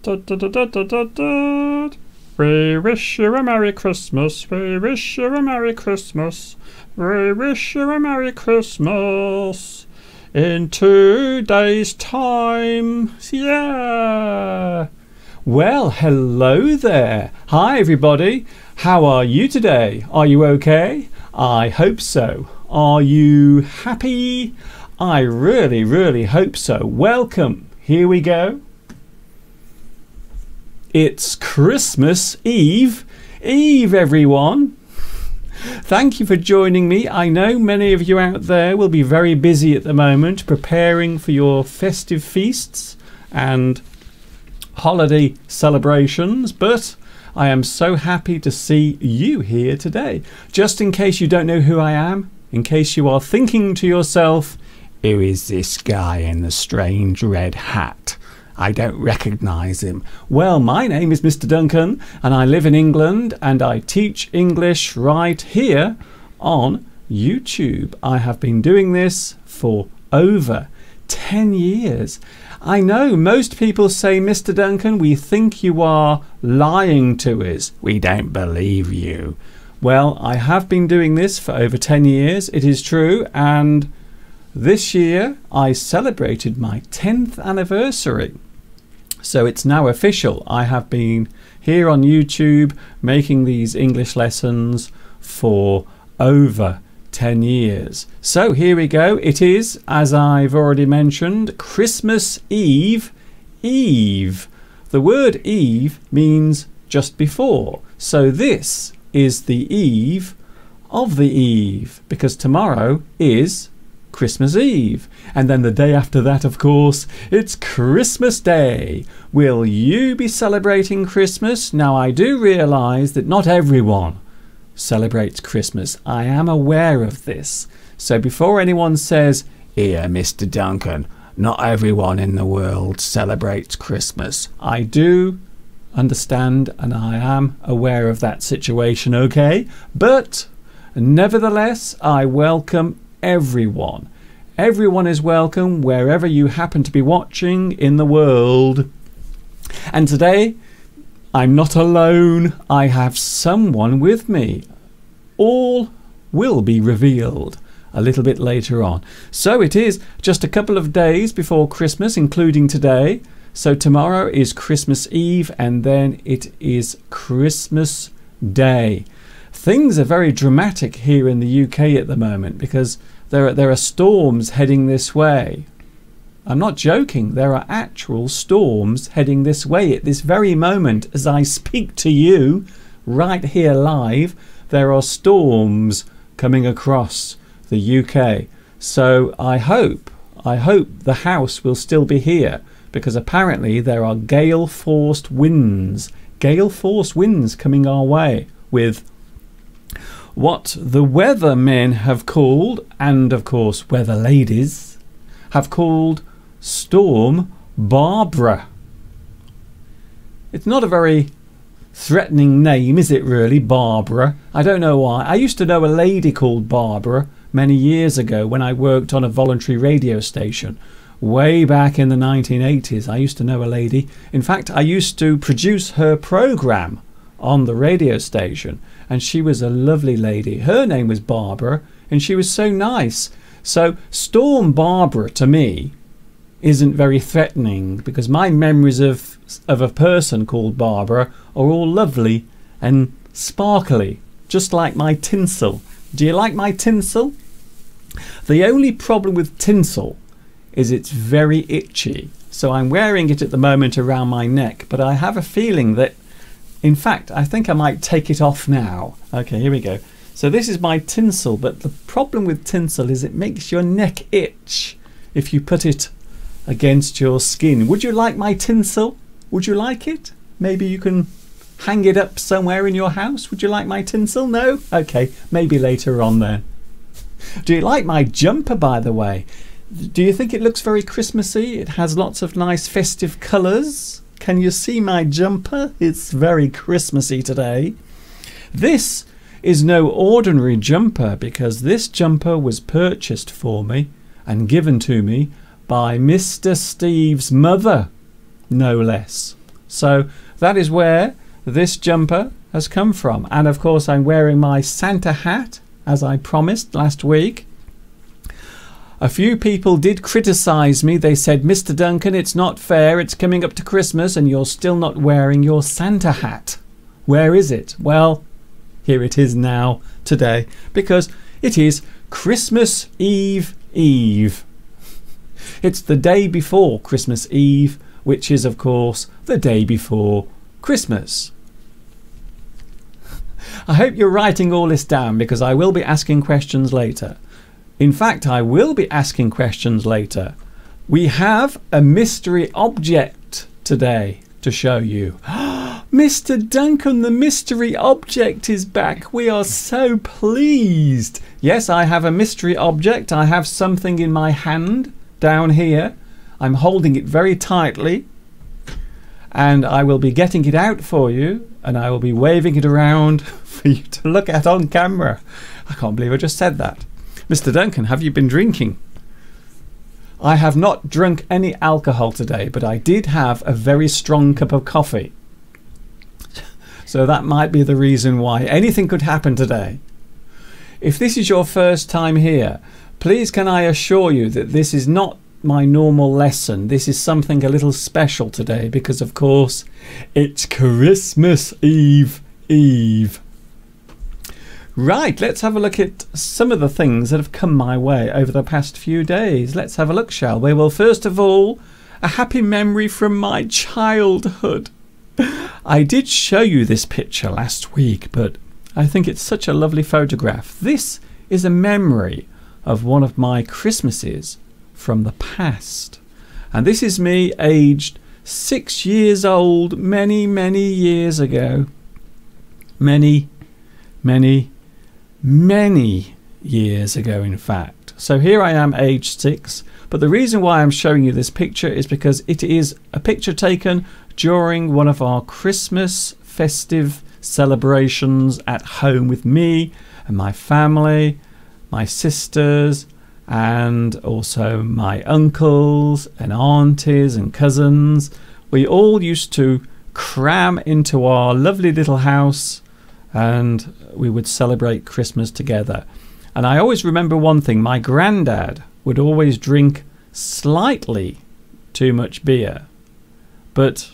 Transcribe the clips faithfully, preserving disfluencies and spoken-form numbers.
Da, da, da, da, da, da, da. We wish you a Merry Christmas. We wish you a Merry Christmas. We wish you a Merry Christmas. In two days' time. Yeah. Well, hello there. Hi, everybody. How are you today? Are you okay? I hope so. Are you happy? I really, really hope so. Welcome. Here we go. It's Christmas Eve. Eve, everyone. Thank you for joining me. I know many of you out there will be very busy at the moment preparing for your festive feasts and holiday celebrations, but I am so happy to see you here today. Just in case you don't know who I am, in case you are thinking to yourself, who is this guy in the strange red hat? I don't recognise him. Well, my name is Mister Duncan and I live in England and I teach English right here on YouTube. I have been doing this for over ten years. I know most people say, Mister Duncan, we think you are lying to us. We don't believe you. Well, I have been doing this for over ten years. It is true. And this year I celebrated my tenth anniversary. So it's now official. I have been here on YouTube making these English lessons for over ten years. So here we go. It is, as I've already mentioned, Christmas Eve. Eve. The word Eve means just before. So this is the eve of the eve, because tomorrow is Christmas Eve. And then the day after that, of course, it's Christmas Day. Will you be celebrating Christmas? Now, I do realise that not everyone celebrates Christmas. I am aware of this. So before anyone says, here, Mister Duncan, not everyone in the world celebrates Christmas, I do understand and I am aware of that situation, okay? But nevertheless, I welcome everyone. Everyone is welcome wherever you happen to be watching in the world. And today, I'm not alone. I have someone with me. All will be revealed a little bit later on. So it is just a couple of days before Christmas, including today. So tomorrow is Christmas Eve and then it is Christmas Day. Things are very dramatic here in the U K at the moment because there are, there are storms heading this way. I'm not joking. There are actual storms heading this way at this very moment as I speak to you right here live. There are storms coming across the U K. So I hope, I hope the house will still be here because apparently there are gale-forced winds, gale-force winds coming our way with what the weathermen have called, and of course weather ladies, have called Storm Barbara. It's not a very threatening name, is it really, Barbara? I don't know why. I used to know a lady called Barbara many years ago when I worked on a voluntary radio station. Way back in the nineteen eighties, I used to know a lady. In fact, I used to produce her program on the radio station, and she was a lovely lady. Her name was Barbara, and she was so nice. So Storm Barbara to me isn't very threatening because my memories of of a person called Barbara are all lovely and sparkly, just like my tinsel. Do you like my tinsel? The only problem with tinsel is it's very itchy. So I'm wearing it at the moment around my neck, but I have a feeling that, in fact, I think I might take it off now. Okay, here we go. So this is my tinsel, but the problem with tinsel is it makes your neck itch if you put it against your skin. Would you like my tinsel? Would you like it? Maybe you can hang it up somewhere in your house. Would you like my tinsel? No? Okay, maybe later on then. Do you like my jumper, by the way? Do you think it looks very Christmassy? It has lots of nice festive colours. Can you see my jumper? It's very Christmassy today. This is no ordinary jumper because this jumper was purchased for me and given to me by Mister Steve's mother, no less. So that is where this jumper has come from. And of course I'm wearing my Santa hat, as I promised last week. A few people did criticise me. They said, Mister Duncan, it's not fair. It's coming up to Christmas and you're still not wearing your Santa hat. Where is it? Well, here it is now, today, because it is Christmas Eve Eve. It's the day before Christmas Eve, which is, of course, the day before Christmas. I hope you're writing all this down, because I will be asking questions later. In fact, I will be asking questions later. We have a mystery object today to show you. Mister Duncan, the mystery object is back. We are so pleased. Yes, I have a mystery object. I have something in my hand down here. I'm holding it very tightly, and I will be getting it out for you, and I will be waving it around for you to look at on camera. I can't believe I just said that. Mister Duncan, have you been drinking? I have not drunk any alcohol today, but I did have a very strong cup of coffee. So that might be the reason why. Anything could happen today. If this is your first time here, please can I assure you that this is not my normal lesson. This is something a little special today, because of course it's Christmas Eve Eve. Right, let's have a look at some of the things that have come my way over the past few days. Let's have a look, shall we? Well, first of all, a happy memory from my childhood. I did show you this picture last week, but I think it's such a lovely photograph. This is a memory of one of my Christmases from the past. And this is me aged six years old many, many years ago. Many, many, many years ago, in fact. So here I am, aged six. But the reason why I'm showing you this picture is because it is a picture taken during one of our Christmas festive celebrations at home with me and my family, my sisters, and also my uncles and aunties and cousins. We all used to cram into our lovely little house, and we would celebrate Christmas together. And I always remember one thing: my granddad would always drink slightly too much beer, but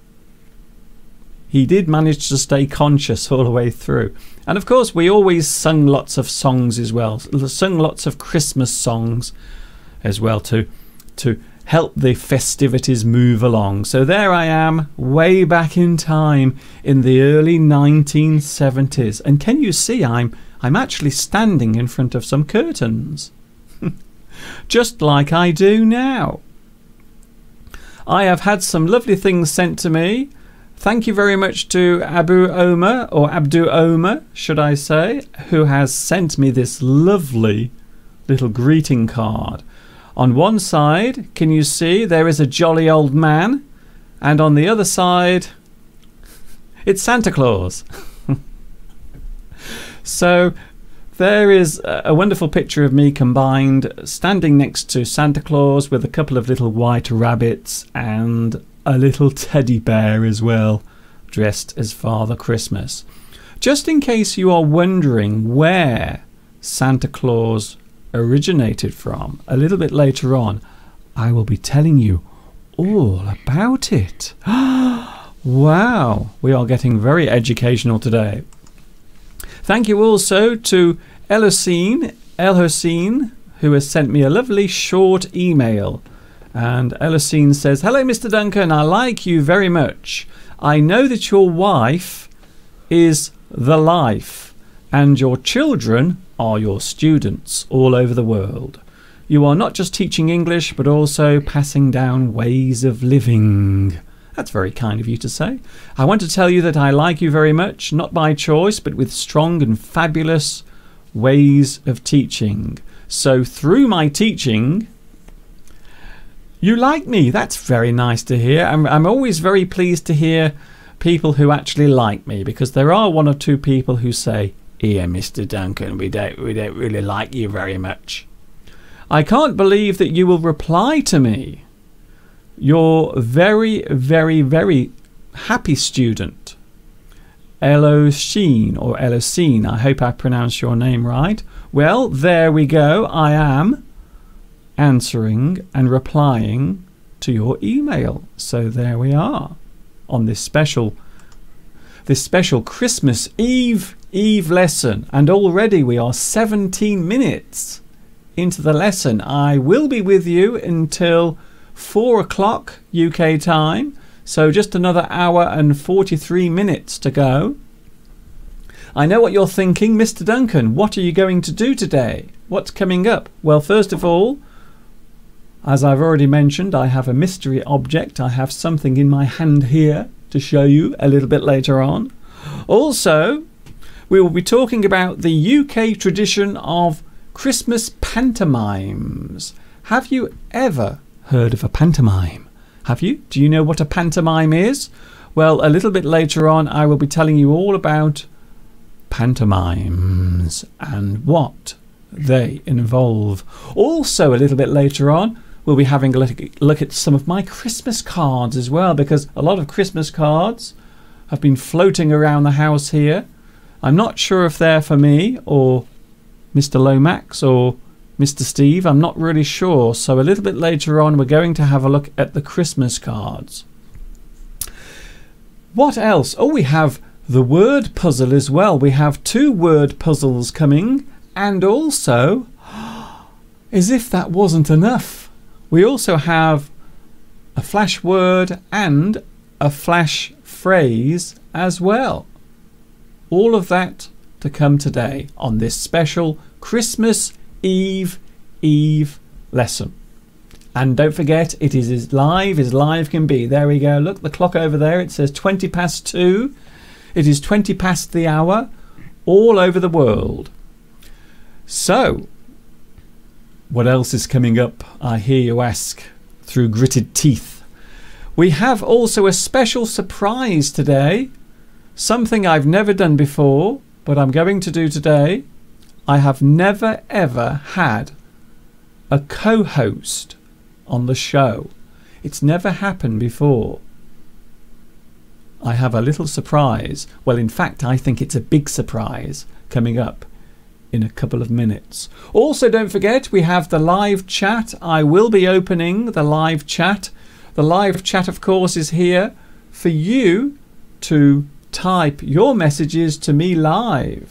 he did manage to stay conscious all the way through. And of course we always sung lots of songs as well, sung lots of Christmas songs as well to to help the festivities move along. So there I am, way back in time in the early nineteen seventies, and can you see I'm I'm actually standing in front of some curtains just like I do now. I have had some lovely things sent to me. Thank you very much to Abu Omar, or Abdu Omar should I say, who has sent me this lovely little greeting card. On one side, can you see, there is a jolly old man, and on the other side it's Santa Claus. So there is a wonderful picture of me combined standing next to Santa Claus with a couple of little white rabbits and a little teddy bear as well, dressed as Father Christmas. Just in case you are wondering where Santa Claus originated from, a little bit later on I will be telling you all about it. Wow, we are getting very educational today. Thank you also to El Hussein, El Hussein, who has sent me a lovely short email. And El Hussein says, "Hello Mister Duncan, I like you very much. I know that your wife is the life, and your children are your students all over the world. You are not just teaching English, but also passing down ways of living." That's very kind of you to say. "I want to tell you that I like you very much, not by choice, but with strong and fabulous ways of teaching. So through my teaching, you like me." That's very nice to hear. I'm, I'm always very pleased to hear people who actually like me, because there are one or two people who say, "Here, Mister Duncan, we don't, we don't really like you very much." I can't believe that you will reply to me. You're very, very, very happy student. Elosine or Elosine, I hope I pronounced your name right. Well, there we go. I am answering and replying to your email. So there we are on this special this special Christmas Eve Eve lesson, and already we are seventeen minutes into the lesson. I will be with you until four o'clock U K time, so just another hour and forty-three minutes to go. I know what you're thinking, Mister Duncan, what are you going to do today? What's coming up? Well, first of all, as I've already mentioned, I have a mystery object. I have something in my hand here to show you a little bit later on. Also, we will be talking about the U K tradition of Christmas pantomimes. Have you ever heard of a pantomime? Have you? Do you know what a pantomime is? Well, a little bit later on I will be telling you all about pantomimes and what they involve. Also, a little bit later on we'll be having a look at some of my Christmas cards as well, because a lot of Christmas cards have been floating around the house here. I'm not sure if they're for me or Mister Lomax or Mister Steve. I'm not really sure. So a little bit later on we're going to have a look at the Christmas cards. What else? Oh, we have the word puzzle as well. We have two word puzzles coming, and also, as if that wasn't enough, we also have a flash word and a flash phrase as well. All of that to come today on this special Christmas Eve Eve lesson. And don't forget, it is as live as live can be. There we go. Look, the clock over there. It says twenty past two. It is twenty past the hour all over the world. So, what else is coming up, I hear you ask through gritted teeth. We have also a special surprise today. Something I've never done before, but I'm going to do today. I have never ever had a co-host on the show. It's never happened before. I have a little surprise. Well, in fact, I think it's a big surprise coming up in a couple of minutes. Also, don't forget, we have the live chat. I will be opening the live chat. The live chat, of course, is here for you to type your messages to me live.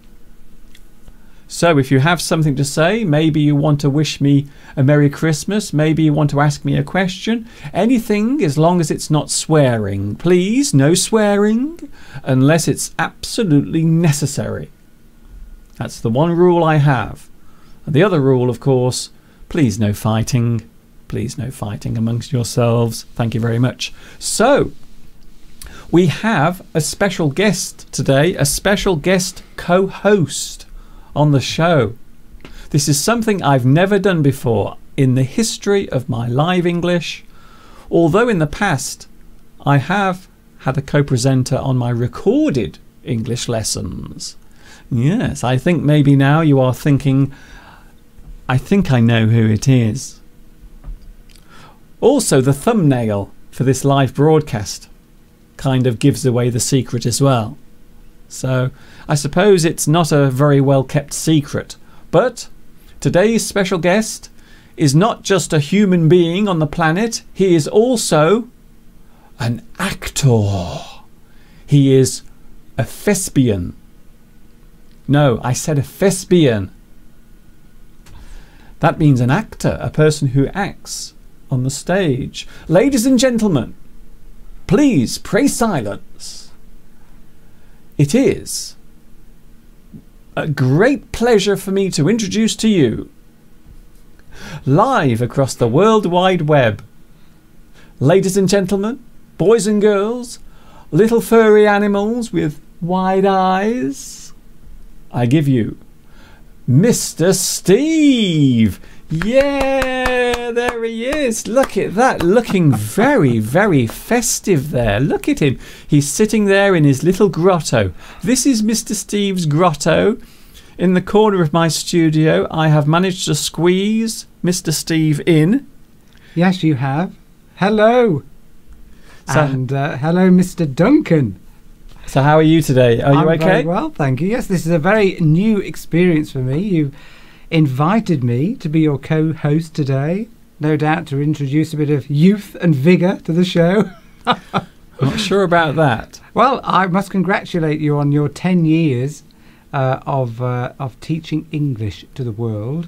So if you have something to say, maybe you want to wish me a Merry Christmas, maybe you want to ask me a question, anything as long as it's not swearing. Please, no swearing unless it's absolutely necessary. That's the one rule I have. And the other rule, of course, please no fighting. Please no fighting amongst yourselves. Thank you very much. So, we have a special guest today, a special guest co-host on the show. This is something I've never done before in the history of my live English, although in the past I have had a co-presenter on my recorded English lessons. Yes, I think maybe now you are thinking, I think I know who it is. Also, the thumbnail for this live broadcast kind of gives away the secret as well. So I suppose it's not a very well kept secret, but today's special guest is not just a human being on the planet, he is also an actor. He is a thespian. No, I said a thespian. That means an actor, a person who acts on the stage. Ladies and gentlemen, please pray silence. It is a great pleasure for me to introduce to you, live across the World Wide Web, ladies and gentlemen, boys and girls, little furry animals with wide eyes, I give you Mister Steve. Yeah, there he is. Look at that, looking very, very festive there. Look at him. He's sitting there in his little grotto. This is Mister Steve's grotto. In the corner of my studio, I have managed to squeeze Mister Steve in. Yes, you have. Hello. So, and uh, hello, Mister Duncan. So how are you today? Are you I'm okay? Very well, thank you. Yes, this is a very new experience for me. You invited me to be your co-host today, no doubt to introduce a bit of youth and vigour to the show. I'm not sure about that. Well, I must congratulate you on your ten years uh, of uh, of teaching English to the world.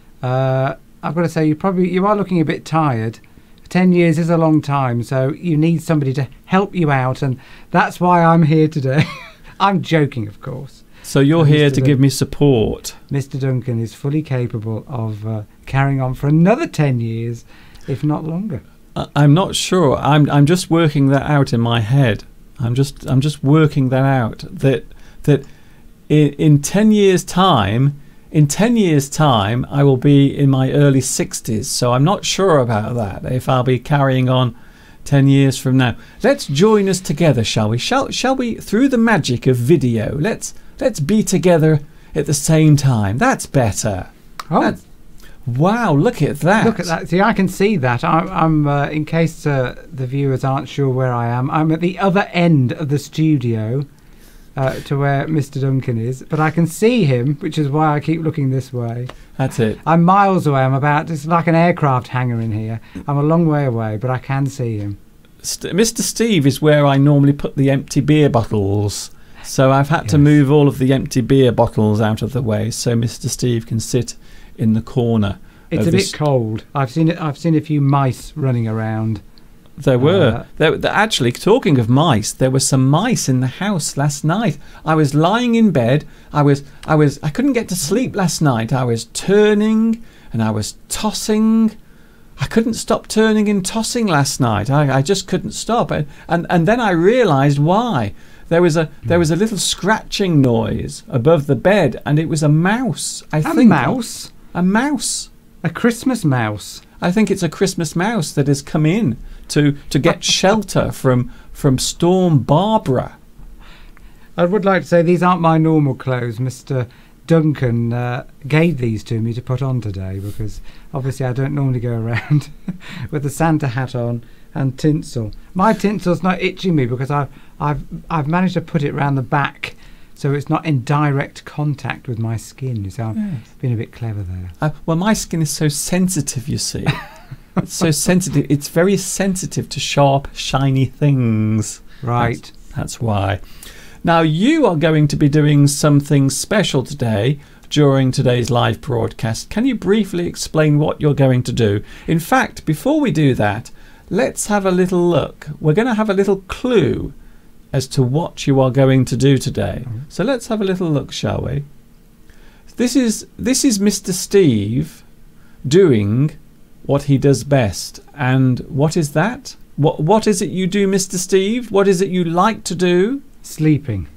Uh, I've got to say, you probably you are looking a bit tired. Ten years is a long time, so you need somebody to help you out, and that's why I'm here today. I'm joking, of course. So you're and here Mister to Dun- give me support. Mister Duncan is fully capable of uh, carrying on for another ten years, if not longer. I- I'm not sure. I'm I'm just working that out in my head. I'm just I'm just working that out. That that in, in ten years' time. In ten years' time, I will be in my early sixties, so I'm not sure about that, if I'll be carrying on ten years from now. Let's join us together, shall we? Shall shall we, through the magic of video, let's let's be together at the same time. That's better. Oh. That's, wow, look at that. Look at that. See, I can see that. I, I'm, uh, in case uh, the viewers aren't sure where I am, I'm at the other end of the studio. Uh, to where Mister Duncan is, but I can see him, which is why I keep looking this way. That's it. I'm miles away. I'm about, it's like an aircraft hangar in here. I'm a long way away, but I can see him. St- Mister Steve is where I normally put the empty beer bottles, so I've had Yes. to move all of the empty beer bottles out of the way so Mister Steve can sit in the corner. It's of a bit this. cold. I've seen it. I've seen a few mice running around. There were. Uh, there, there, actually, talking of mice, there were some mice in the house last night. I was lying in bed. I was, I was, I couldn't get to sleep last night. I was turning and I was tossing. I couldn't stop turning and tossing last night. I, I just couldn't stop. And, and and then I realised why. There was a there was a little scratching noise above the bed, and it was a mouse. I a think mouse. A mouse. A Christmas mouse. I think it's a Christmas mouse that has come in to, to get shelter from from Storm Barbara. I would like to say these aren't my normal clothes. Mister Duncan uh, gave these to me to put on today because obviously I don't normally go around with a Santa hat on and tinsel. My tinsel's not itching me because I've I've I've managed to put it round the back so it's not in direct contact with my skin. So I've Yes. been a bit clever there. Uh, well, my skin is so sensitive, you see. It's so sensitive. It's very sensitive to sharp, shiny things. Right. That's, that's why. Now, you are going to be doing something special today during today's live broadcast. Can you briefly explain what you're going to do? In fact, before we do that, let's have a little look. We're going to have a little clue as to what you are going to do today. Mm-hmm. So let's have a little look, shall we? This is this is Mister Steve doing what he does best. And what is that? What what is it you do, Mister Steve? What is it you like to do? Sleeping.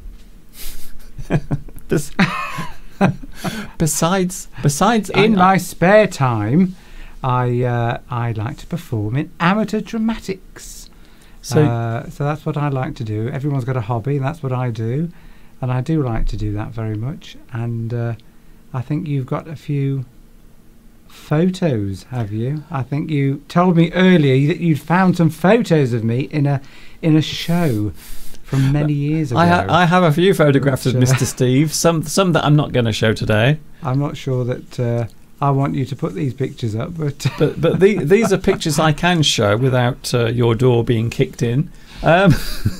This, besides besides in I, my spare time, I uh, I like to perform in amateur dramatics. So, uh, so that's what I like to do. Everyone's got a hobby, and that's what I do, and I do like to do that very much. And uh, I think you've got a few photos, have you? I think you told me earlier that you'd found some photos of me in a in a show from many years ago. I, ha- I have a few photographs Which, of uh, Mister Steve. Some some that I'm not going to show today. I'm not sure that uh, I want you to put these pictures up, but But but the, these are pictures I can show without uh, your door being kicked in. Um,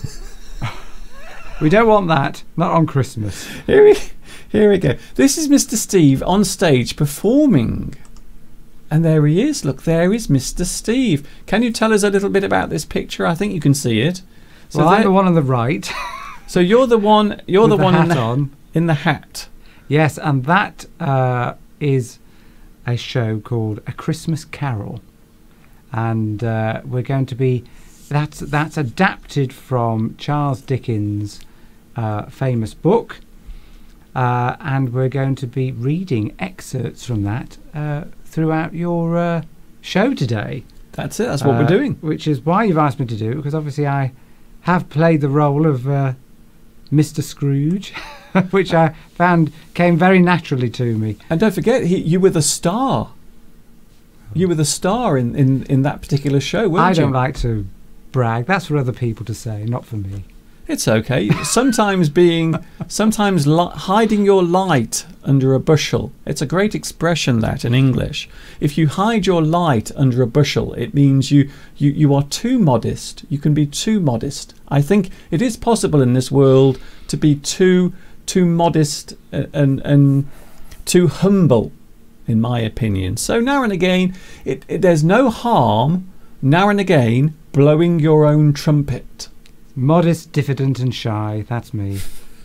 we don't want that. Not on Christmas. here we here we go. This is Mister Steve on stage performing. And there he is. Look, there is Mister Steve. Can you tell us a little bit about this picture? I think you can see it. So well, I'm there- the one on the right. So you're the one. You're with the, the one hat in the on. in the hat. Yes, and that uh, is a show called A Christmas Carol, and uh, we're going to be that's that's adapted from Charles Dickens' uh, famous book, uh, and we're going to be reading excerpts from that uh, throughout your uh, show today. That's it. That's what Uh, we're doing. Which is why you've asked me to do it, because obviously I have played the role of uh, Mister Scrooge, which I found came very naturally to me. And don't forget, he, you were the star. You were the star in, in, in that particular show, weren't I you? don't like to brag. That's for other people to say, not for me. It's okay. Sometimes being, sometimes li- hiding your light under a bushel. It's a great expression, that, in English. If you hide your light under a bushel, it means you, you, you are too modest. You can be too modest. I think it is possible in this world to be too too modest and and too humble, in my opinion. So now and again, it, it there's no harm, now and again, blowing your own trumpet. Modest, diffident and shy. That's me.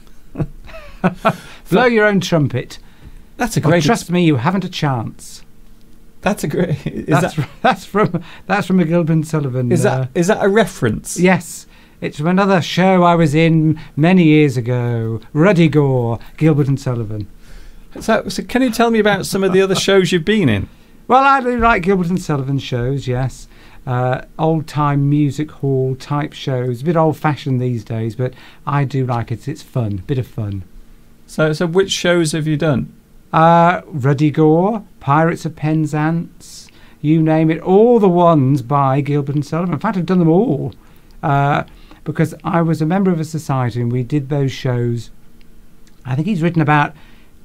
Blow your own trumpet. That's a great... Oh, trust me, you haven't a chance. That's a great... Is that's, that, that's from that's from a Gilbert and Sullivan. Is uh, that is that a reference? Yes. It's from another show I was in many years ago. Ruddy Gore, Gilbert and Sullivan. So, so can you tell me about some of the other shows you've been in? Well, I do like Gilbert and Sullivan shows, yes. Uh, old-time music hall type shows. A bit old-fashioned these days, but I do like it. It's fun, bit of fun. So, so which shows have you done? Uh, Ruddy Gore, Pirates of Penzance, you name it. All the ones by Gilbert and Sullivan. In fact, I've done them all. Uh, because I was a member of a society and we did those shows. I think he's written about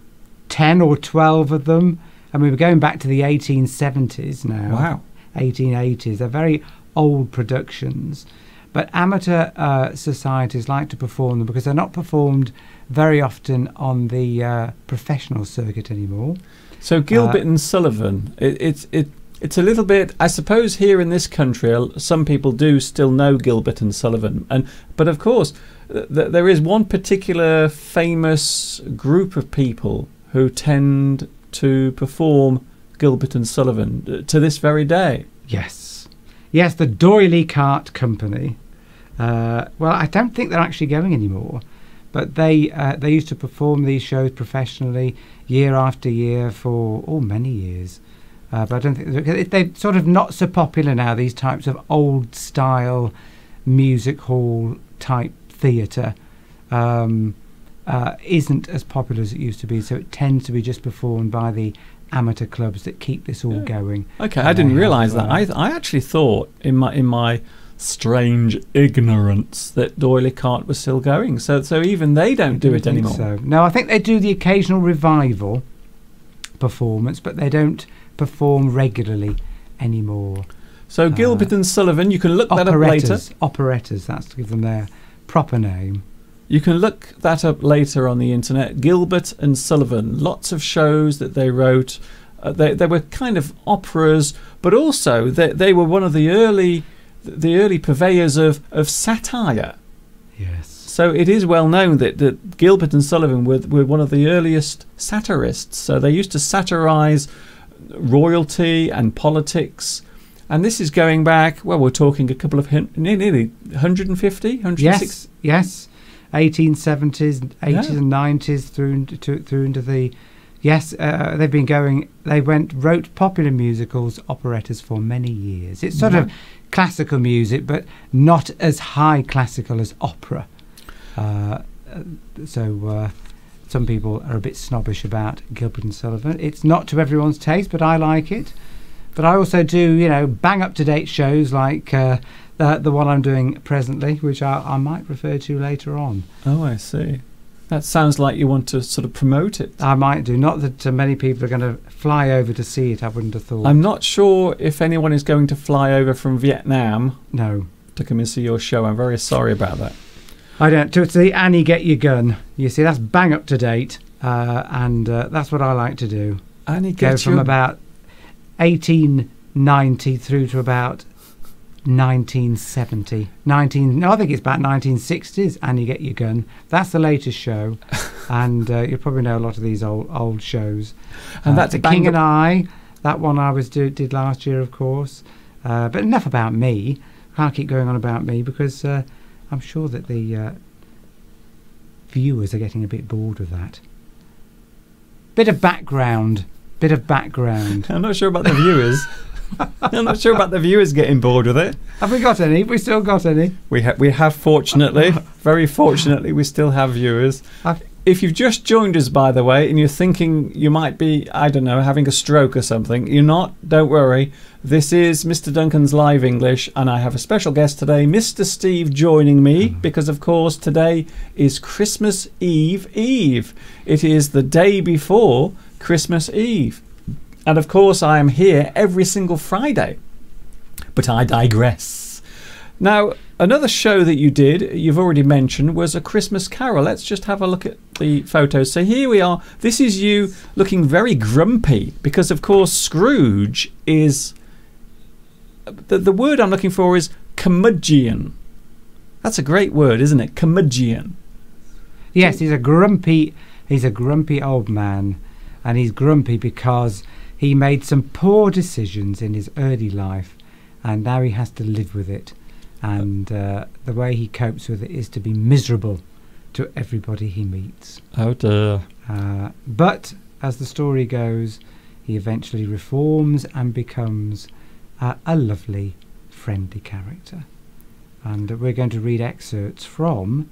ten or twelve of them. And we were going back to the eighteen seventies now. Wow. eighteen eighties. They're very old productions. But amateur uh, societies like to perform them because they're not performed very often on the uh, professional circuit anymore. So Gilbert uh, and Sullivan, it, it, it, it's a little bit, I suppose here in this country, some people do still know Gilbert and Sullivan. and But of course, th there is one particular famous group of people who tend to perform Gilbert and Sullivan to this very day. Yes. Yes, the D'Oyly Cart Company. Uh, well, I don't think they're actually going anymore. But they uh, they used to perform these shows professionally year after year for, oh, many years. Uh, but I don't think they're sort of not so popular now, these types of old style music hall type theatre um, uh, isn't as popular as it used to be. So it tends to be just performed by the amateur clubs that keep this all yeah. going. Okay, I didn't realise that. I, I actually thought in my in my strange ignorance that D'Oyly Cart was still going. So so even they don't do it anymore. So. No, I think they do the occasional revival performance, but they don't perform regularly anymore. So Gilbert uh, and Sullivan, you can look that up later. Operettas, that's to give them their proper name. You can look that up later on the internet. Gilbert and Sullivan, lots of shows that they wrote. Uh, they they were kind of operas, but also they they were one of the early the early purveyors of of satire. Yes. So it is well known that, that Gilbert and Sullivan were were one of the earliest satirists. So they used to satirize royalty and politics. And this is going back, well, we're talking a couple of, hun- nearly one hundred fifty, one hundred sixty? Yes, yes. eighteen seventies, eighties Yeah. and nineties through into, through into the... Yes, uh, they've been going... They went, wrote popular musicals, operettas for many years. It's sort Yeah. of classical music, but not as high classical as opera. Uh, so uh, some people are a bit snobbish about Gilbert and Sullivan. It's not to everyone's taste, but I like it. But I also do, you know, bang up-to-date shows like uh, the, the one I'm doing presently, which I, I might refer to later on. Oh, I see. That sounds like you want to sort of promote it. I might do. Not that uh, many people are going to fly over to see it, I wouldn't have thought. I'm not sure if anyone is going to fly over from Vietnam No. to come and see your show. I'm very sorry about that. I don't. To see Annie Get Your Gun. You see, that's bang up-to-date, uh, and uh, that's what I like to do. Annie Go Get from Your... about eighteen ninety through to about nineteen seventy. nineteen, no, I think it's about nineteen sixties, and You Get Your Gun. That's the latest show. And uh, you'll probably know a lot of these old old shows. And uh, that's The bang King up- and I, that one I was do, did last year, of course. Uh, but enough about me. I can't keep going on about me because uh, I'm sure that the uh, viewers are getting a bit bored with that. Bit of background. Bit of background. I'm not sure about the viewers. I'm not sure about the viewers getting bored with it. Have we got any? Have we still got any? We have, we have fortunately, very fortunately, we still have viewers. I've, if you've just joined us, by the way, and you're thinking you might be, I don't know, having a stroke or something, you're not. Don't worry. This is Mister Duncan's Live English, and I have a special guest today, Mister Steve, joining me because, of course, today is Christmas Eve Eve. It is the day before Christmas Eve. And, of course, I am here every single Friday. But I digress. Now, another show that you did, you've already mentioned, was A Christmas Carol. Let's just have a look at the photos. So here we are. This is you looking very grumpy because, of course, Scrooge is... The, the word I'm looking for is curmudgeon. That's a great word, isn't it? Curmudgeon. Yes, he's a grumpy, he's a grumpy old man. And he's grumpy because he made some poor decisions in his early life. And now he has to live with it. And uh, the way he copes with it is to be miserable to everybody he meets. Oh dear. Uh, but as the story goes, he eventually reforms and becomes uh, a lovely, friendly character. And uh, we're going to read excerpts from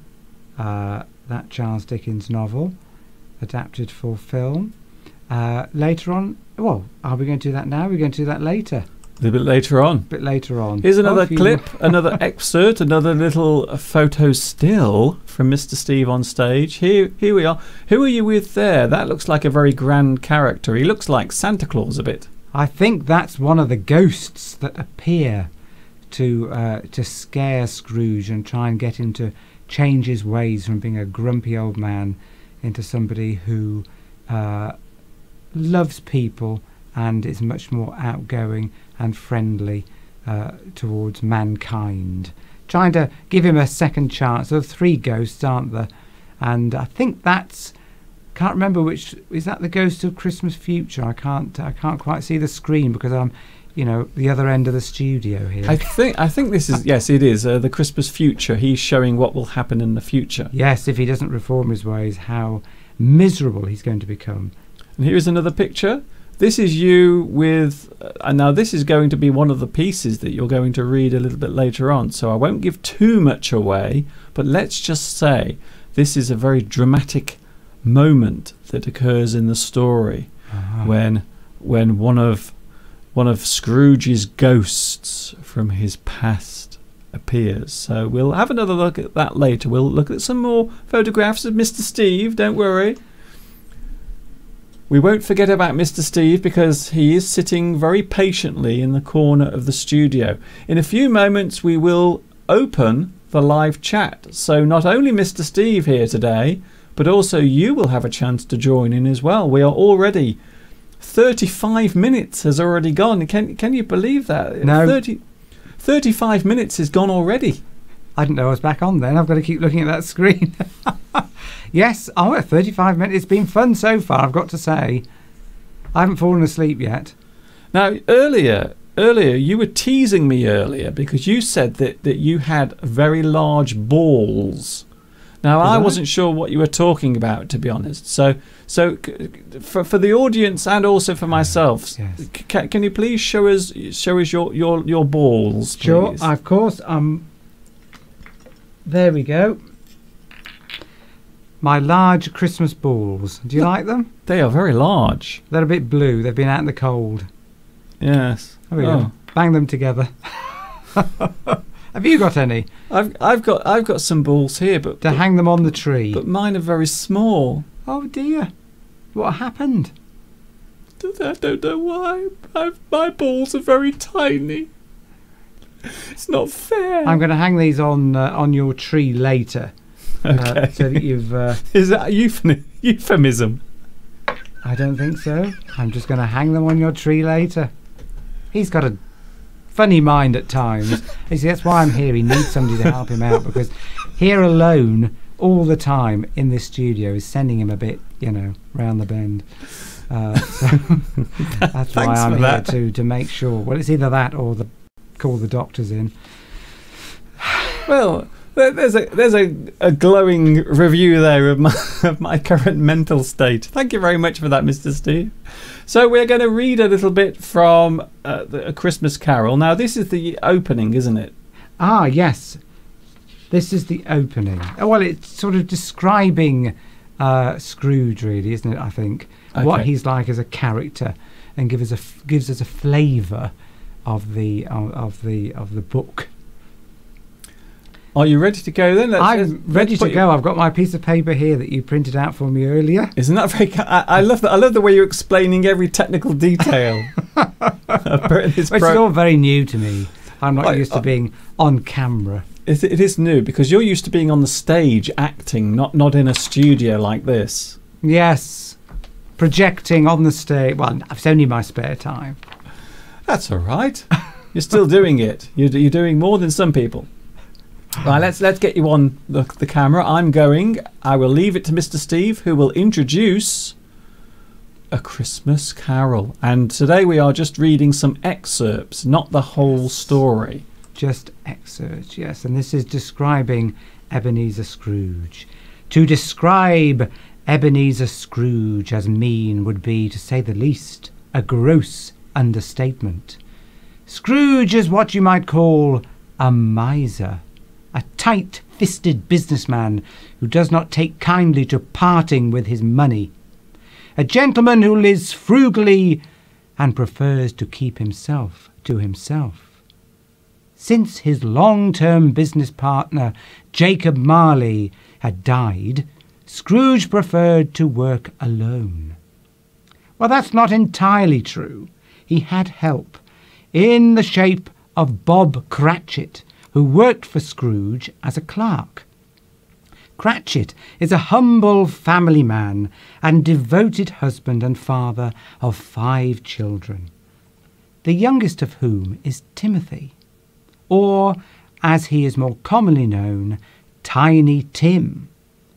uh, that Charles Dickens novel, adapted for film. Uh, later on, well, are we going to do that now? We're going to do that later. A little bit later on. A bit later on. Here's another Off you- clip, another excerpt, another little photo still from Mister Steve on stage. Here, here we are. Who are you with there? That looks like a very grand character. He looks like Santa Claus a bit. I think that's one of the ghosts that appear to uh, to scare Scrooge and try and get him to change his ways from being a grumpy old man into somebody who uh, loves people and is much more outgoing and friendly uh, towards mankind. Trying to give him a second chance. There are three ghosts, aren't there? And I think that's... Can't remember which... Is that the Ghost of Christmas Future? I can't I can't quite see the screen because I'm, you know, the other end of the studio here. I think I think this is... Yes, it is. Uh, the Christmas Future. He's showing what will happen in the future. Yes, if he doesn't reform his ways, how miserable he's going to become. And here's another picture. This is you with, uh, and now this is going to be one of the pieces that you're going to read a little bit later on, so I won't give too much away, but let's just say this is a very dramatic moment that occurs in the story Uh-huh. when when one of one of Scrooge's ghosts from his past appears. So we'll have another look at that later. We'll look at some more photographs of Mister Steve, don't worry. We won't forget about Mister Steve because he is sitting very patiently in the corner of the studio. In a few moments we will open the live chat. So not only Mister Steve here today, but also you will have a chance to join in as well. We are already... thirty-five minutes has already gone. Can, can you believe that? No. thirty, thirty-five minutes has gone already. I didn't know I was back on then. I've got to keep looking at that screen. Yes, oh, at thirty-five minutes. It's been fun so far, I've got to say. I haven't fallen asleep yet. Now, earlier, earlier you were teasing me earlier because you said that, that you had very large balls. Now, Did I I? wasn't sure what you were talking about, to be honest. So, so c- for for the audience and also for myself, Yes. c- can, can you please show us show us your your your balls, please? Sure, of course. Um, there we go. My large Christmas balls. Do you like them? They are very large. They're a bit blue. They've been out in the cold. Yes. There we Oh. go. Bang them together. Have you got any? I've I've got I've got some balls here, but To but, hang them on the tree? but mine are very small. Oh dear. What happened? I don't know why. I've, my balls are very tiny. It's not fair. I'm going to hang these on uh, on your tree later. Okay. Uh, so that you've... Uh, Is that a euphem- euphemism? I don't think so. I'm just going to hang them on your tree later. He's got a funny mind at times. You see, that's why I'm here. He needs somebody to help him out because here alone, all the time in this studio is sending him a bit, you know, round the bend. Uh, so that's why Thanks I'm for here that. to to make sure. Well, it's either that or the call the doctors in. Well, there- there's a there's a, a glowing review there of my of my current mental state. Thank you very much for that, Mister Steve. So we're going to read a little bit from uh, the, A Christmas Carol. Now, this is the opening, isn't it? Ah, yes. This is the opening. Oh, well, it's sort of describing uh, Scrooge, really, isn't it? I think Okay. what he's like as a character, and gives us a f- gives us a flavour of the of, of the of the book. Are you ready to go then? Let's, I'm let's, ready let's to put go. you- I've got my piece of paper here that you printed out for me earlier. Isn't that very? ca- I, I love that. I love the way you're explaining every technical detail. About this Which pro- is all very new to me. I'm not Right, used to uh, being on camera. It, it is new because you're used to being on the stage acting, not not in a studio like this. Yes, projecting on the stage. Well, it's only my spare time. That's all right. You're still doing it. You're, you're doing more than some people. Right, let's let's get you on the, the camera. I'm going. I will leave it to Mister Steve, who will introduce A Christmas Carol. And today we are just reading some excerpts, not the whole story. Just excerpts, yes. And this is describing Ebenezer Scrooge. To describe Ebenezer Scrooge as mean would be, to say the least, a gross understatement. Scrooge is what you might call a miser, a tight-fisted businessman who does not take kindly to parting with his money, a gentleman who lives frugally and prefers to keep himself to himself. Since his long-term business partner, Jacob Marley, had died, Scrooge preferred to work alone. Well, that's not entirely true. He had help in the shape of Bob Cratchit, who worked for Scrooge as a clerk. Cratchit is a humble family man and devoted husband and father of five children, the youngest of whom is Timothy, or, as he is more commonly known, Tiny Tim.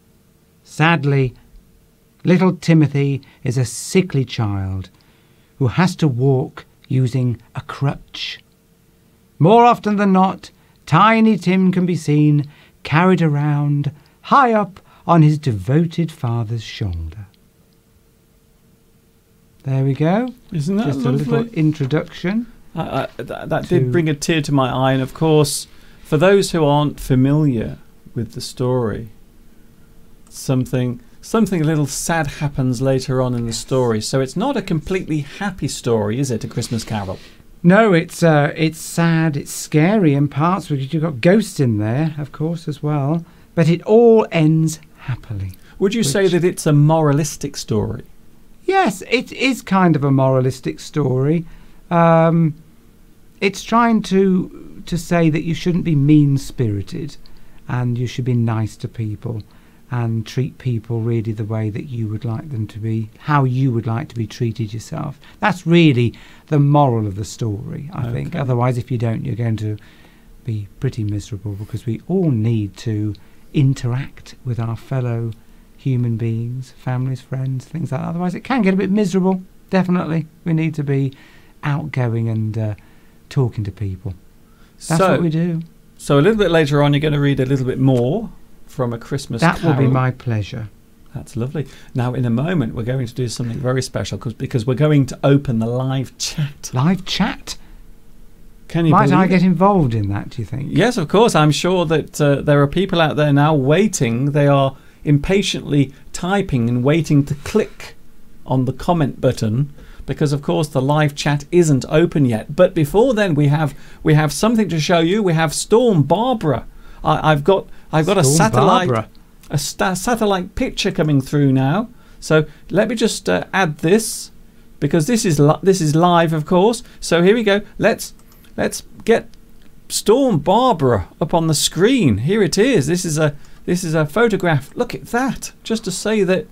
Sadly, little Timothy is a sickly child who has to walk using a crutch. More often than not, Tiny Tim can be seen carried around high up on his devoted father's shoulder. There we go. Isn't that Just lovely? a little introduction. I, I, that that to- did bring a tear to my eye. And of course, for those who aren't familiar with the story, something something a little sad happens later on in the story. So it's not a completely happy story, is it? A Christmas Carol. No, it's uh, it's sad, it's scary in parts because you've got ghosts in there, of course, as well. But it all ends happily. Would you say Which- that it's a moralistic story? Yes, it is kind of a moralistic story. Um, it's trying to to say that you shouldn't be mean-spirited, and you should be nice to people, and treat people really the way that you would like them to be, how you would like to be treated yourself. That's really the moral of the story, I think. Okay. Otherwise, if you don't, you're going to be pretty miserable, because we all need to interact with our fellow human beings, families, friends, things like that. Otherwise, it can get a bit miserable. Definitely, we need to be outgoing and uh, talking to people. That's so, what we do. So a little bit later on, you're going to read a little bit more from A Christmas That Carol. will be my pleasure. That's lovely. Now, in a moment, we're going to do something very special cause, because we're going to open the live chat. Live chat. Can you Might believe I it? get involved in that, do you think? Yes, of course. I'm sure that uh, there are people out there now waiting. They are impatiently typing and waiting to click on the comment button, because of course the live chat isn't open yet. But before then, we have we have something to show you. We have Storm Barbara. I, I've got I've got a Storm satellite Barbara. a sta- satellite picture coming through now. So let me just uh, add this, because this is li- this is live, of course. So here we go. Let's let's get Storm Barbara up on the screen. Here it is. This is a this is a photograph. Look at that. Just to say that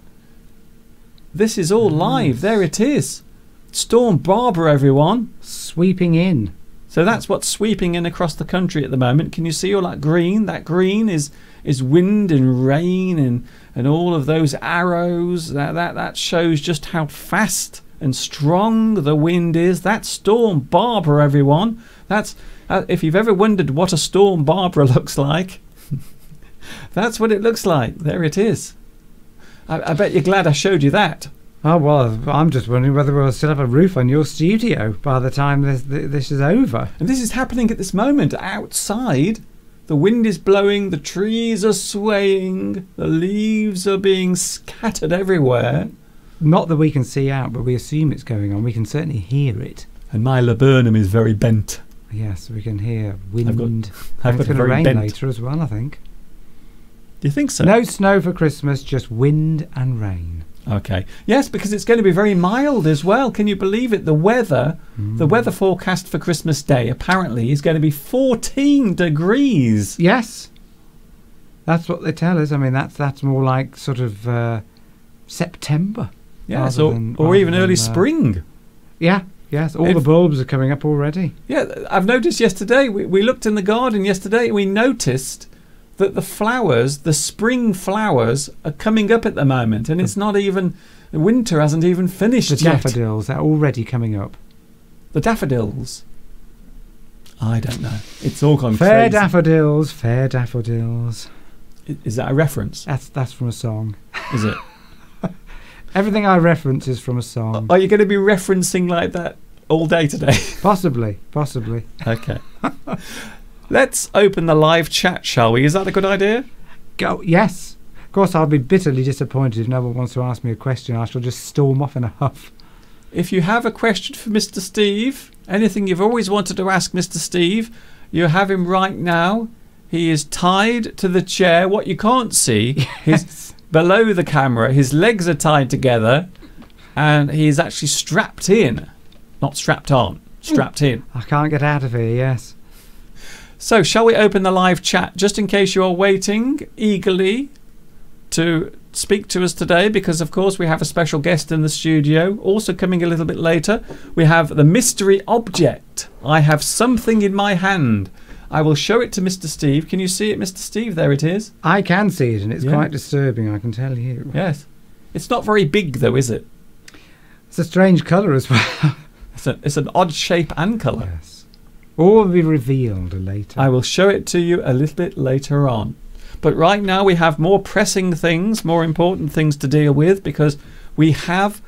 this is all live. There it is. Storm Barbara, everyone. Sweeping in. So that's what's sweeping in across the country at the moment. Can you see all that green? That green is is wind and rain and, and all of those arrows. That, that that shows just how fast and strong the wind is. That's Storm Barbara, everyone. That's uh, if you've ever wondered what a Storm Barbara looks like, that's what it looks like. There it is. I, I bet you're glad I showed you that. Oh, well, I'm just wondering whether we'll still have a roof on your studio by the time this this is over. And this is happening at this moment outside The wind is blowing, the trees are swaying, the leaves are being scattered everywhere. Not that we can see out, but we assume it's going on. We can certainly hear it. And my laburnum is very bent. Yes, we can hear wind. I've got, I've And got it's a going to very rain bent. later as well, I think. Do you think so? No snow for Christmas, just wind and rain. Okay. Yes, because it's going to be very mild as well. Can you believe it? The weather, Mm. the weather forecast for Christmas Day apparently is going to be fourteen degrees. Yes, that's what they tell us. I mean, that's that's more like sort of uh, September. Yes, rather or, than- or rather even early than, uh, spring. Yeah, yes, all If- the bulbs are coming up already. Yeah, I've noticed yesterday, we, we looked in the garden yesterday and we noticed that the flowers, the spring flowers, are coming up at the moment, and it's not even, winter hasn't even finished The yet. daffodils, they're already coming up. The daffodils. I don't know. It's all gone Fair crazy. daffodils, fair daffodils. I- Is that a reference? That's that's from a song. Is it? Everything I reference is from a song. Are you going to be referencing like that all day today? Possibly, possibly. Okay. Let's open the live chat, shall we? Is that a good idea? Go. Yes. Of course, I'll be bitterly disappointed if no one wants to ask me a question. I shall just storm off in a huff. If you have a question for Mister Steve, anything you've always wanted to ask Mister Steve, you have him right now. He is tied to the chair. What you can't see, his Yes. below the camera, his legs are tied together, and he is actually strapped in. Not strapped on, strapped in. I can't get out of here. Yes. So, shall we open the live chat just in case you are waiting eagerly to speak to us today? Because, of course, we have a special guest in the studio. Also coming a little bit later, we have the mystery object. I have something in my hand. I will show it to Mister Steve. Can you see it, Mister Steve? There it is. I can see it, and it's Yeah. quite disturbing, I can tell you. Yes. It's not very big, though, is it? It's a strange colour as well. It's, a, it's an odd shape and colour. Yes. All will be revealed later. I will show it to you a little bit later on. But right now we have more pressing things, more important things to deal with, because we have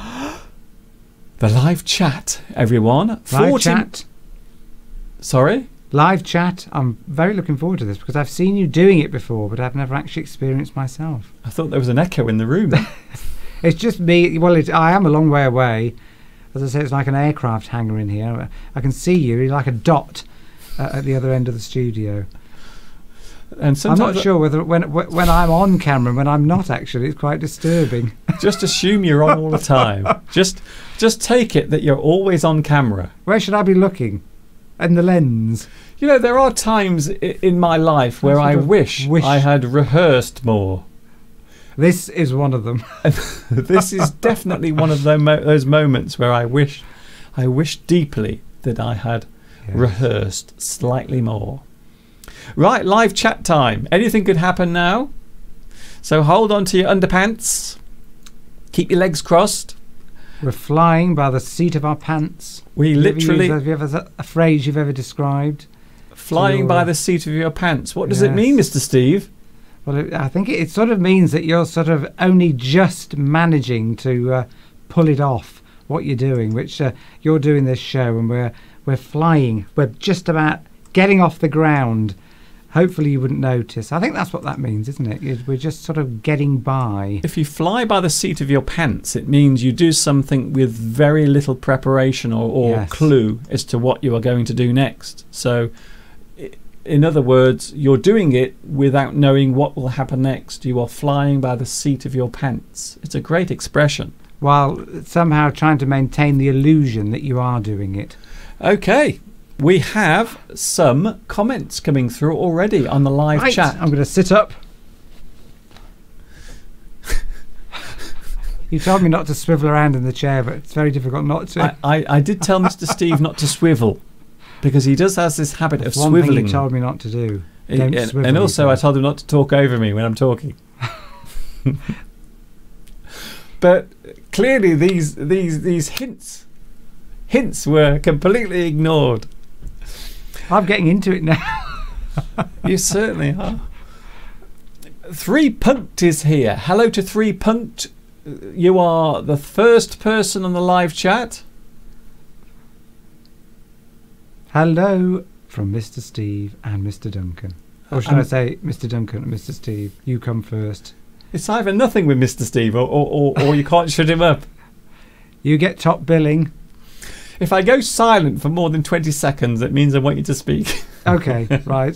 the live chat, everyone. Live fourteen chat. Sorry? Live chat. I'm very looking forward to this because I've seen you doing it before, but I've never actually experienced myself. I thought there was an echo in the room. It's just me. Well, it, I am a long way away. As I say, it's like an aircraft hangar in here. I can see you. You're like a dot uh, at the other end of the studio. And I'm sometimes not sure whether when wh- when I'm on camera and when I'm not, actually, it's quite disturbing. just assume you're on all the time. Just just take it that you're always on camera. Where should I be looking? In the lens. You know, there are times i- in my life where I I sort of wish, wish- I had rehearsed more. This is one of them. This is definitely one of those, mo- those moments where I wish, I wish deeply that I had Yes. rehearsed slightly more. Right, live chat time. Anything could happen now. So hold on to your underpants. Keep your legs crossed. We're flying by the seat of our pants. We Have you ever literally used- Have you ever a phrase you've ever described? flying your- by the seat of your pants. What does it Yes. mean, Mister Steve? Well, it, I think it, it sort of means that you're sort of only just managing to uh, pull it off what you're doing, which uh, you're doing this show, and we're we're flying. We're just about getting off the ground. Hopefully, you wouldn't notice. I think that's what that means, isn't it? It- We're just sort of getting by. If you fly by the seat of your pants, it means you do something with very little preparation or, or Yes. clue as to what you are going to do next. So, i- in other words, you're doing it without knowing what will happen next. You are flying by the seat of your pants. It's a great expression. While somehow trying to maintain the illusion that you are doing it. Okay, we have some comments coming through already on the live Right, chat. I'm going to sit up. You told me not to swivel around in the chair, but it's very difficult not to. I, I, I did tell Mister Steve not to swivel because he does has this habit That's of one swiveling. thing you told me not to do. He- Don't and, swivel, and he also, I said. told him not to talk over me when I'm talking. But clearly, these these these hints hints were completely ignored. I'm getting into it now. You certainly are. Three Punct is here. Hello to Three Punct. You are the first person on the live chat. Hello from Mister Steve and Mister Duncan. Or should um, I say Mister Duncan and Mister Steve? You come first. It's either nothing with Mister Steve or, or, or, or you can't shut him up. You get top billing. If I go silent for more than twenty seconds, it means I want you to speak. Okay, right.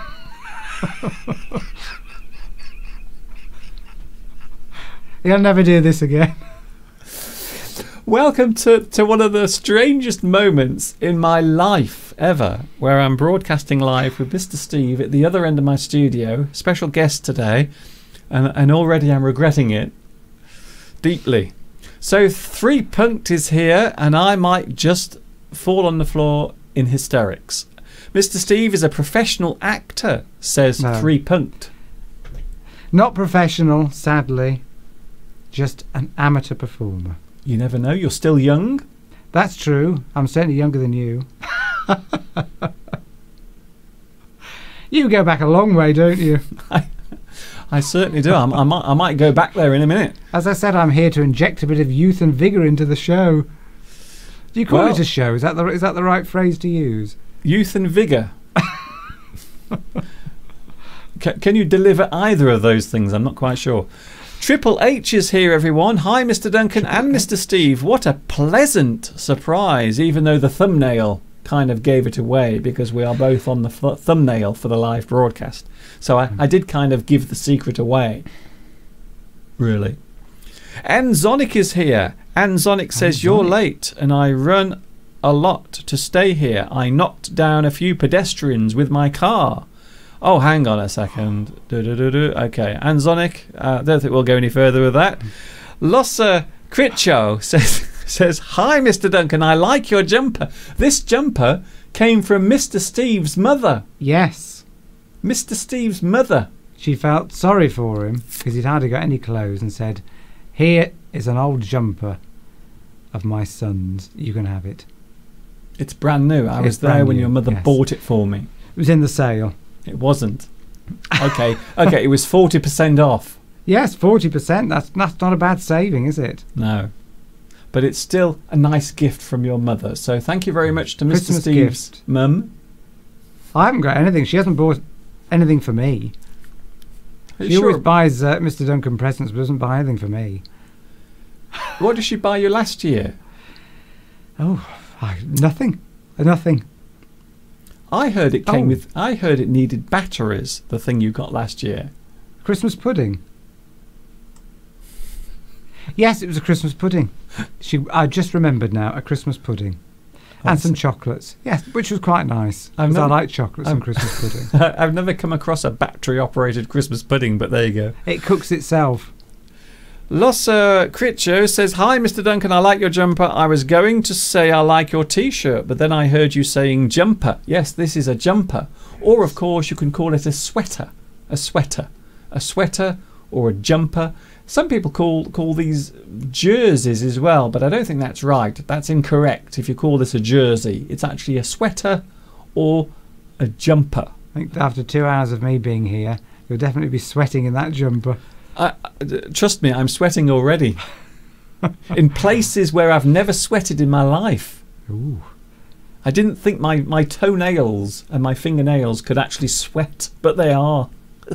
You'll never do this again. Welcome to, to one of the strangest moments in my life ever, where I'm broadcasting live with Mister Steve at the other end of my studio. Special guest today, and, and already I'm regretting it deeply. So Three Punct is here, and I might just fall on the floor in hysterics. Mister Steve is a professional actor, says no. Three Punct. Not professional, sadly. Just an amateur performer. You never know, you're still young. That's true. I'm certainly younger than you. You go back a long way, don't you? I, I certainly do. I'm, I, might, I might go back there in a minute. As I said, I'm here to inject a bit of youth and vigour into the show. Do you call well, it a show? Is that the is that the right phrase to use? Youth and vigour. can, can you deliver either of those things? I'm not quite sure. Triple H is here, everyone. Hi, Mister Duncan and Mister Steve. What a pleasant surprise, even though the thumbnail kind of gave it away because we are both on the th thumbnail for the live broadcast. So I, I did kind of give the secret away. Really. Anzonic is here. Anzonic says, Anzonic. You're late and I run a lot to stay here. I knocked down a few pedestrians with my car. Oh, hang on a second. Do, do, do, do. Okay, Anzonic, I uh, don't think we'll go any further with that. Lossa Critcho says, says, Hi, Mister Duncan, I like your jumper. This jumper came from Mister Steve's mother. Yes. Mister Steve's mother. She felt sorry for him because he'd hardly got any clothes and said, Here is an old jumper of my son's. You can have it. It's brand new. I it's was there when new, your mother yes. bought it for me. It was in the sale. It wasn't. Okay, okay, it was forty percent off. Yes, forty percent. That's, that's not a bad saving, is it? No. But it's still a nice gift from your mother. So thank you very much to Mister Christmas Steve's gift. mum. I haven't got anything. She hasn't bought anything for me. She sure? always buys uh, Mister Duncan presents but doesn't buy anything for me. What did she buy you last year? Oh, I, nothing. Nothing. I heard it came oh. with. I heard it needed batteries. The thing you got last year. Christmas pudding. Yes, it was a Christmas pudding. She. I just remembered now. A Christmas pudding, oh, and some chocolates. Yes, which was quite nice. Because I like chocolates I've, and Christmas pudding. I've never come across a battery-operated Christmas pudding, but there you go. It cooks itself. Lossa Critcho says, Hi, Mister Duncan, I like your jumper. I was going to say I like your T-shirt, but then I heard you saying jumper. Yes, this is a jumper. Or, of course, you can call it a sweater. A sweater. A sweater or a jumper. Some people call, call these jerseys as well, but I don't think that's right. That's incorrect. If you call this a jersey, it's actually a sweater or a jumper. I think after two hours of me being here, you'll definitely be sweating in that jumper. Uh, trust me, I'm sweating already. In places where I've never sweated in my life. Ooh. I didn't think my, my toenails and my fingernails could actually sweat, but they are.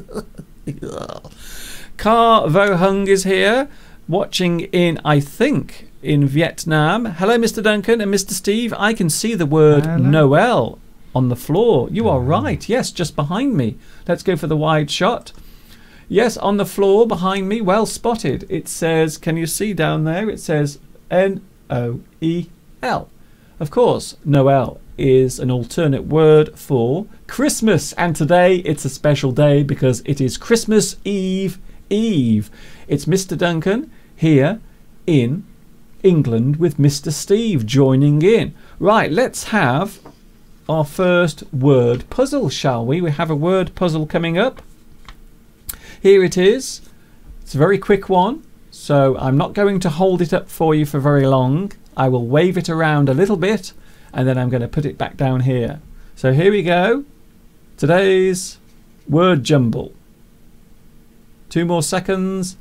Car Vo Hung is here, watching in, I think, in Vietnam. Hello, Mister Duncan and Mister Steve. I can see the word Hello. Noel on the floor. You are right. Yes, just behind me. Let's go for the wide shot. Yes, on the floor behind me, well spotted. It says, can you see down there? It says N O E L. Of course, Noel is an alternate word for Christmas. And today it's a special day because it is Christmas Eve Eve. It's Mister Duncan here in England with Mister Steve joining in. Right, let's have our first word puzzle, shall we? We have a word puzzle coming up. Here it is. It's a very quick one, so I'm not going to hold it up for you for very long. I will wave it around a little bit and then I'm going to put it back down here. So here we go. Today's word jumble. Two more seconds.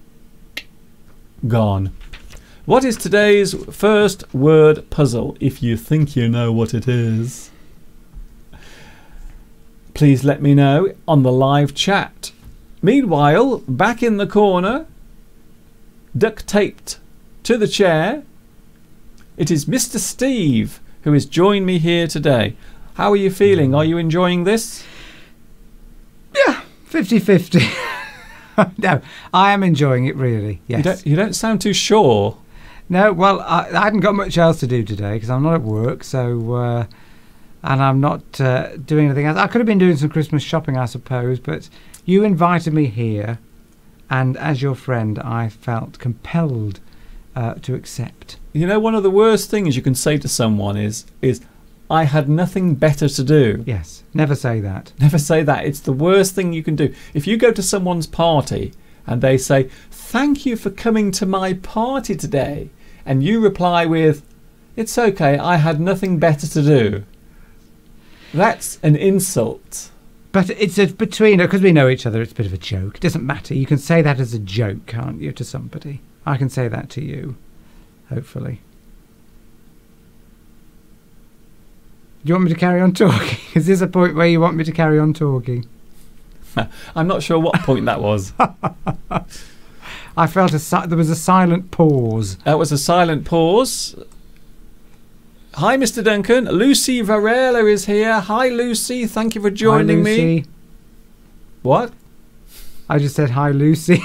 Gone. What is today's first word puzzle, if you think you know what it is? please let me know on the live chat. Meanwhile, back in the corner, duct taped to the chair, it is Mister Steve who has joined me here today. How are you feeling? Are you enjoying this? Yeah, fifty fifty. No, I am enjoying it, really. Yes. You don't, you don't sound too sure. No, well, I, I hadn't got much else to do today because I'm not at work, so uh, and I'm not uh, doing anything else. I could have been doing some Christmas shopping, I suppose, but you invited me here, and as your friend, I felt compelled uh, to accept. You know, one of the worst things you can say to someone is, is, I had nothing better to do. Yes, never say that. Never say that. It's the worst thing you can do. If you go to someone's party and they say, thank you for coming to my party today, and you reply with, it's okay, I had nothing better to do. That's an insult. But it's a, between, because we know each other, it's a bit of a joke. It doesn't matter. You can say that as a joke, can't you, to somebody? I can say that to you, hopefully. Do you want me to carry on talking? Is this a point where you want me to carry on talking? I'm not sure what point that was. I felt a si- there was a silent pause. That was a silent pause. Hi, Mister Duncan. Lucy Varela is here. Hi, Lucy. Thank you for joining hi, Lucy. me. What? I just said hi, Lucy.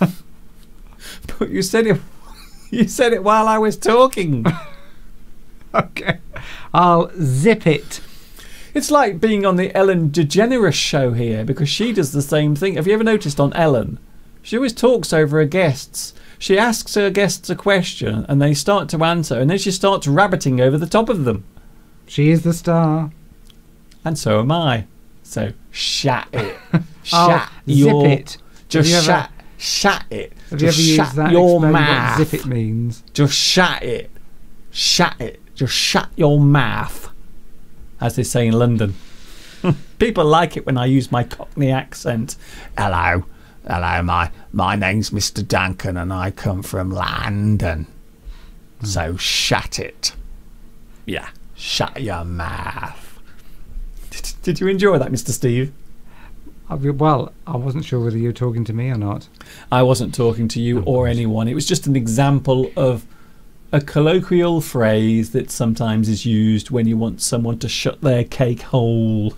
But you said it. You said it while I was talking. Okay, I'll zip it. It's like being on the Ellen DeGeneres show here, because she does the same thing. Have you ever noticed on Ellen? She always talks over her guests. She asks her guests a question and they start to answer, and then she starts rabbiting over the top of them. She is the star. And so am I. So shat it. I'll Shat your, zip it. Just Have you shat, ever- shat it. Have you ever Just used shat that? your Explain mouth. what zip it means. Just shat it. Shat it. Just shut your mouth, as they say in London. People like it when I use my Cockney accent. Hello. Hello, my, my name's Mister Duncan and I come from London. Mm. So shut it. Yeah, shut your mouth. Did, did you enjoy that, Mister Steve? I, well, I wasn't sure whether you were talking to me or not. I wasn't talking to you or anyone. It was just an example of a colloquial phrase that sometimes is used when you want someone to shut their cake hole.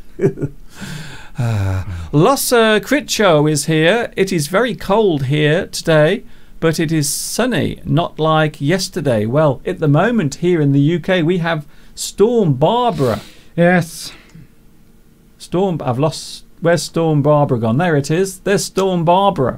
uh, Lossa Critcho is here. It is very cold here today, but it is sunny, not like yesterday. Well, at the moment here in the U K, we have Storm Barbara. Yes. Storm, I've lost, where's Storm Barbara gone? There it is. There's Storm Barbara.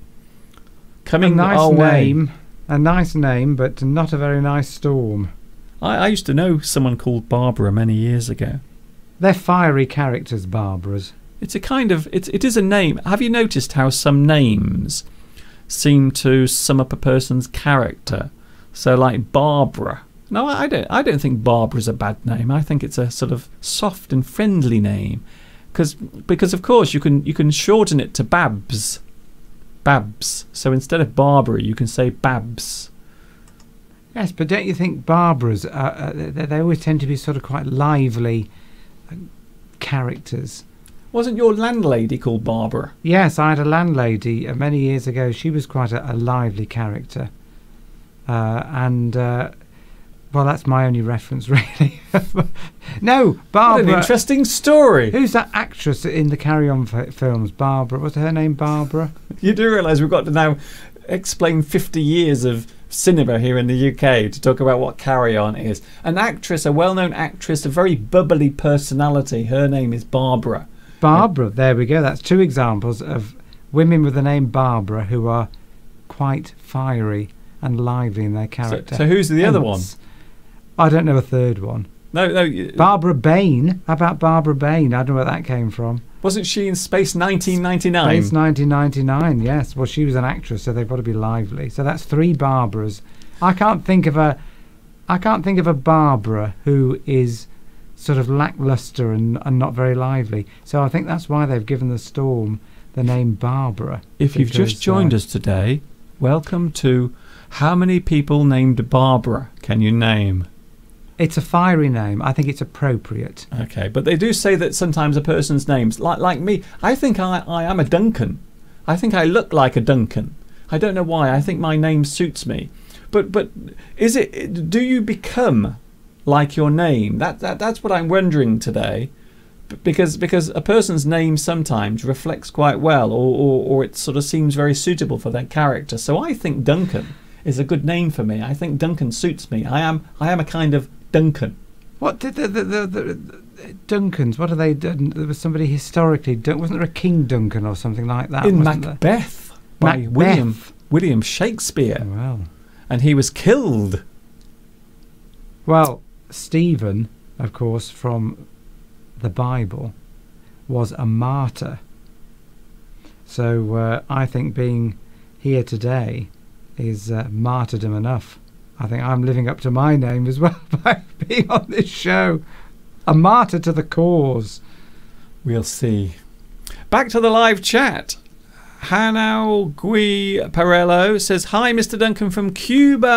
Coming a nice our way. name. A nice name, but not a very nice storm. I, I used to know someone called Barbara many years ago. They're fiery characters, Barbaras. It's a kind of, it's, it is a name. Have you noticed how some names seem to sum up a person's character? So like Barbara. No, I don't, I don't think Barbara's a bad name. I think it's a sort of soft and friendly name. Cause, because, of course, you can, you can shorten it to Babs. Babs. So instead of Barbara, you can say Babs. Yes, but don't you think Barbaras, uh, uh, they, they always tend to be sort of quite lively uh, characters? Wasn't your landlady called Barbara? Yes, I had a landlady uh, many years ago. She was quite a, a lively character. Uh, and, uh, well, that's my only reference, really. No, Barbara. What an interesting story. Who's that actress in the Carry On f- films? Barbara. Was her name Barbara? You do realise we've got to now explain fifty years of cinema here in the U K to talk about what Carry On is. An actress, a well-known actress, a very bubbly personality. Her name is Barbara. Barbara. Yeah. There we go. That's two examples of women with the name Barbara who are quite fiery and lively in their character. So, so who's the Hence, other one? I don't know a third one. No, no. Barbara Bain. How about Barbara Bain? I don't know where that came from. Wasn't she in Space nineteen ninety-nine? Space nineteen ninety-nine, yes. Well, she was an actress, so they've got to be lively. So that's three Barbaras. I can't think of a, I can't think of a Barbara who is sort of lackluster and, and not very lively. So I think that's why they've given the storm the name Barbara. If you've because, just joined uh, us today, welcome to How Many People Named Barbara Can You Name? It's a fiery name. I think it's appropriate. Okay, but they do say that sometimes a person's names, like like me, I think I, I am a Duncan. I think I look like a Duncan. I don't know why. I think my name suits me. But but is it? Do you become like your name? That that that's what I'm wondering today. Because because a person's name sometimes reflects quite well, or, or, or it sort of seems very suitable for their character. So I think Duncan is a good name for me. I think Duncan suits me. I am I am a kind of Duncan. What did the the, the, the, the Duncans? What are they done? There was somebody historically. Wasn't there a King Duncan or something like that? In wasn't Macbeth there? by Macbeth. William William Shakespeare. Oh, well, and he was killed. Well, Stephen, of course, from the Bible, was a martyr. So uh, I think being here today is uh, martyrdom enough. I think I'm living up to my name as well by being on this show. A martyr to the cause. We'll see. Back to the live chat. Hanau Gui Parello says, "Hi, Mister Duncan from Cuba."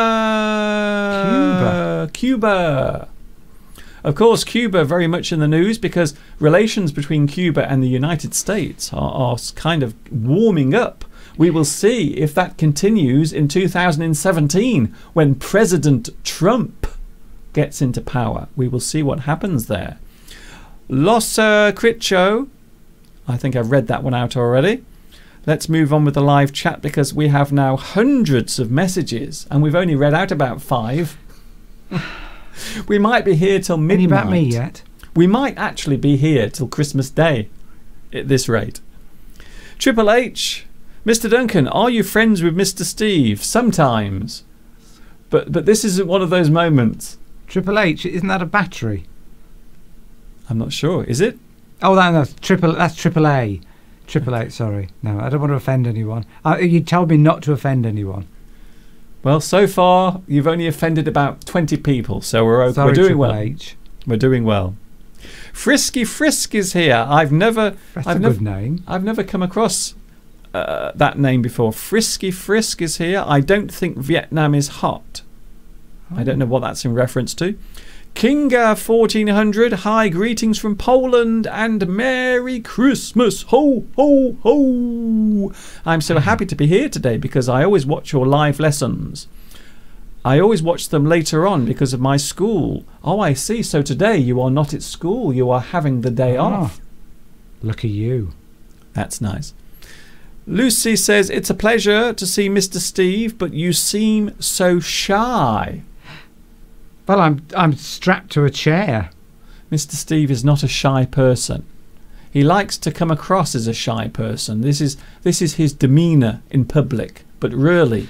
Cuba. Cuba. Of course, Cuba very much in the news because relations between Cuba and the United States are, are kind of warming up. We will see if that continues in two thousand seventeen when President Trump gets into power. We will see what happens there. Los uh, Critcho, I think I've read that one out already. Let's move on with the live chat because we have now hundreds of messages and we've only read out about five. We might be here till midnight. Any about me yet? We might actually be here till Christmas Day at this rate. Triple H, Mister Duncan, are you friends with Mister Steve? Sometimes. But but this isn't one of those moments. Triple H, isn't that a battery? I'm not sure. Is it? Oh, that, that's triple. That's triple A. Triple A. Sorry. No, I don't want to offend anyone. Uh, you told me not to offend anyone. Well, so far you've only offended about twenty people, so we're okay. Sorry, we're doing Triple well. H. We're doing well. Frisky Frisk is here. I've never. That's I've a never, good name. I've never come across uh, that name before. Frisky Frisk is here. I don't think Vietnam is hot. Oh. I don't know what that's in reference to. Kinga fourteen hundred, hi, greetings from Poland and Merry Christmas, ho, ho, ho. I'm so happy to be here today because I always watch your live lessons. I always watch them later on because of my school. Oh, I see, so today you are not at school, you are having the day Oh, off. Look at you. That's nice. Lucy says, it's a pleasure to see Mister Steve, but you seem so shy. Well, I'm I'm strapped to a chair. Mister Steve is not a shy person. He likes to come across as a shy person. This is this is his demeanour in public. But really,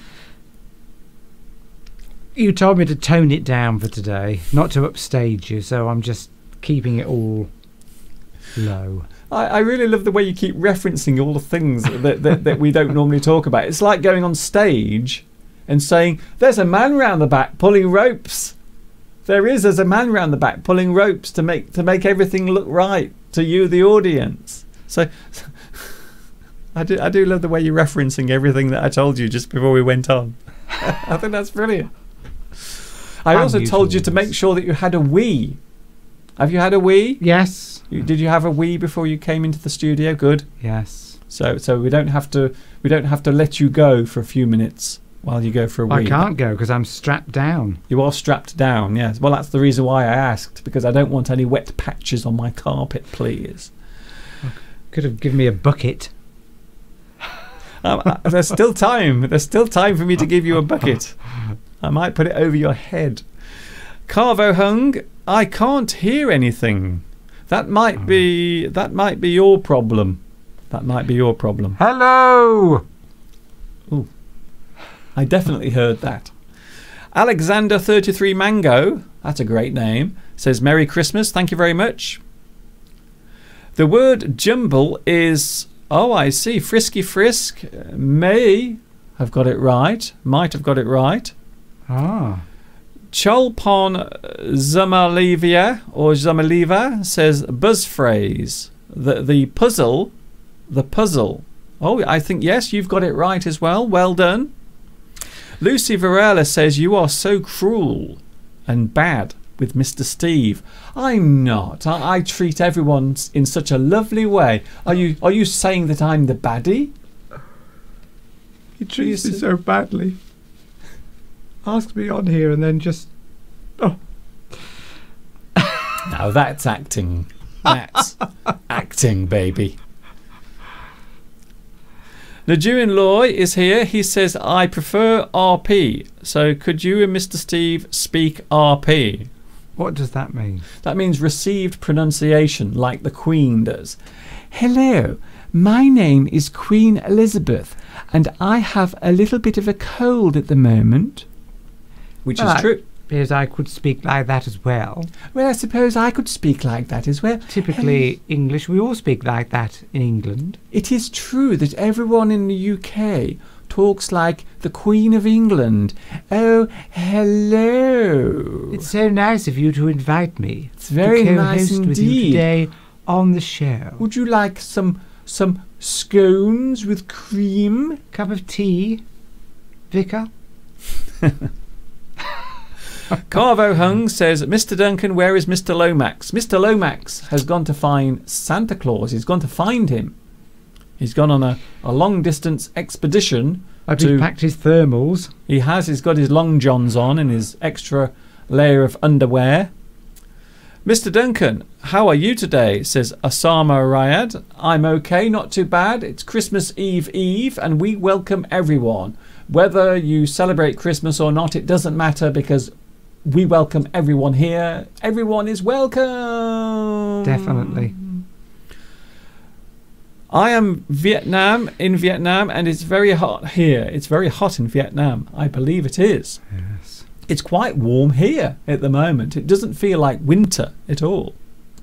you told me to tone it down for today, not to upstage you, so I'm just keeping it all low. I, I really love the way you keep referencing all the things that, that, that we don't normally talk about. It's like going on stage and saying, there's a man round the back pulling ropes. There is, there's a man round the back pulling ropes to make to make everything look right to you, the audience. So I do I do love the way you're referencing everything that I told you just before we went on. I think that's brilliant. I also told you to make sure that you had a wee. Have you had a wee? Yes. You, did you have a wee before you came into the studio? Good. Yes. So so we don't have to we don't have to let you go for a few minutes while you go for a wee. I can't go because I'm strapped down. You are strapped down, yes. Well, that's the reason why I asked, because I don't want any wet patches on my carpet, please. Could have given me a bucket. Um, uh, there's still time. There's still time for me to give you a bucket. I might put it over your head. Carvo Hung, I can't hear anything. That might be that might be your problem. That might be your problem. Hello. Ooh. I definitely heard that. Alexander thirty-three Mango, that's a great name, says Merry Christmas, thank you very much. The word jumble is, oh, I see, Frisky Frisk may have got it right, might have got it right. Ah. Cholpon Zamalivia or Zamaliva says buzz phrase. The the puzzle, the puzzle. Oh, I think yes, you've got it right as well. Well done. Lucy Varela says you are so cruel and bad with Mister Steve. I'm not. I, I treat everyone in such a lovely way. Are you Are you saying that I'm the baddie? He treats me so badly. Asks me on here and then just... Oh. Now that's acting. That's acting, baby. Nigerian Loy is here. He says, I prefer R P. So could you and Mister Steve speak R P? What does that mean? That means received pronunciation, like the Queen does. Hello, my name is Queen Elizabeth, and I have a little bit of a cold at the moment. Which well, is true. Because I could speak like that as well. Well, I suppose I could speak like that as well. Typically Hello. English, we all speak like that in England. It is true that everyone in the U K talks like the Queen of England. Oh, hello. It's so nice of you to invite me. It's very to nice co-host with you indeed. today on the show. Would you like some some scones with cream? Cup of tea, Vicar? Carvo Hung says, Mister Duncan, where is Mister Lomax? Mister Lomax has gone to find Santa Claus. He's gone to find him. He's gone on a, a long distance expedition. I've to, packed his thermals. He has. He's got his long johns on and his extra layer of underwear. Mister Duncan, how are you today? Says Osama Rayad. I'm okay, not too bad. It's Christmas Eve Eve and we welcome everyone. Whether you celebrate Christmas or not, it doesn't matter because we welcome everyone here. Everyone is welcome. Definitely. I am Vietnam in Vietnam and it's very hot here. It's very hot in Vietnam. I believe it is. Yes. It's quite warm here at the moment. It doesn't feel like winter at all.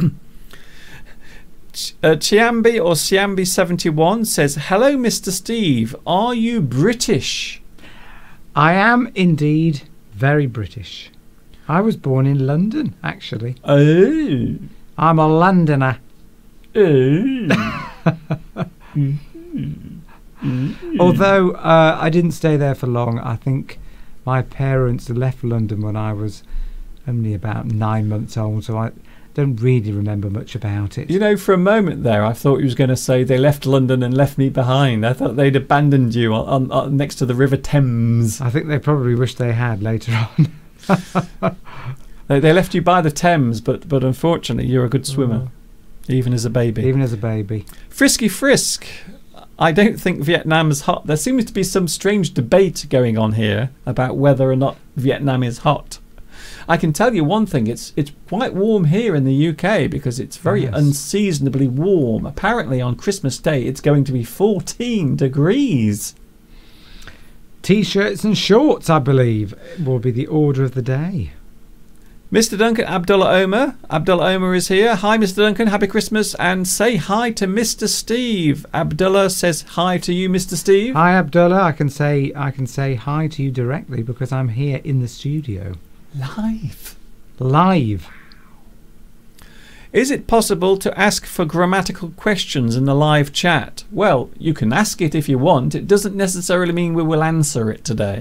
Ch uh, Chiambi or Siambi seventy-one says, hello, Mister Steve. Are you British? I am indeed very British. I was born in London, actually. Oh. I'm a Londoner. Oh. Although uh, I didn't stay there for long. I think my parents left London when I was only about nine months old, so I don't really remember much about it. You know, for a moment there, I thought he was going to say they left London and left me behind. I thought they'd abandoned you on, on, on next to the River Thames. I think they probably wish they had later on. they, they left you by the Thames, but but unfortunately, you're a good swimmer, Oh. even as a baby. Even as a baby. Frisky Frisk. I don't think Vietnam's hot. There seems to be some strange debate going on here about whether or not Vietnam is hot. I can tell you one thing, it's it's quite warm here in the U K because it's very Yes. unseasonably warm. Apparently on Christmas Day it's going to be fourteen degrees. T-shirts and shorts, I believe, will be the order of the day. Mister Duncan, Abdullah Omer. Abdullah Omer is here. Hi, Mister Duncan. Happy Christmas. And say hi to Mister Steve. Abdullah says hi to you, Mister Steve. Hi, Abdullah. I can say I can say hi to you directly because I'm here in the studio. Live. Live. Is it possible to ask for grammatical questions in the live chat? Well, you can ask it if you want. It doesn't necessarily mean we will answer it today.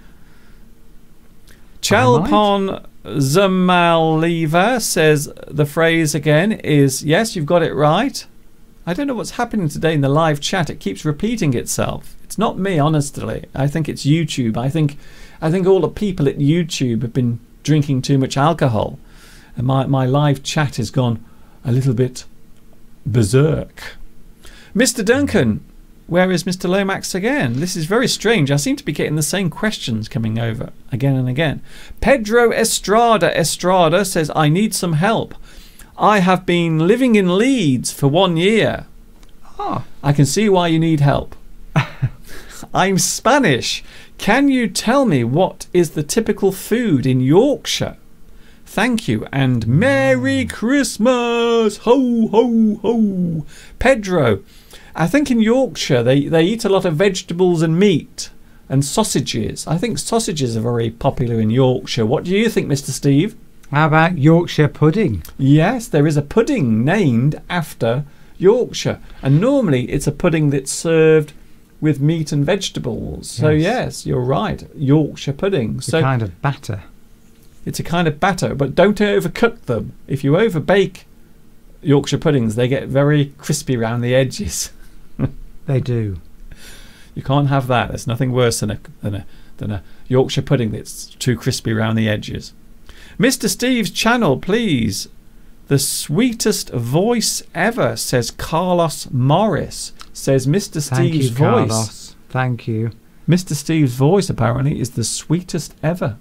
Chalpon Zamaliva says the phrase again is, yes, you've got it right. I don't know what's happening today in the live chat. It keeps repeating itself. It's not me, honestly. I think it's YouTube. I think, I think all the people at YouTube have been drinking too much alcohol. And my, my live chat has gone a little bit berserk. Mister Duncan, where is Mister Lomax again? This is very strange. I seem to be getting the same questions coming over again and again. Pedro Estrada Estrada says, I need some help. I have been living in Leeds for one year. Oh. I can see why you need help. I'm Spanish. Can you tell me what is the typical food in Yorkshire? Thank you and Merry Christmas! Ho, ho, ho! Pedro, I think in Yorkshire they, they eat a lot of vegetables and meat and sausages. I think sausages are very popular in Yorkshire. What do you think, Mister Steve? How about Yorkshire pudding? Yes, there is a pudding named after Yorkshire. And normally it's a pudding that's served with meat and vegetables. So Yes. yes, you're right. Yorkshire pudding. The So kind of batter. It's a kind of batter, but don't overcook them. If you overbake Yorkshire puddings, they get very crispy around the edges. They do. You can't have that. There's nothing worse than a, than a, than a Yorkshire pudding that's too crispy around the edges. Mister Steve's channel, please. The sweetest voice ever, says Carlos Morris. Says Mister Thank Steve's you, voice. Carlos. Thank you. Mister Steve's voice apparently is the sweetest ever.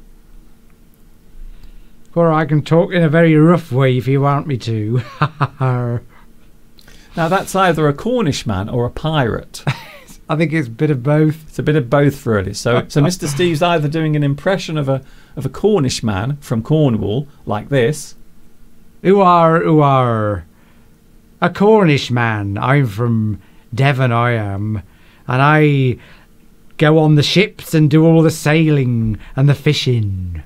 Or I can talk in a very rough way if you want me to. Now that's either a Cornish man or a pirate. I think it's a bit of both. It's a bit of both, really. So, so Mister Steve's either doing an impression of a of a Cornish man from Cornwall, like this. Who are, who are? A Cornish man. I'm from Devon, I am. And I go on the ships and do all the sailing and the fishing.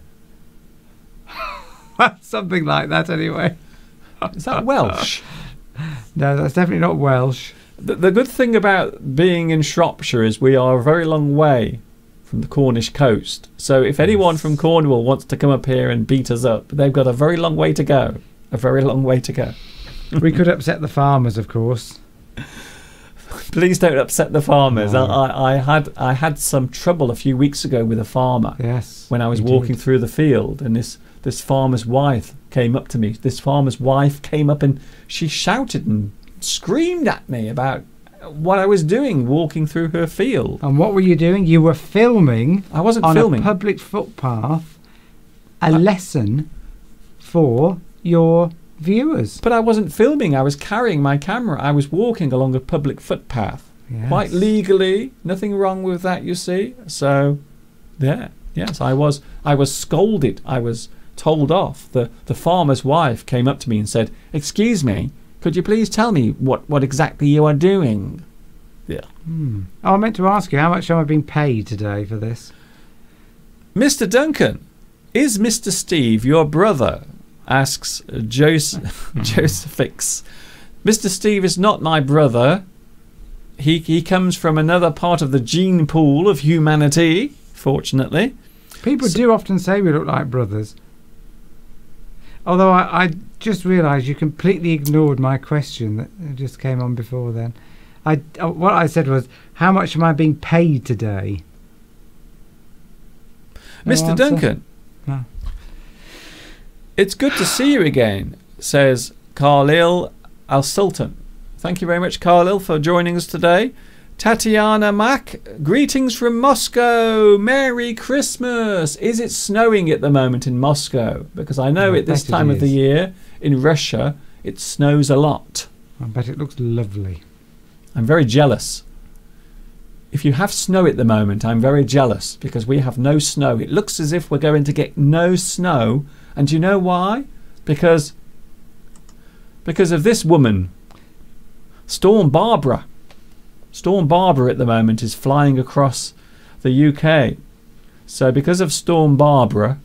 Something like that, anyway. Is that Welsh? No, that's definitely not Welsh. The, the good thing about being in Shropshire is we are a very long way from the Cornish coast. So if anyone from Cornwall wants to come up here and beat us up, they've got a very long way to go. A very long way to go. We could upset the farmers, of course. Please don't upset the farmers. No. I, I had I had some trouble a few weeks ago with a farmer. Yes. When I was you walking did. through the field, and this this farmer's wife came up to me. This farmer's wife came up and she shouted and screamed at me about what I was doing walking through her field. And what were you doing? You were filming. I wasn't on filming. a public footpath. A I, lesson for your viewers. But I wasn't filming. I was carrying my camera. I was walking along a public footpath. Yes. Quite legally. Nothing wrong with that, you see. So, yeah. Yes, I was I was scolded. I was told off. The the farmer's wife came up to me and said, "Excuse me, could you please tell me what, what exactly you are doing?" Yeah. Hmm. Oh, I meant to ask you, how much am I being paid today for this? Mister Duncan, is Mister Steve your brother? Asks Joseph Josephix. Mister Steve is not my brother. He he comes from another part of the gene pool of humanity, fortunately. People So- do often say we look like brothers. Although I, I just realised you completely ignored my question that just came on before then. I, uh, what I said was, how much am I being paid today? No Mister answer? Duncan. No. It's good to see you again, says Carlil Al Sultan. Thank you very much, Carlil, for joining us today. Tatiana Mack, greetings from Moscow. Merry Christmas. Is it snowing at the moment in Moscow? Because I know I at this bet it time of the is. year in Russia it snows a lot. I bet it looks lovely. I'm very jealous. If you have snow at the moment, I'm very jealous because we have no snow. It looks as if we're going to get no snow. And do you know why? Because because of this woman, Storm Barbara. Storm Barbara at the moment is flying across the U K. So because of Storm Barbara,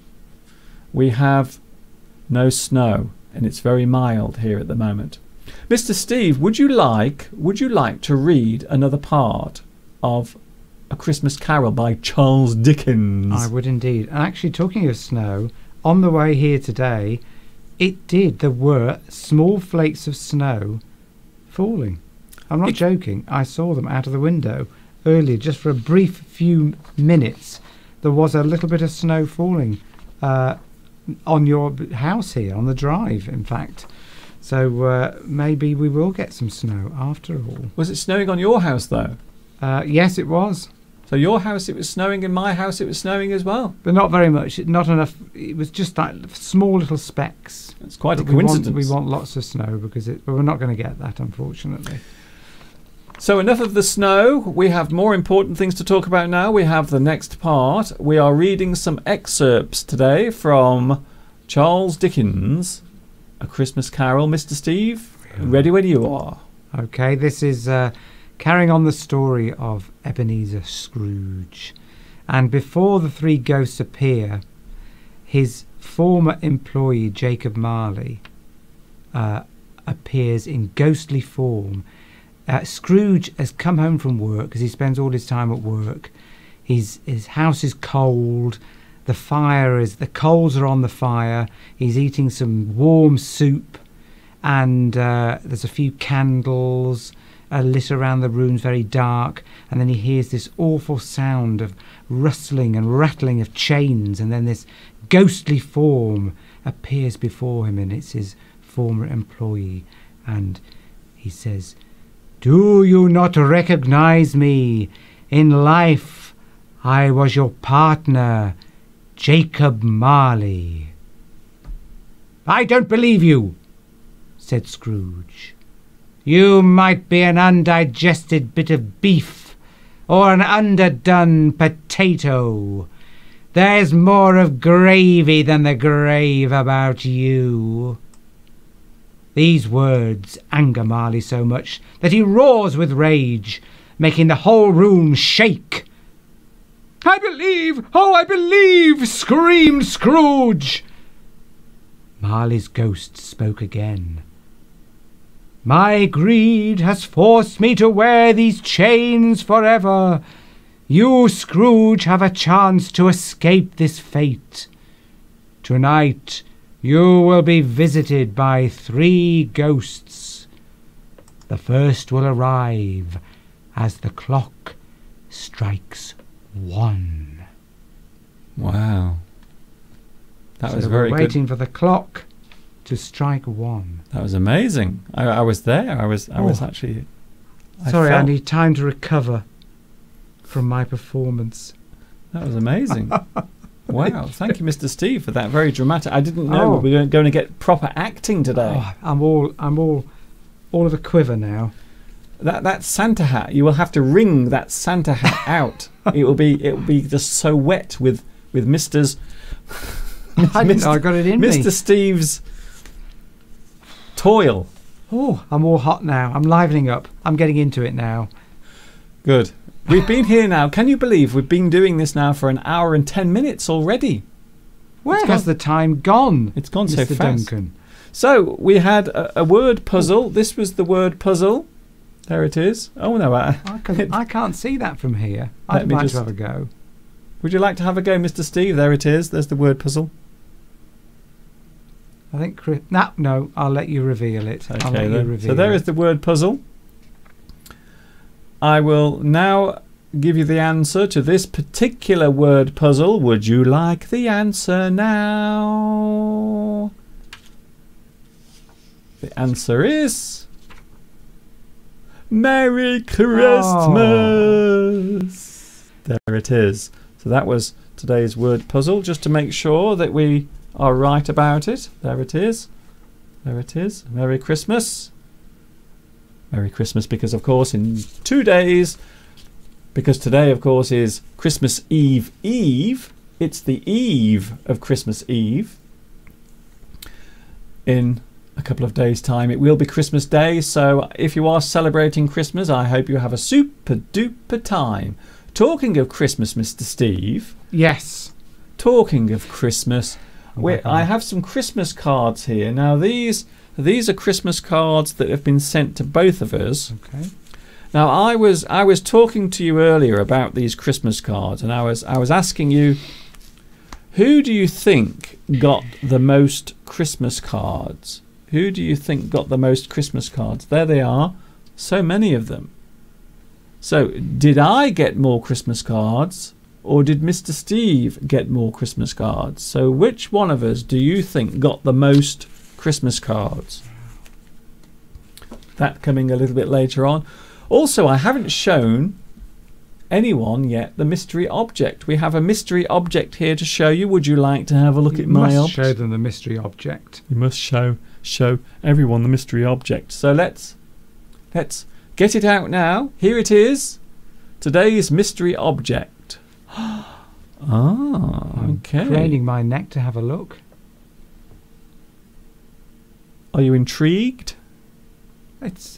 we have no snow and it's very mild here at the moment. Mister Steve, would you like would you like to read another part of A Christmas Carol by Charles Dickens? I would indeed. And actually, talking of snow, on the way here today, it did. There were small flakes of snow falling. I'm not It- joking. I saw them out of the window earlier, just for a brief few minutes. There was a little bit of snow falling uh, on your b- house here, on the drive, in fact. So uh, maybe we will get some snow after all. Was it snowing on your house though? Uh, yes, it was. So your house it was snowing, in my house it was snowing as well. But not very much. It- Not enough. It was just like small little specks. It's quite a But we want- coincidence. We want, lots of snow because it, but we're not going to get that, unfortunately. So enough of the snow. We have more important things to talk about now. We have the next part. We are reading some excerpts today from Charles Dickens, A Christmas Carol. Mister Steve, ready when you are. Okay, this is uh, carrying on the story of Ebenezer Scrooge. And before the three ghosts appear, his former employee, Jacob Marley, uh, appears in ghostly form. Uh, Scrooge has come home from work because he spends all his time at work. His, his house is cold. The fire is, the coals are on the fire. He's eating some warm soup, and uh, there's a few candles uh, lit around the room, very dark. And then he hears this awful sound of rustling and rattling of chains, and then this ghostly form appears before him, and it's his former employee. And he says, "Do you not recognize me? In life, I was your partner, Jacob Marley." "I don't believe you," said Scrooge. "You might be an undigested bit of beef or an underdone potato. There's more of gravy than the grave about you." These words anger Marley so much that he roars with rage, making the whole room shake. "I believe! Oh, I believe!" screamed Scrooge. Marley's ghost spoke again. "My greed has forced me to wear these chains forever. You, Scrooge, have a chance to escape this fate. Tonight you will be visited by three ghosts. The first will arrive as the clock strikes one." Wow. That so was we're very waiting good. for the clock to strike one. That was amazing. I, I was there. I was. I was Oh. actually. I Sorry, I felt- need time to recover from my performance. That was amazing. Wow. Thank you, Mister Steve, for that very dramatic. I didn't know Oh. we were going to get proper acting today. Oh, I'm all, I'm all, all of a quiver now. That that Santa hat. You will have to wring that Santa hat out. It will be. It will be just so wet with with Mister's. I didn't know I got it in Mister me. Steve's toil. Oh, I'm all hot now. I'm livening up. I'm getting into it now. Good. We've been here now. Can you believe we've been doing this now for an hour and ten minutes already? Where It's has gone- the time gone? It's gone so Mister fast. Duncan. So we had a, a word puzzle. This was the word puzzle. There it is. Oh no! I, I, can, I can't see that from here. Let I'd me like just- to have a go. Would you like to have a go, Mister Steve? There it is. There's the word puzzle. I think Chris, no, no. I'll let you reveal it. I'll Okay, let you then. reveal So there it. is the word puzzle. I will now give you the answer to this particular word puzzle. Would you like the answer now? The answer is Merry Christmas. There it is. So that was today's word puzzle, just to make sure that we are right about it. There it is. There it is. Merry Christmas. Merry Christmas, because of course in two days, because today of course is Christmas Eve Eve, it's the eve of Christmas Eve. In a couple of days' time it will be Christmas Day, so if you are celebrating Christmas, I hope you have a super duper time. Talking of Christmas, Mister Steve, Yes. talking of Christmas, Oh we, my God. I have some Christmas cards here. Now these these are Christmas cards that have been sent to both of us. Okay. Now I was I was talking to you earlier about these Christmas cards, and I was I was asking you, who do you think got the most Christmas cards? Who do you think got the most Christmas cards? There they are, so many of them. So did I get more Christmas cards, or did Mister Steve get more Christmas cards? So which one of us do you think got the most Christmas cards? That coming a little bit later on. Also, I haven't shown anyone yet the mystery object. We have a mystery object here to show you. Would you like to have a look You at my must object? show them the mystery object. We must show show everyone the mystery object. So let's let's get it out now. Here it is. Today's mystery object. Ah, okay. Craning my neck to have a look. Are you intrigued? It's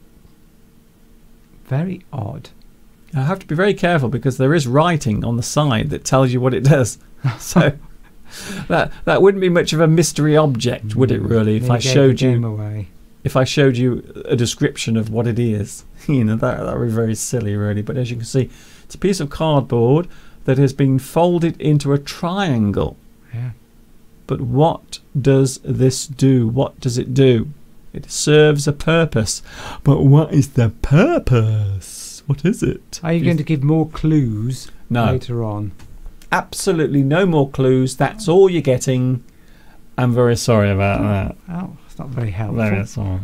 very odd. I have to be very careful because there is writing on the side that tells you what it does. So that that wouldn't be much of a mystery object, would it really, if Nearly I gave showed the game you away. if I showed you a description of what it is? You know, that that would be very silly really. But as you can see, it's a piece of cardboard that has been folded into a triangle. Yeah. But what does this do? What does it do? It serves a purpose. But what is the purpose? What is it? Are you going to give more clues No. later on? Absolutely no more clues. That's all you're getting. I'm very sorry about that. Oh, it's not very helpful. Very sorry.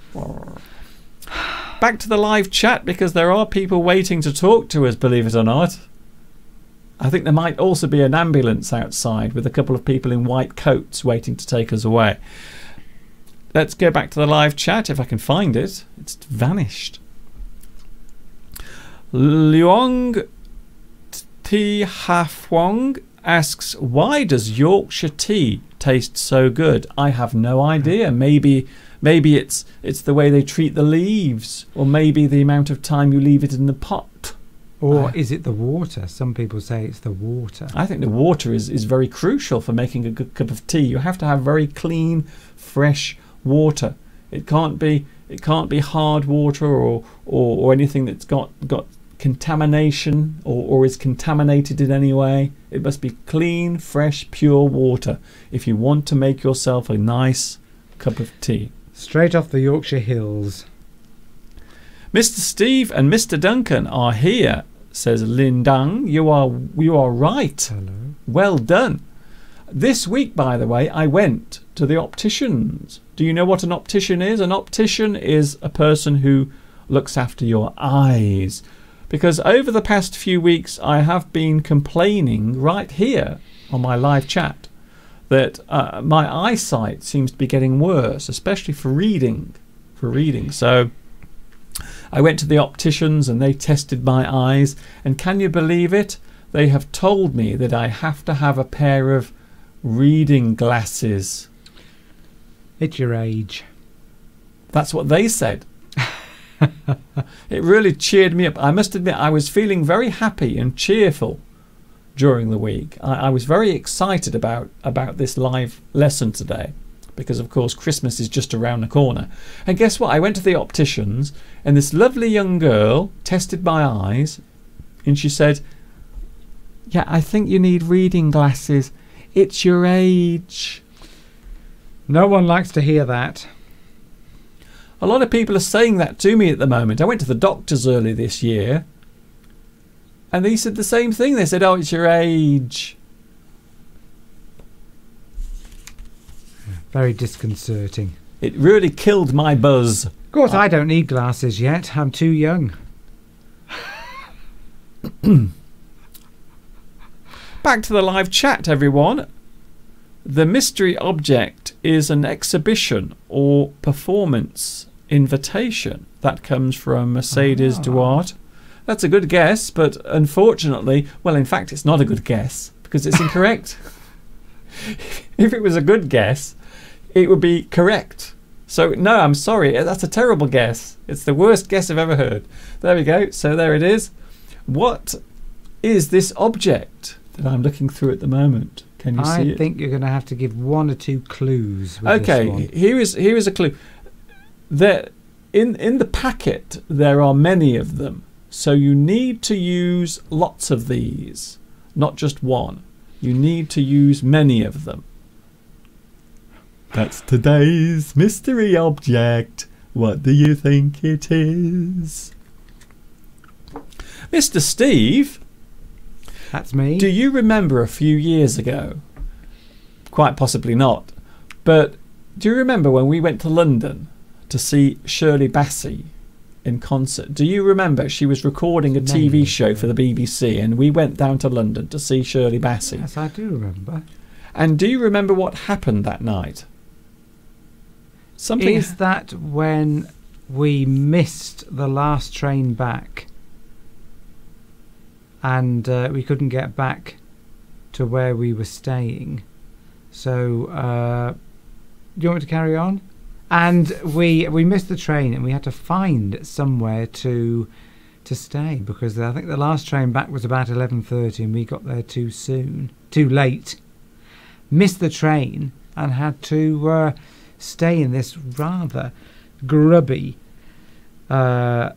Back to the live chat, because there are people waiting to talk to us, believe it or not. I think there might also be an ambulance outside with a couple of people in white coats waiting to take us away. Let's go back to the live chat if I can find it. It's vanished. Luong T Hafwong asks, why does Yorkshire tea taste so good? I have no idea. Maybe maybe it's it's the way they treat the leaves, or maybe the amount of time you leave it in the pot. Or Uh, is it the water? Some people say it's the water. I think the water is, is very crucial for making a good cup of tea. You have to have very clean, fresh water. It can't be it can't be hard water or or, or anything that's got got contamination or, or is contaminated in any way. It must be clean, fresh, pure water if you want to make yourself a nice cup of tea. Straight off the Yorkshire hills. Mister Steve and Mister Duncan are here, says Lin Dang. You are you are right. Hello. Well done. This week, by the way, I went to the opticians. Do you know what an optician is? An optician is a person who looks after your eyes. Because over the past few weeks, I have been complaining right here on my live chat that uh, my eyesight seems to be getting worse, especially for reading. For reading. So I went to the opticians and they tested my eyes. And can you believe it? They have told me that I have to have a pair of reading glasses. It's your age. That's what they said. It really cheered me up. I must admit, I was feeling very happy and cheerful during the week. I, I was very excited about, about this live lesson today because, of course, Christmas is just around the corner. And guess what? I went to the opticians and this lovely young girl tested my eyes and she said, yeah, I think you need reading glasses. It's your age. No one likes to hear that. A lot of people are saying that to me at the moment. I went to the doctors early this year and they said the same thing. They said, oh, it's your age. Very disconcerting. It really killed my buzz. Of course, I don't need glasses yet. I'm too young. Back to the live chat, everyone. The mystery object is an exhibition or performance invitation. That comes from Mercedes Ah. Duarte. That's a good guess, but unfortunately, well, in fact, it's not a good guess because it's incorrect. If it was a good guess, it would be correct. So, no, I'm sorry. That's a terrible guess. It's the worst guess I've ever heard. There we go. So there it is. What is this object that I'm looking through at the moment? Can you I see it? think you're going to have to give one or two clues. With Okay, this one. here is here is a clue. There, in in the packet, there are many of them. So you need to use lots of these, not just one. You need to use many of them. That's today's mystery object. What do you think it is? Mister Steve, That's me. do you remember a few years ago? Quite possibly not. But do you remember when we went to London to see Shirley Bassey in concert? Do you remember she was recording a T V Many show for the B B C and we went down to London to see Shirley Bassey? Yes, I do remember. And do you remember what happened that night? Something Is that when we missed the last train back and uh, we couldn't get back to where we were staying? So, uh, do you want me to carry on? And we we missed the train and we had to find somewhere to to stay because I think the last train back was about eleven thirty and we got there too soon, too late. Missed the train and had to uh, stay in this rather grubby uh,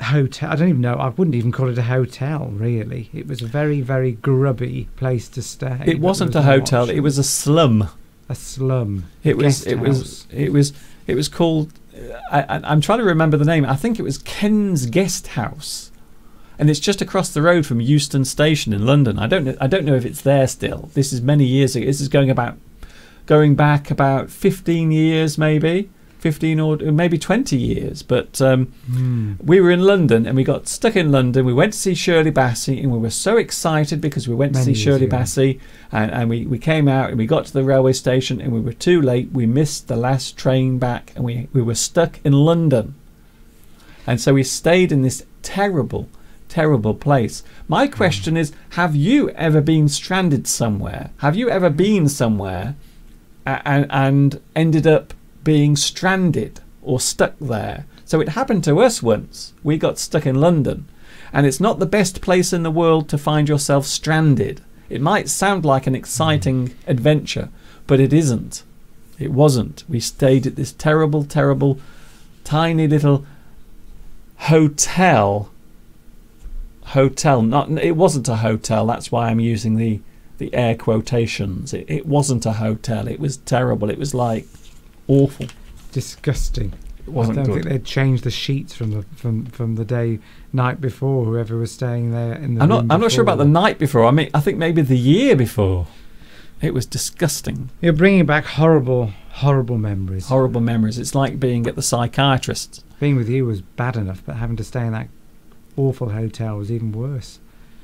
hotel. I don't even know. I wouldn't even call it a hotel, really. It was a very, very grubby place to stay. It wasn't a hotel. It was a slum. A slum. It was. It was. It was. It was called. I, I, I'm trying to remember the name. I think it was Ken's Guest House, and it's just across the road from Euston Station in London. I don't know. I don't know if it's there still. This is many years ago. This is going about, going back about fifteen years, maybe. fifteen or maybe twenty years, but um, mm. we were in London and we got stuck in London. We went to see Shirley Bassey and we were so excited because we went Many to see Shirley ago. Bassey and, and we, we came out and we got to the railway station and we were too late. We missed the last train back and we, we were stuck in London. And so we stayed in this terrible, terrible place. My question mm. is, have you ever been stranded somewhere? Have you ever been somewhere and, and ended up being stranded or stuck there? So it happened to us once. We got stuck in London, and it's not the best place in the world to find yourself stranded. It might sound like an exciting adventure, but it isn't. It wasn't. We stayed at this terrible, terrible, tiny little hotel. Hotel. Not. It wasn't a hotel. That's why I'm using the the air quotations. It, it wasn't a hotel. It was terrible. It was like awful, disgusting. It wasn't I don't good. think they'd changed the sheets from the from from the day night before. Whoever was staying there in the I'm room not. I'm not sure before. about the night before. I mean, I think maybe the year before. It was disgusting. You're bringing back horrible, horrible memories. Horrible memories. It's like being at the psychiatrist. Being with you was bad enough, but having to stay in that awful hotel was even worse.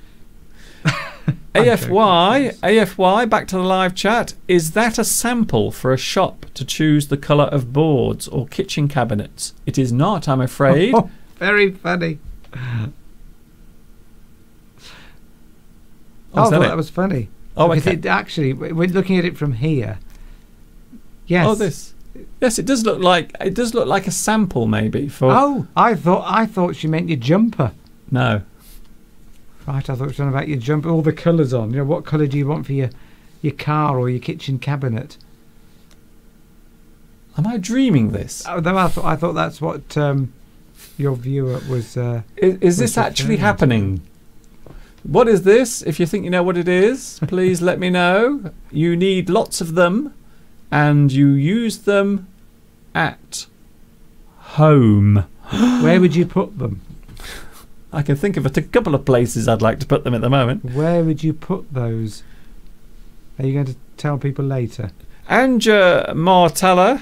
A F Y, A F Y, back to the live chat. Is that a sample for a shop to choose the colour of boards or kitchen cabinets? It is not, I'm afraid. Oh, very funny. Oh, I thought that was funny. Oh, because okay. It actually, we're looking at it from here. Yes. Oh, this. Yes, it does look like it does look like a sample, maybe for. Oh, I thought I thought she meant your jumper. No. Right, I thought it was talking about your jumper, all the colours on. You know, what colour do you want for your your car or your kitchen cabinet? Am I dreaming this? Oh, though I thought I thought that's what um, your viewer was. Uh, is is was this actually referring happening? What is this? If you think you know what it is, please let me know. You need lots of them, and you use them at home. Where would you put them? I can think of a couple of places I'd like to put them at the moment. Where would you put those? Are you going to tell people later? Anja Martella.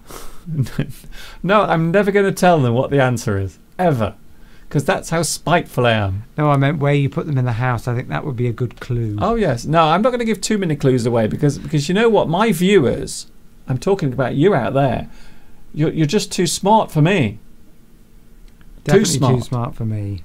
No, I'm never going to tell them what the answer is. Ever. Because that's how spiteful I am. No, I meant where you put them in the house. I think that would be a good clue. Oh, yes. No, I'm not going to give too many clues away because, because you know what? My viewers, I'm talking about you out there, you're, you're just too smart for me. Definitely too smart. too smart for me.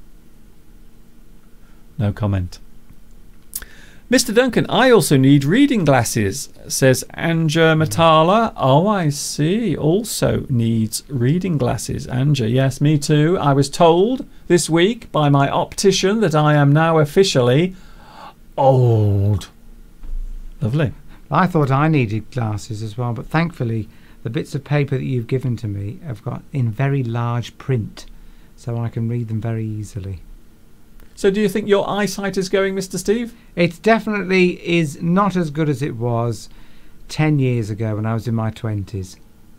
No comment. Mister Duncan, I also need reading glasses, says Anja Matala. Oh, I see. Also needs reading glasses. Anja, yes, me too. I was told this week by my optician that I am now officially old. Lovely. I thought I needed glasses as well, but thankfully the bits of paper that you've given to me have got in very large print, so I can read them very easily. So do you think your eyesight is going, Mister Steve? It definitely is not as good as it was ten years ago when I was in my twenties.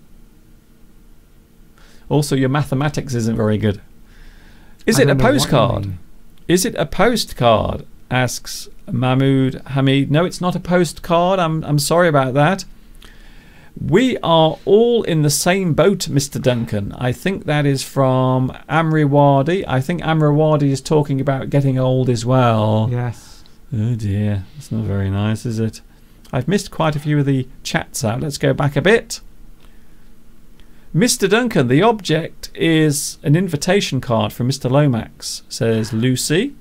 Also, your mathematics isn't very good. Is I it a don't know what you postcard? mean. Is it a postcard? Asks Mahmood Hamid. No, it's not a postcard. I'm I'm sorry about that. We are all in the same boat, Mister Duncan. I think that is from Amri Wadi. I think Amri Wadi is talking about getting old as well. Yes. Oh dear, that's not very nice, is it? I've missed quite a few of the chats out. Let's go back a bit. Mister Duncan, the object is an invitation card from Mister Lomax, says Lucy.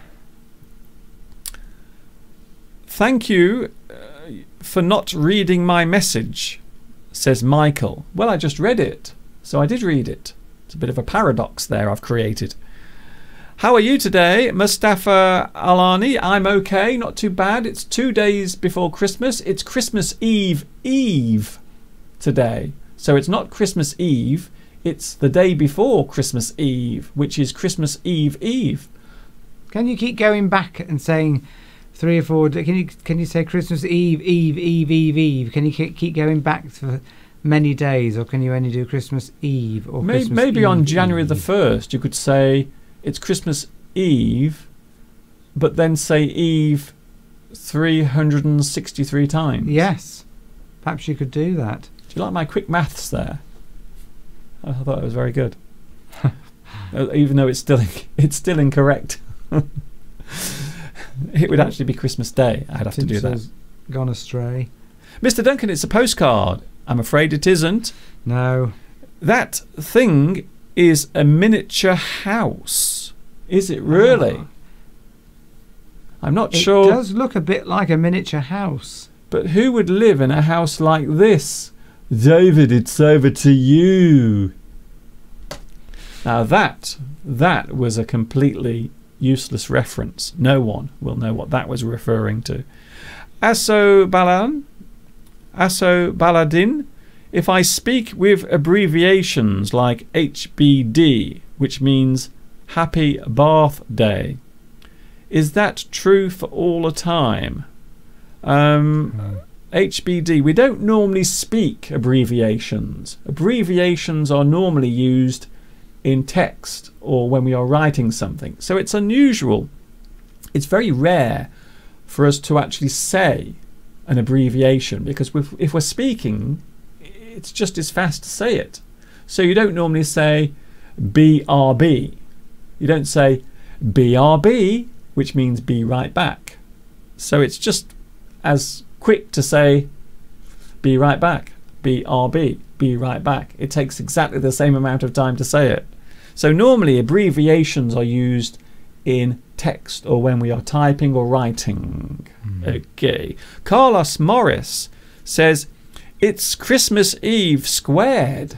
Thank you uh, for not reading my message, says Michael. Well, I just read it, so I did read it. It's a bit of a paradox there I've created. How are you today, Mustafa Alani? I'm okay, not too bad. It's two days before Christmas. It's Christmas Eve Eve today. So it's not Christmas Eve, it's the day before Christmas Eve, which is Christmas Eve Eve. Can you keep going back and saying three or four? Can you can you say Christmas Eve, Eve, Eve, Eve, Eve? Can you keep going back for many days, or can you only do Christmas Eve or maybe, Christmas maybe Eve, on January Eve? the first, you could say it's Christmas Eve, but then say Eve three hundred and sixty-three times. Yes, perhaps you could do that. Do you like my quick maths there? I thought it was very good, even though it's still it's still incorrect. It would actually be Christmas Day. I'd have to do that. Gone astray. Mister Duncan, it's a postcard. I'm afraid it isn't. No. That thing is a miniature house. Is it really? Oh. I'm not it sure. It does look a bit like a miniature house. But who would live in a house like this? David, it's over to you. Now that, that was a completely useless reference. No one will know what that was referring to. Aso Balan, Aso Baladin, if I speak with abbreviations like H B D, which means Happy Bath Day, is that true for all the time? Um, No. H B D, we don't normally speak abbreviations. Abbreviations are normally used in text or when we are writing something. So it's unusual. It's very rare for us to actually say an abbreviation, because if we're speaking, it's just as fast to say it. So you don't normally say B R B. You don't say B R B, which means be right back. So it's just as quick to say be right back, B R B, be right back. It takes exactly the same amount of time to say it. So normally abbreviations are used in text or when we are typing or writing. Mm. Okay. Carlos Morris says it's Christmas Eve squared.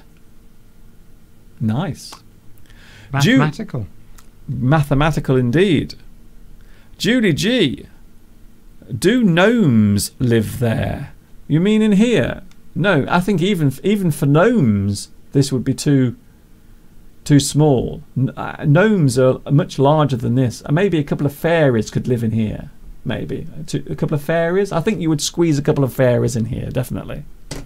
Nice. Mathematical. Ju- mathematical indeed. Julie G. Do gnomes live there? You mean in here? No, I think even even for gnomes this would be too too small. Gnomes are much larger than this. Maybe a couple of fairies could live in here. Maybe a couple of fairies. I think you would squeeze a couple of fairies in here, definitely.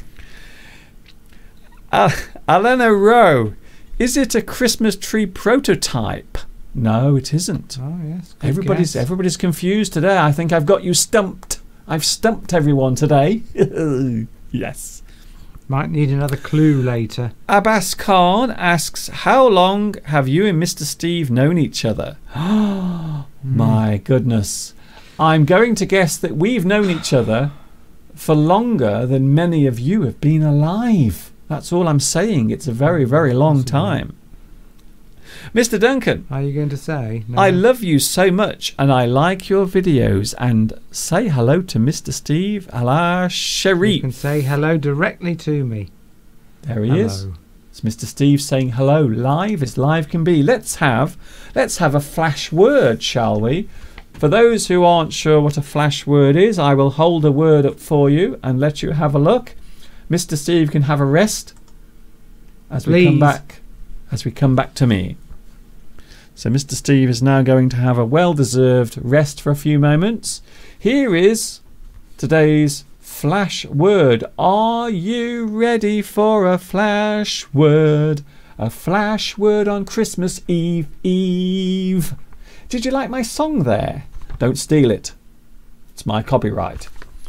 Uh, Alena Rowe, is it a Christmas tree prototype? No, it isn't. Oh yes. Everybody's guess. everybody's confused today. I think I've got you stumped. I've stumped everyone today. Yes. Might need another clue later. Abbas Khan asks, how long have you and Mister Steve known each other? Oh, my goodness. I'm going to guess that we've known each other for longer than many of you have been alive. That's all I'm saying. It's a very, very long time. Mister Duncan, are you going to say? No. I love you so much and I like your videos, and say hello to Mister Steve Ala Sharif. You can say hello directly to me. There he hello. is. It's Mister Steve saying hello, live as live can be. Let's have let's have a flash word, shall we? For those who aren't sure what a flash word is, I will hold a word up for you and let you have a look. Mister Steve can have a rest as Please. we come back as we come back to me. So Mister Steve is now going to have a well-deserved rest for a few moments. Here is today's flash word. Are you ready for a flash word? A flash word on Christmas Eve Eve. Did you like my song there? Don't steal it. It's my copyright.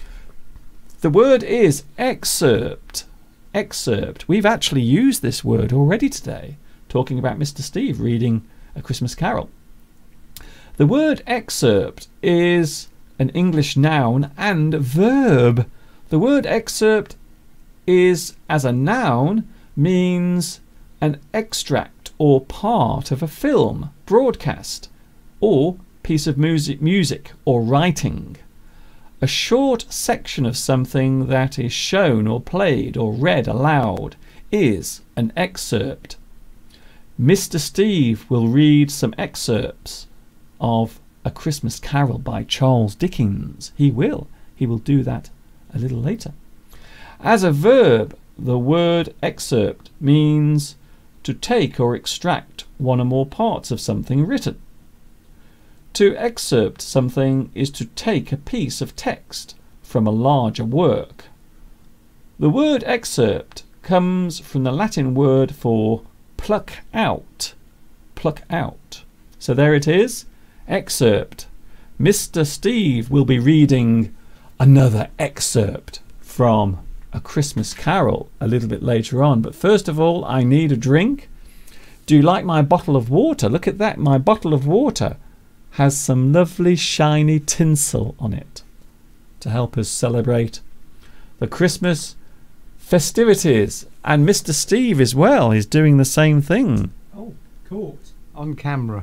The word is excerpt. Excerpt. We've actually used this word already today, talking about Mister Steve reading A Christmas Carol. The word excerpt is an English noun and verb. The word excerpt is, as a noun, means an extract or part of a film, broadcast, or piece of music, music or writing. A short section of something that is shown or played or read aloud is an excerpt. Mister Steve will read some excerpts of A Christmas Carol by Charles Dickens. He will. He will do that a little later. As a verb, the word excerpt means to take or extract one or more parts of something written. To excerpt something is to take a piece of text from a larger work. The word excerpt comes from the Latin word for pluck out. Pluck out. So there it is, excerpt. Mister Steve will be reading another excerpt from A Christmas Carol a little bit later on. But first of all, I need a drink. Do you like my bottle of water? Look at that. My bottle of water has some lovely shiny tinsel on it to help us celebrate the Christmas festivities. And Mister Steve as well is doing the same thing. Oh, caught on camera.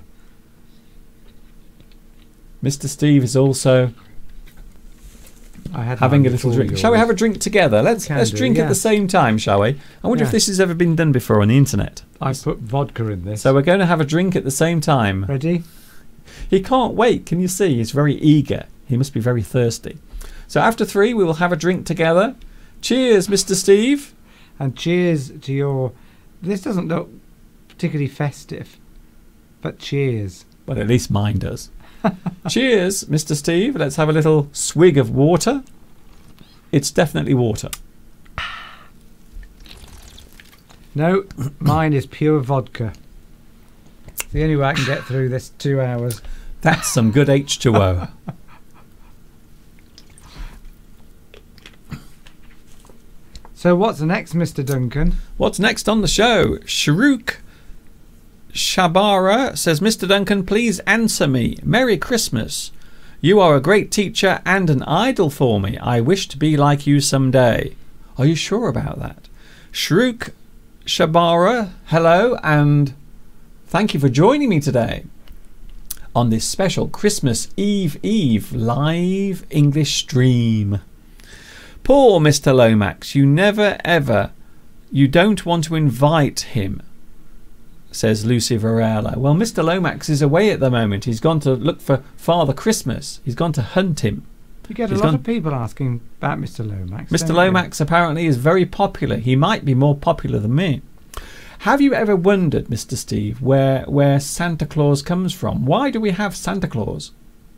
Mister Steve is also I had having mine a little before drink. yours. Shall we have a drink together? Let's Can let's do, drink at yeah. the same time, shall we? I wonder Yeah. if this has ever been done before on the internet. I put vodka in this. So we're going to have a drink at the same time. Ready? He can't wait. Can you see? He's very eager. He must be very thirsty. So after three, we will have a drink together. Cheers, Mister Steve. And cheers to your... This doesn't look particularly festive, but cheers. Well, at least mine does. Cheers, Mister Steve. Let's have a little swig of water. It's definitely water. No, mine is pure vodka. It's the only way I can get through this two hours. That's some good H two O. So what's next, Mister Duncan? What's next on the show? Sharuk Shabara says, Mister Duncan, please answer me. Merry Christmas. You are a great teacher and an idol for me. I wish to be like you someday. Are you sure about that? Sharuk Shabara, hello, and thank you for joining me today on this special Christmas Eve Eve live English stream. Poor Mister Lomax, you never ever, you don't want to invite him, says Lucy Varela. Well, Mister Lomax is away at the moment. He's gone to look for Father Christmas. He's gone to hunt him. You get a He's lot gone- of people asking about Mister Lomax. Mister don't you? Lomax apparently is very popular. He might be more popular than me. Have you ever wondered, Mister Steve, where, where Santa Claus comes from? Why do we have Santa Claus?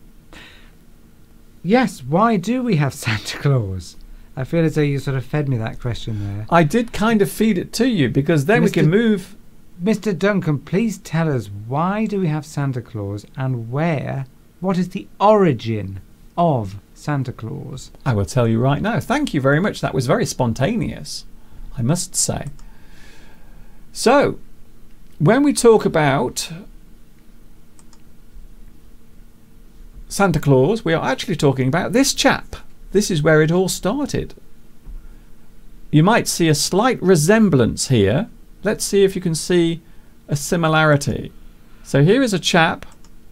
Yes, why do we have Santa Claus? I feel as though you sort of fed me that question there. I did kind of feed it to you because then Mister we can move... Mister Duncan, please tell us, why do we have Santa Claus and where, what is the origin of Santa Claus? I will tell you right now. Thank you very much. That was very spontaneous, I must say. So, when we talk about Santa Claus, we are actually talking about this chap. This is where it all started. You might see a slight resemblance here. Let's see if you can see a similarity. So here is a chap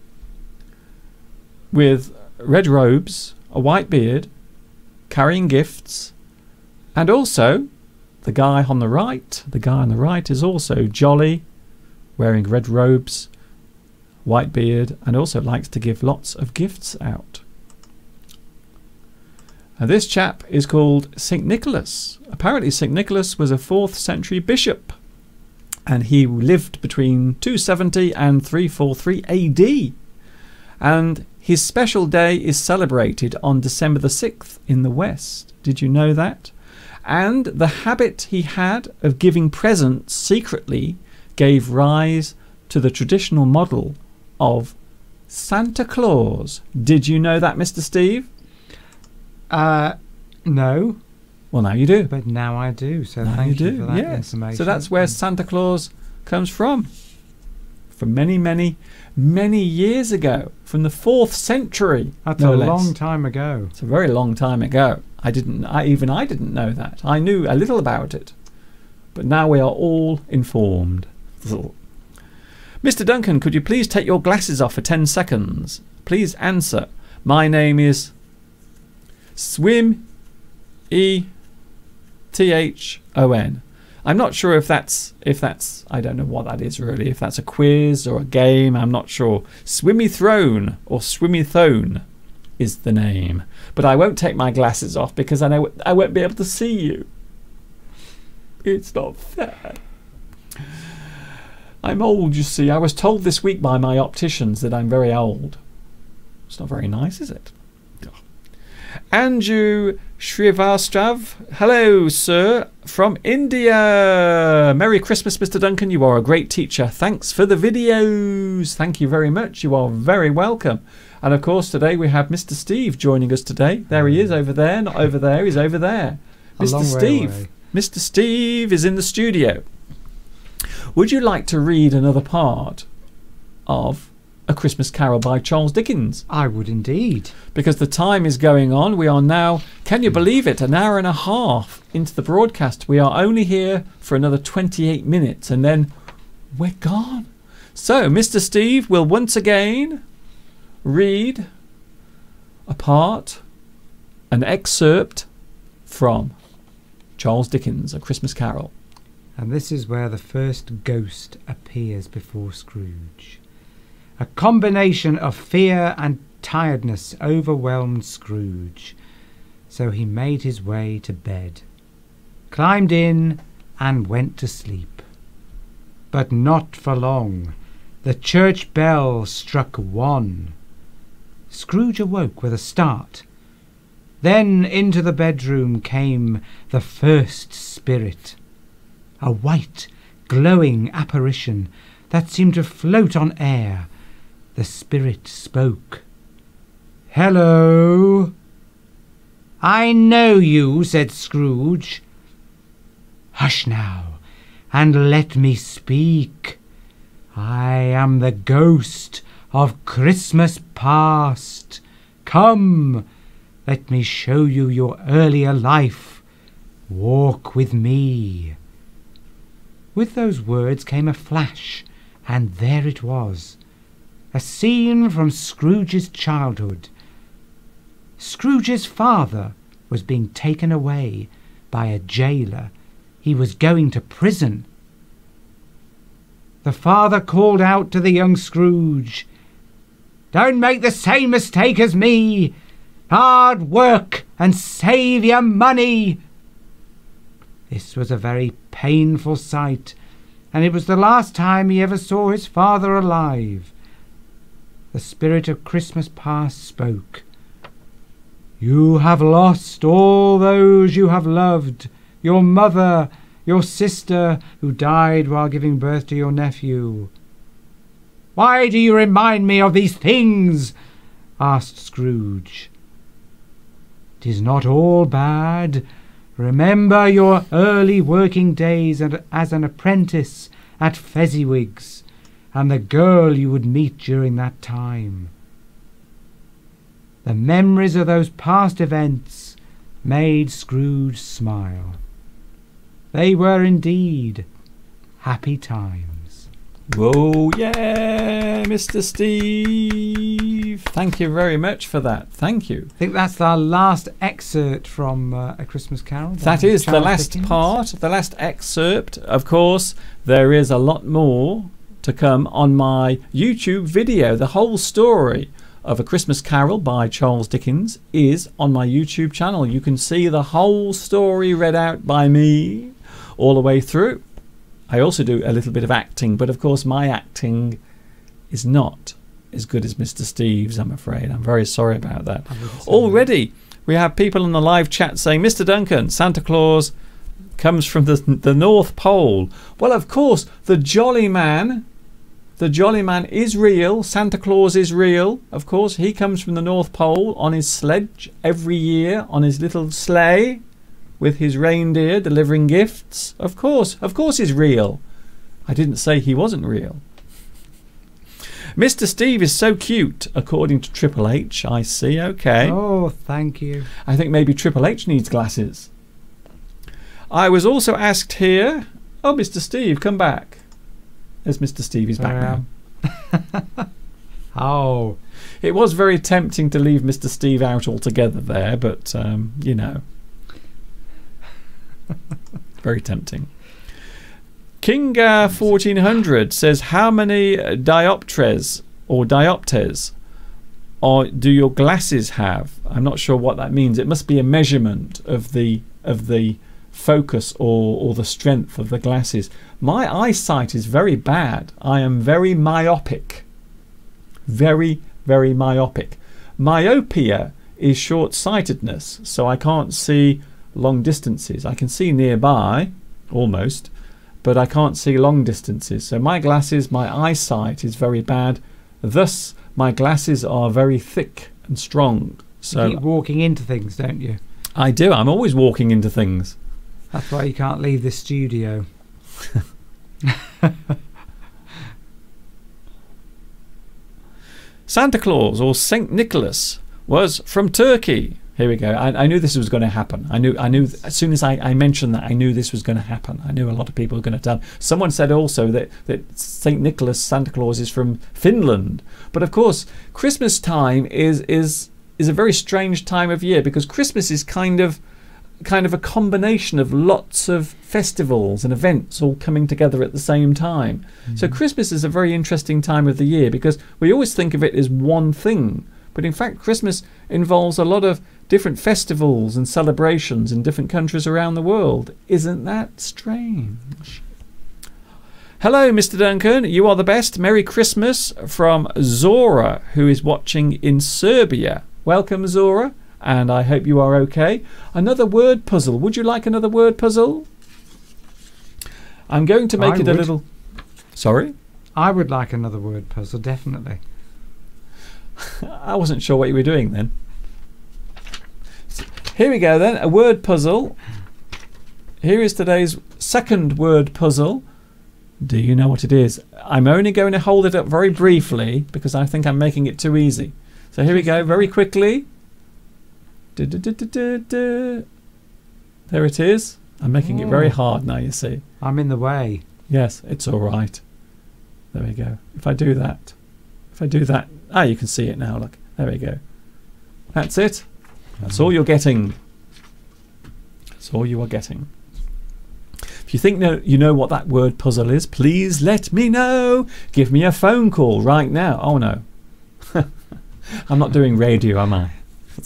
with red robes, a white beard, carrying gifts, and also the guy on the right. The guy on the right is also jolly, wearing red robes, white beard, and also likes to give lots of gifts out. And this chap is called Saint Nicholas. Apparently Saint Nicholas was a fourth century bishop, and he lived between two seventy and three forty-three A D. And his special day is celebrated on December the sixth in the West. Did you know that? And the habit he had of giving presents secretly gave rise to the traditional model of Santa Claus. Did you know that, Mister Steve? Uh, no, Well, now you do. but now I do, so Now thank you you, do, for that yes. information. So that's where Santa Claus comes from. From many, many, many years ago. From the fourth century. That's no a less. long time ago. It's a very long time ago. I didn't. I, even I didn't know that. I knew a little about it, but now we are all informed. Mister Duncan, could you please take your glasses off for ten seconds? Please answer. My name is Swim E T H O N. I'm not sure if that's if that's I don't know what that is really. If that's a quiz or a game, I'm not sure. Swimmy Throne or Swimmy Thone is the name. But I won't take my glasses off because I know I won't be able to see you. It's not fair. I'm old, you see. I was told this week by my opticians that I'm very old. It's not very nice, is it? Andrew Srivastav, hello, sir, from India. Merry Christmas, Mister Duncan. You are a great teacher. Thanks for the videos. Thank you very much. You are very welcome. And of course, today we have Mister Steve joining us today. There he is, over there. Not over there. He's over there. A Mister long way Steve. away. Mister Steve is in the studio. Would you like to read another part of A Christmas Carol by Charles Dickens? I would indeed. Because the time is going on. We are now, can you believe it, an hour and a half into the broadcast. We are only here for another twenty-eight minutes and then we're gone. So Mister Steve will once again read a part, an excerpt from Charles Dickens' A Christmas Carol. And this is where the first ghost appears before Scrooge. A combination of fear and tiredness overwhelmed Scrooge, so he made his way to bed, climbed in and went to sleep. But not for long. The church bell struck one. Scrooge awoke with a start. Then into the bedroom came the first spirit, a white, glowing apparition that seemed to float on air. The spirit spoke. "Hello." "I know you," said Scrooge. "Hush now, and let me speak. I am the ghost of Christmas past. Come, let me show you your earlier life. Walk with me." With those words came a flash, and there it was. A scene from Scrooge's childhood. Scrooge's father was being taken away by a jailer. He was going to prison. The father called out to the young Scrooge, "Don't make the same mistake as me. Hard work and save your money." This was a very painful sight, and it was the last time he ever saw his father alive. The spirit of Christmas past spoke. "You have lost all those you have loved, your mother, your sister, who died while giving birth to your nephew." "Why do you remind me of these things?" asked Scrooge. "'Tis not all bad. Remember your early working days as an apprentice at Fezziwig's, and the girl you would meet during that time." The memories of those past events made Scrooge smile. They were indeed happy times. Whoa, yeah, Mister Steve. Thank you very much for that. Thank you. I think that's our last excerpt from uh, A Christmas Carol. That is Charles the last Dickens. part, the last excerpt. Of course, there is a lot more to come on my YouTube video. The whole story of A Christmas Carol by Charles Dickens is on my YouTube channel. You can see the whole story read out by me all the way through. I also do a little bit of acting, but of course my acting is not as good as Mister Steve's, I'm afraid. I'm very sorry about that. Already we have people in the live chat saying, "Mister Duncan, Santa Claus comes from the, the North Pole." Well, of course, the Jolly Man, the Jolly Man is real. Santa Claus is real. Of course, he comes from the North Pole on his sledge every year, on his little sleigh, with his reindeer delivering gifts. Of course, of course he's real. I didn't say he wasn't real. Mister Steve is so cute, according to Triple H. I see, okay. Oh, thank you. I think maybe Triple H needs glasses. I was also asked here... Oh, Mister Steve, come back. There's Mister Steve, he's back now. Oh. It was very tempting to leave Mister Steve out altogether there, but, um, you know. Very tempting. Kinga fourteen hundred says, "How many dioptres or diopters or do your glasses have?" I'm not sure what that means. It must be a measurement of the of the focus or, or the strength of the glasses. My eyesight is very bad. I am very myopic. Very, very myopic. Myopia is short-sightedness, so I can't see long distances. I can see nearby, almost, but I can't see long distances. So my glasses, my eyesight is very bad. Thus, my glasses are very thick and strong. So you keep walking into things, don't you? I do. I'm always walking into things. That's why you can't leave the studio. Santa Claus or Saint Nicholas was from Turkey. Here we go. I, I knew this was going to happen. I knew. I knew as soon as I, I mentioned that, I knew this was going to happen. I knew a lot of people were going to tell. Someone said also that that Saint Nicholas, Santa Claus, is from Finland. But of course, Christmas time is is is a very strange time of year, because Christmas is kind of kind of a combination of lots of festivals and events all coming together at the same time. Mm-hmm. So Christmas is a very interesting time of the year, because we always think of it as one thing. But in fact, Christmas involves a lot of different festivals and celebrations in different countries around the world. Isn't that strange? Hello, Mister Duncan. You are the best. Merry Christmas from Zora, who is watching in Serbia. Welcome, Zora, and I hope you are okay. Another word puzzle. Would you like another word puzzle? I'm going to make I it would. a little... Sorry? I would like another word puzzle, definitely. I wasn't sure what you were doing then. Here we go then, a word puzzle. Here is today's second word puzzle. Do you know what it is? I'm only going to hold it up very briefly because I think I'm making it too easy. So here we go, very quickly. Du, du, du, du, du, du. There it is. I'm making oh. it very hard now, you see. I'm in the way. Yes, it's all right. There we go. If I do that, if I do that, ah, you can see it now, look. There we go. That's it. That's all you're getting. That's all you are getting. If you think no, you know what that word puzzle is, please let me know. Give me a phone call right now. Oh, no. I'm not doing radio, am I?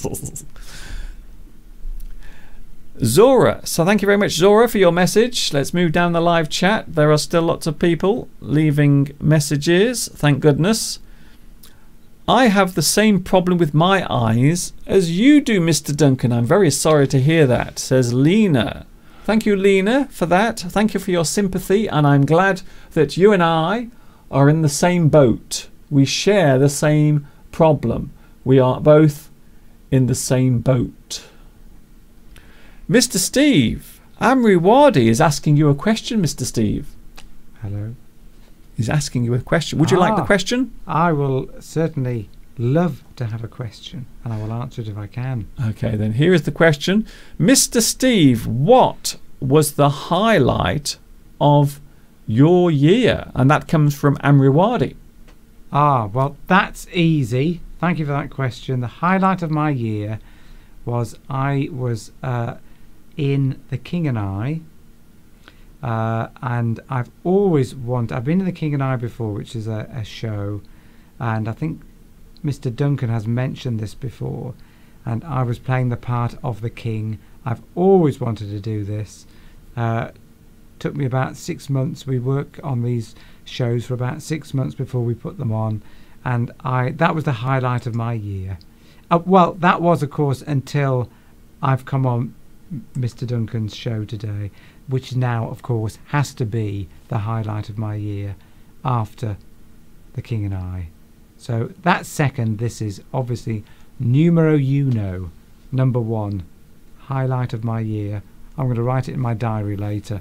Zora. So thank you very much, Zora, for your message. Let's move down the live chat. There are still lots of people leaving messages. Thank goodness. I have the same problem with my eyes as you do, Mister Duncan. I'm very sorry to hear that, says Lena. Thank you, Lena, for that. Thank you for your sympathy, and I'm glad that you and I are in the same boat. We share the same problem. We are both in the same boat. Mister Steve, Amri Wadi is asking you a question, Mister Steve. Hello. He's asking you a question. Would you ah, like the question? I will certainly love to have a question, and I will answer it if I can. Okay, then here is the question. Mister Steve, what was the highlight of your year? And that comes from Amriwadi. Ah, well, that's easy. Thank you for that question. The highlight of my year was I was uh, in The King and I. Uh, and I've always wanted... I've been in The King and I before, which is a, a show. And I think Mister Duncan has mentioned this before. And I was playing the part of the king. I've always wanted to do this. Uh, took me about six months. We work on these shows for about six months before we put them on. And I that was the highlight of my year. Uh, well, that was, of course, until I've come on Mister Duncan's show today, which now, of course, has to be the highlight of my year after The King and I. So that second, this is obviously numero uno, number one, highlight of my year. I'm going to write it in my diary later.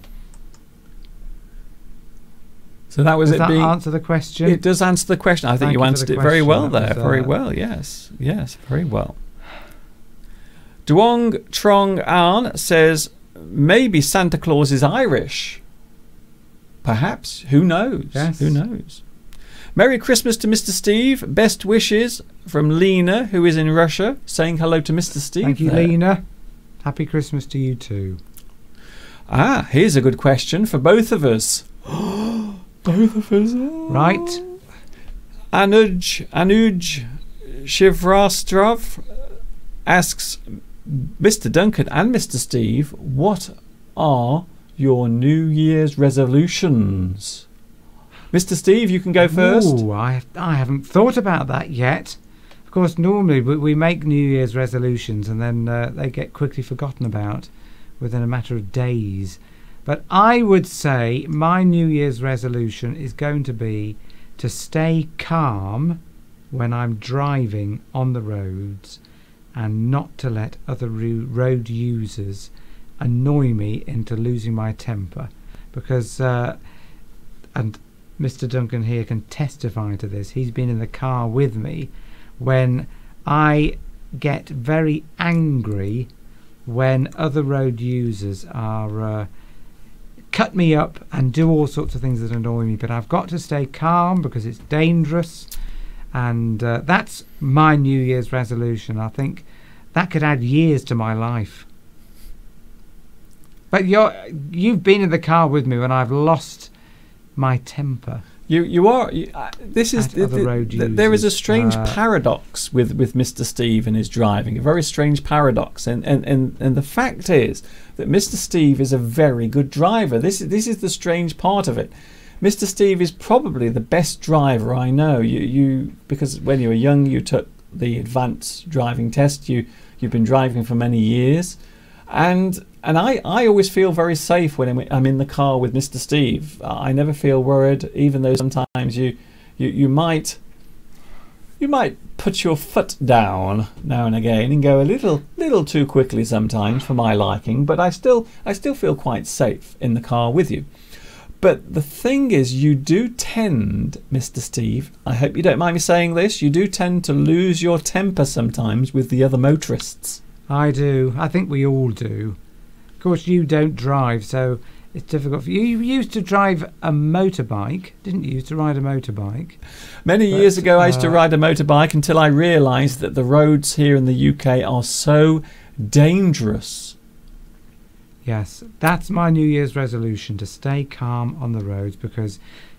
So that was Does it that being... answer the question? It does answer the question. I think Thank you you answered for it the very question. well That there. was, Very uh, well, yes. Yes, very well. Duong Trong An says, maybe Santa Claus is Irish. Perhaps. Who knows? Yes. Who knows? Merry Christmas to Mister Steve. Best wishes from Lena, who is in Russia, saying hello to Mister Steve. Thank you, there. Lena. Happy Christmas to you too. Ah, here's a good question for both of us. Both of us. Right. Anuj, Anuj Shivrastrov asks Mister Duncan and Mister Steve, what are your New Year's resolutions? Mister Steve, you can go first. Ooh, I, I haven't thought about that yet. Of course, normally we, we make New Year's resolutions and then uh, they get quickly forgotten about within a matter of days. But I would say my New Year's resolution is going to be to stay calm when I'm driving on the roads and not to let other ro road users annoy me into losing my temper. Because, uh, and Mister Duncan here can testify to this, he's been in the car with me when I get very angry when other road users are uh, cut me up and do all sorts of things that annoy me, but I've got to stay calm because it's dangerous, and uh, that's my New Year's resolution. I think that could add years to my life. But you're you've been in the car with me when I've lost my temper. You you are. You, uh, this is the, the, the, there is a strange uh, paradox with with Mister Steve and his driving. A very strange paradox, and and and and the fact is that Mister Steve is a very good driver. This is this is the strange part of it. Mister Steve is probably the best driver I know. You you because when you were young you took the advanced driving test. You you've been driving for many years, and. And I, I always feel very safe when I'm in the car with Mister Steve. I never feel worried, even though sometimes you, you, you might you might put your foot down now and again and go a little little too quickly sometimes for my liking. But I still I still feel quite safe in the car with you. But the thing is, you do tend, Mister Steve, I hope you don't mind me saying this, you do tend to lose your temper sometimes with the other motorists. I do. I think we all do. Of course, you don't drive, so it's difficult for you. You used to drive a motorbike, didn't you? You used to ride a motorbike. Many but, years ago, I used to uh, ride a motorbike until I realised that the roads here in the U K are so dangerous. Yes, that's my New Year's resolution, to stay calm on the roads, because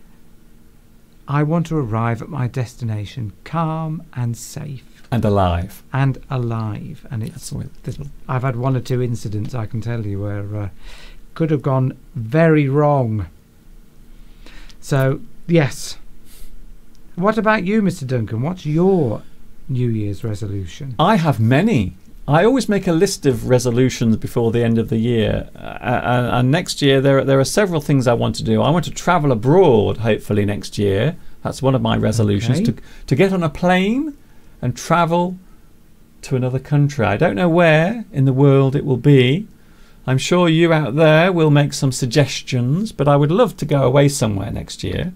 I want to arrive at my destination calm and safe. And alive. And alive. And it's That's I've had one or two incidents, I can tell you, where uh, could have gone very wrong. So, yes. What about you, Mister Duncan? What's your New Year's resolution? I have many. I always make a list of resolutions before the end of the year. Uh, and, and next year, there, there are several things I want to do. I want to travel abroad, hopefully, next year. That's one of my resolutions. Okay. To, to get on a plane and travel to another country. I don't know where in the world it will be. I'm sure you out there will make some suggestions, but I would love to go away somewhere next year.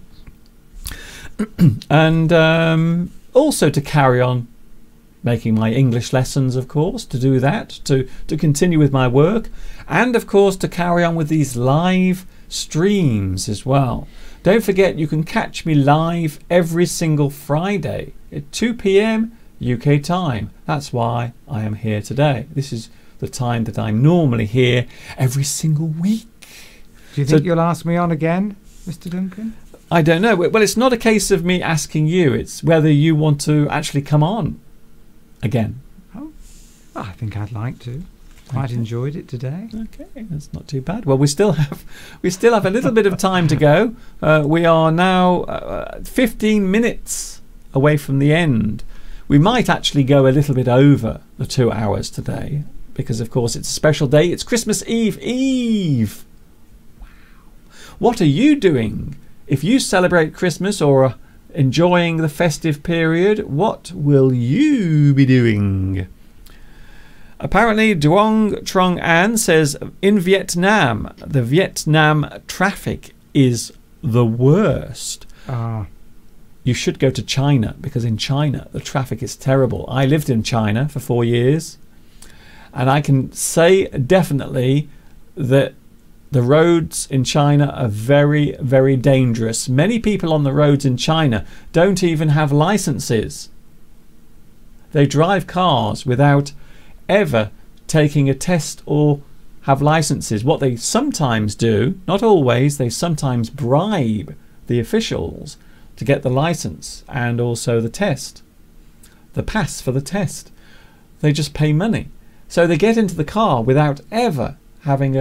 And um, also to carry on making my English lessons, of course, to do that, to, to continue with my work, and of course to carry on with these live streams as well. Don't forget, you can catch me live every single Friday at two p m U K time. That's why I am here today. This is the time that I'm normally here every single week. Do you think so, you'll ask me on again, Mister Duncan? I don't know. Well, it's not a case of me asking you. It's whether you want to actually come on again. Oh, well, I think I'd like to. Quite Okay. enjoyed it today. Okay, that's not too bad. Well, we still have we still have a little bit of time to go. Uh, we are now uh, fifteen minutes away from the end. We might actually go a little bit over the two hours today because, of course, it's a special day. It's Christmas Eve. Eve. Wow. What are you doing? If you celebrate Christmas or are enjoying the festive period, what will you be doing? Apparently, Duong Trong An says, in Vietnam, the Vietnam traffic is the worst. Ah. You should go to China, because in China, the traffic is terrible. I lived in China for four years, and I can say definitely that the roads in China are very, very dangerous. Many people on the roads in China don't even have licenses. They drive cars without ever taking a test or have licenses. What they sometimes do, not always, they sometimes bribe the officials to get the license and also the test, the pass for the test. They just pay money. So they get into the car without ever having a,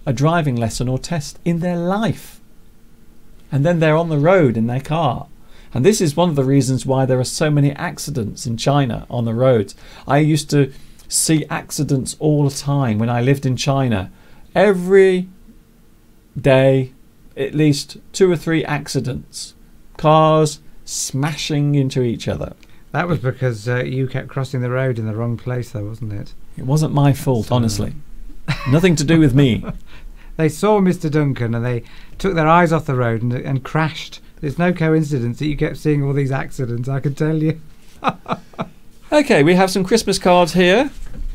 a driving lesson or test in their life. And then they're on the road in their car. And this is one of the reasons why there are so many accidents in China on the roads. I used to see accidents all the time when I lived in China. Every day, at least two or three accidents. Cars smashing into each other. That was because uh, you kept crossing the road in the wrong place, though, wasn't it? It wasn't my fault, So- honestly. Nothing to do with me. They saw Mister Duncan and they took their eyes off the road and, and crashed. It's no coincidence that you kept seeing all these accidents, I can tell you. Okay, we have some Christmas cards here.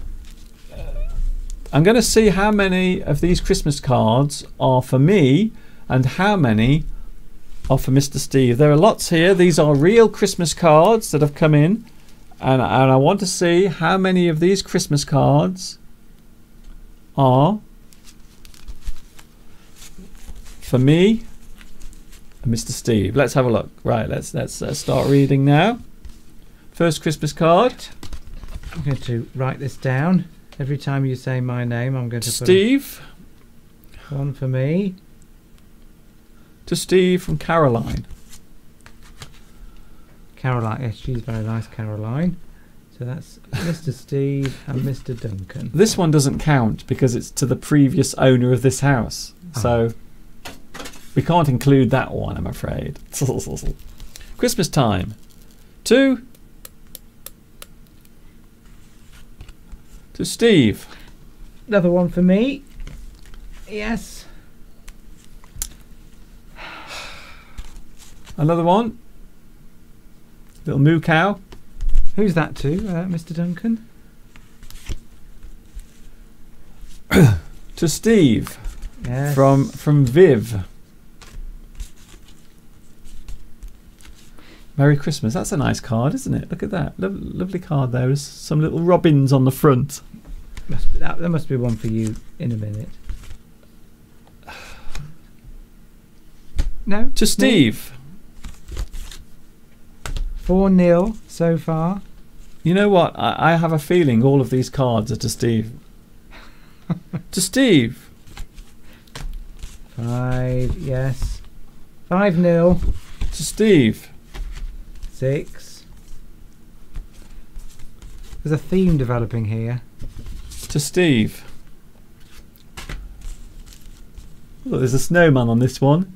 I'm going to see how many of these Christmas cards are for me and how many are for Mister Steve. There are lots here. These are real Christmas cards that have come in. And, and I want to see how many of these Christmas cards are for me and Mister Steve. Let's have a look. Right, let's let's uh, start reading now. First Christmas card. I'm going to write this down. Every time you say my name, I'm going to Steve. put one for me. To Steve from Caroline. Caroline, yes, she's very nice, Caroline. So that's Mister Steve and Mister Duncan. This one doesn't count because it's to the previous owner of this house. So we can't include that one, I'm afraid. Christmas time. To to Steve. Another one for me. Yes. Another one. Little moo cow. Who's that to, uh, Mister Duncan? To Steve. Yes. From from Viv. Merry Christmas. That's a nice card, isn't it? Look at that. Lo lovely card there. There's some little robins on the front. Must be, that, there must be one for you in a minute. No? To Steve. four nil so far. You know what? I, I have a feeling all of these cards are to Steve. To Steve. five, yes. five nil. To Steve. six. There's a theme developing here. To Steve. Look, there's a snowman on this one.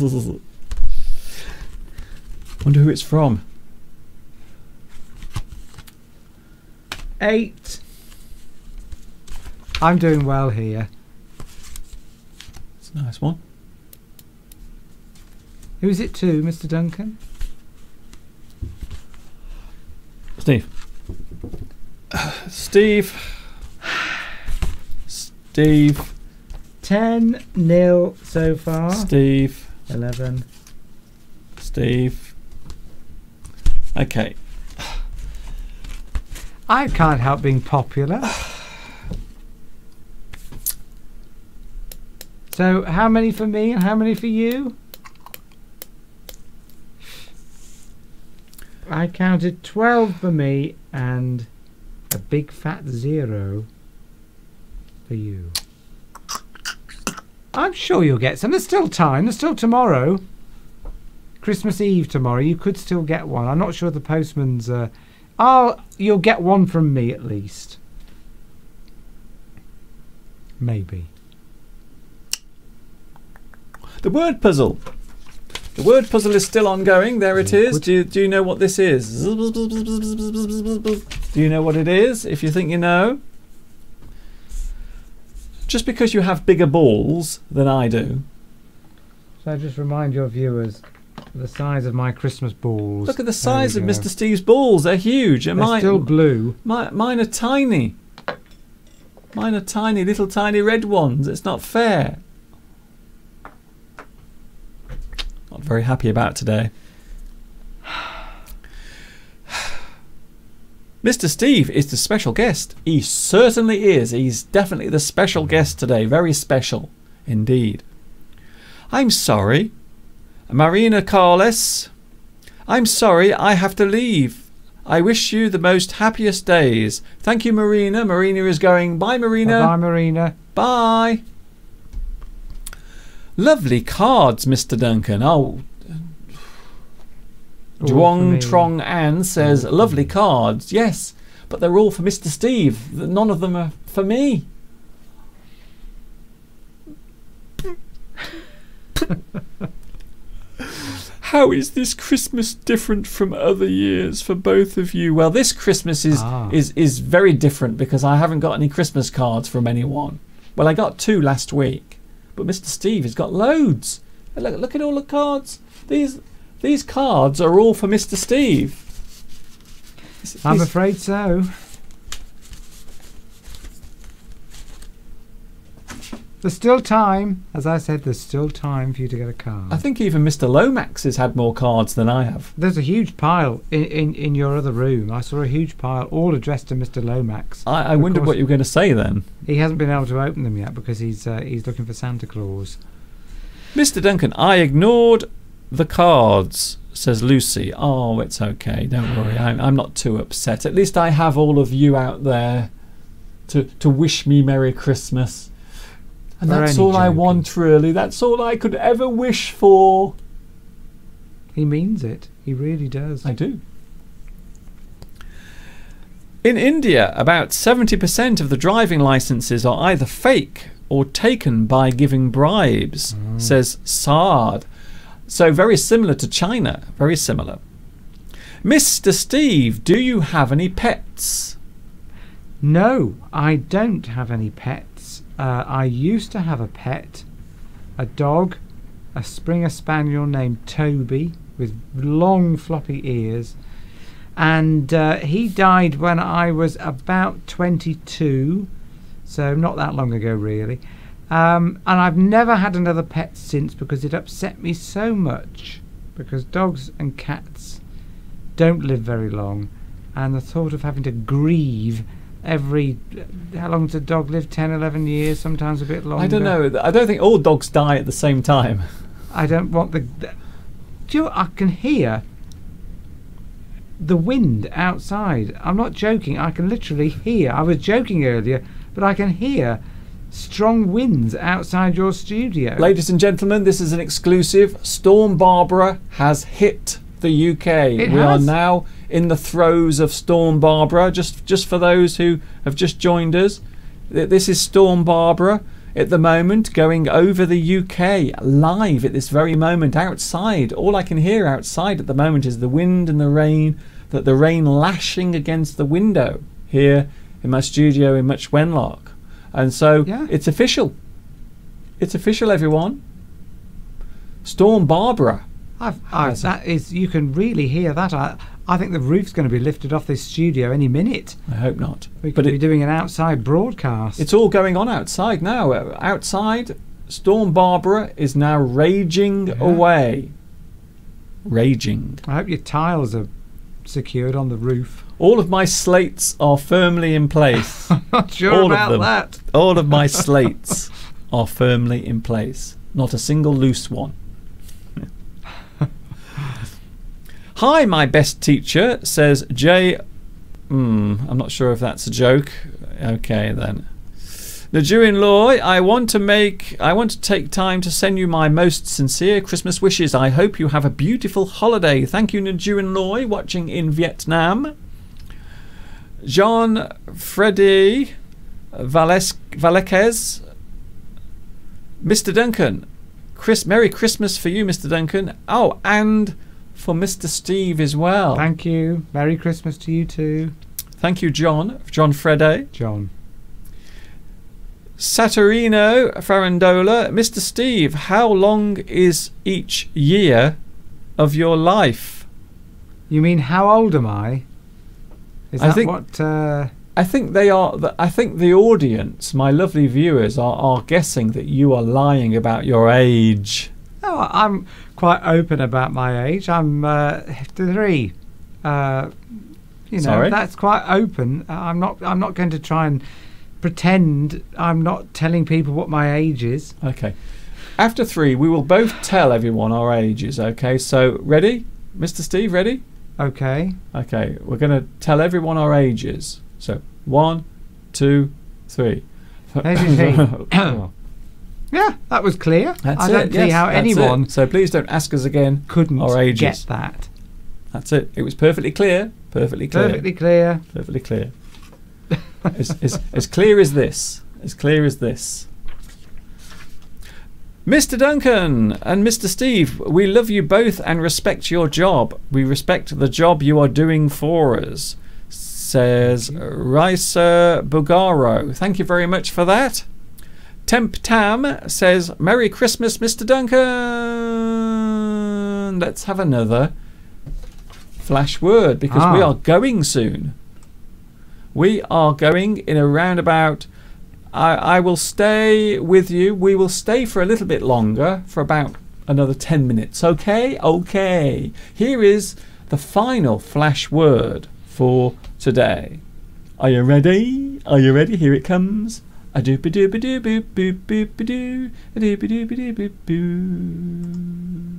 Wonder who it's from. eight. I'm doing well here. It's a nice one. Who's it to, Mister Duncan? Steve. Steve. Steve. ten nil so far. Steve. eleven. Steve. Okay. I can't help being popular. So, how many for me and how many for you? I counted twelve for me and a big fat zero for you. I'm sure you'll get some. There's still time. There's still tomorrow. Christmas Eve tomorrow. You could still get one. I'm not sure the postman's... Uh, I'll, you'll get one from me at least. Maybe. The word puzzle. The word puzzle is still ongoing. There it is. Do you, do you know what this is? Do you know what it is? If you think you know. Just because you have bigger balls than I do. So just remind your viewers the size of my Christmas balls. Look at the There size we of go. Mister Steve's balls. They're huge. And They're mine, still blue. mi- mine are tiny. Mine are tiny, little tiny red ones. It's not fair. Not very happy about today. Mister Steve is the special guest. He certainly is. He's definitely the special guest today. Very special indeed. I'm sorry. Marina Carles. I'm sorry I have to leave. I wish you the most happiest days. Thank you, Marina. Marina is going. Bye, Marina. Bye, Marina. Bye. Lovely cards, Mister Duncan. Oh, All Dwong for me. Trong An says, All for lovely me. cards. Yes, but they're all for Mister Steve. None of them are for me. How is this Christmas different from other years for both of you? Well, this Christmas is Ah. is is very different because I haven't got any Christmas cards from anyone. Well, I got two last week, but Mister Steve has got loads. Look, look at all the cards. These these cards are all for Mister Steve. I'm He's- afraid so. There's still time. As I said, there's still time for you to get a card. I think even Mister Lomax has had more cards than I have. There's a huge pile in, in, in your other room. I saw a huge pile, all addressed to Mister Lomax. I, I Of wondered course. what you were going to say then. He hasn't been able to open them yet because he's uh, he's looking for Santa Claus. Mister Duncan, I ignored the cards, says Lucy. Oh, it's okay. Don't worry. I'm, I'm not too upset. At least I have all of you out there to, to wish me Merry Christmas. And We're that's only all I joking. want, really. That's all I could ever wish for. He means it. He really does. I do. In India, about seventy percent of the driving licenses are either fake or taken by giving bribes, Mm. says Saad. So very similar to China. Very similar. Mister Steve, do you have any pets? No, I don't have any pets. Uh, I used to have a pet, a dog, a Springer Spaniel named Toby with long floppy ears, and uh, he died when I was about twenty-two, so not that long ago really. Um, and I've never had another pet since because it upset me so much, because dogs and cats don't live very long, and the thought of having to grieve every, how long does a dog live? ten, eleven years, sometimes a bit longer. I don't know. I don't think all dogs die at the same time. I don't want the, the do you know, I can hear the wind outside. I'm not joking, I can literally hear. I was joking earlier, but I can hear strong winds outside your studio. Ladies and gentlemen, this is an exclusive. Storm Barbara has hit the U K. It we has? are now in the throes of Storm Barbara. Just just for those who have just joined us, th- this is Storm Barbara at the moment going over the U K live at this very moment outside. All I can hear outside at the moment is the wind and the rain, that the rain lashing against the window here in my studio in Much Wenlock. And so Yeah. it's official. It's official, everyone. Storm Barbara. I've, I've, that is, you can really hear that. I, I think the roof's going to be lifted off this studio any minute. I hope not. We could But be it, doing an outside broadcast. it's all going on outside now. Uh, Outside, Storm Barbara is now raging Yeah. away. Raging. I hope your tiles are secured on the roof. All of my slates are firmly in place. I'm not sure All of about them. that. All of my slates are firmly in place. Not a single loose one. Hi, my best teacher, says Jay. Hmm, I'm not sure if that's a joke. Okay, then. Najuin Loy, I want to make, I want to take time to send you my most sincere Christmas wishes. I hope you have a beautiful holiday. Thank you, Najuin Loy, watching in Vietnam. Jean Freddy Vales Valquez, Mister Duncan, Chris, Merry Christmas for you, Mister Duncan. Oh, and for Mister Steve as well. Thank you. Merry Christmas to you too, Thank you, John. John Freddy. John. Saturino Farandola. Mister Steve, how long is each year of your life? You mean how old am I? Is I that think- what? Uh, I think they are. The, I think the audience, my lovely viewers, are, are guessing that you are lying about your age. oh, I'm quite open about my age. I'm uh, fifty-three. Uh, you know, Sorry? that's quite open. Uh, I'm not. I'm not going to try and pretend I'm not telling people what my age is. Okay. After three, we will both tell everyone our ages. Okay. So ready, Mister Steve? Ready? Okay. Okay. We're going to tell everyone our ages. So one, two, three. Hey, hey, hey. Yeah, that was clear. That's I don't it, see yes, how that's anyone it. So please don't ask us again couldn't our ages. get that. That's it. It was perfectly clear. Perfectly clear. Perfectly clear. Perfectly clear. as, as, as clear as this. As clear as this. Mister Duncan and Mister Steve, we love you both and respect your job. We respect the job you are doing for us, says Raisa Bugaro. Thank you very much for that. Temp Tam says, Merry Christmas, Mister Duncan. Let's have another flash word because ah. we are going soon. We are going in a roundabout. I, I will stay with you. We will stay for a little bit longer, for about another ten minutes. Okay? Okay. Here is the final flash word for today. Are you ready? Are you ready? Here it comes. A doop a doop a doop boop boop boop a doo a doop a doop a doop boop boo.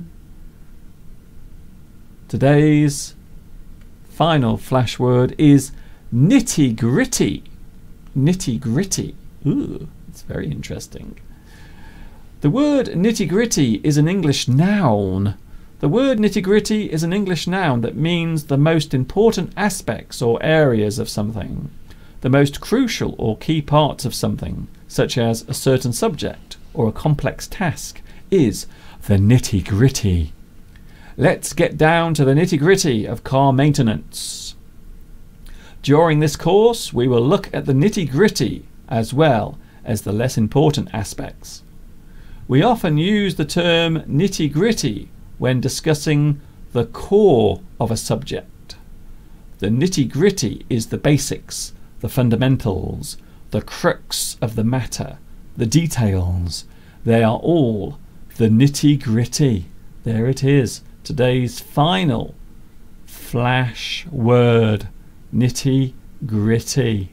Today's final flash word is nitty gritty. Nitty gritty. Ooh, it's very interesting. The word nitty gritty is an English noun. The word nitty gritty is an English noun that means the most important aspects or areas of something, the most crucial or key parts of something, such as a certain subject or a complex task, is the nitty gritty. Let's get down to the nitty gritty of car maintenance. During this course, we will look at the nitty gritty as well as the less important aspects. We often use the term nitty gritty when discussing the core of a subject. The nitty gritty is the basics, the fundamentals, the crux of the matter, the details. They are all the nitty gritty. There it is, today's final flash word, nitty gritty.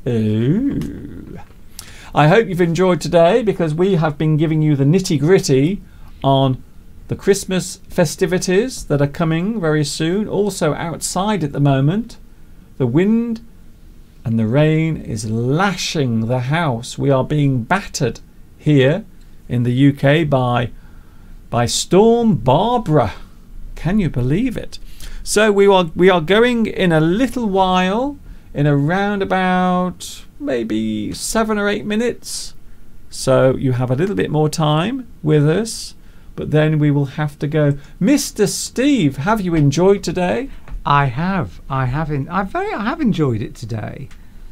Ooh. I hope you've enjoyed today because we have been giving you the nitty gritty on the Christmas festivities that are coming very soon. Also outside at the moment, the wind and the rain is lashing the house. We are being battered here in the U K by by Storm Barbara. Can you believe it? So we are we are going in a little while, in around about maybe seven or eight minutes. So you have a little bit more time with us, but then we will have to go. Mister Steve, have you enjoyed today? I have. I have. In, I very. I have enjoyed it today.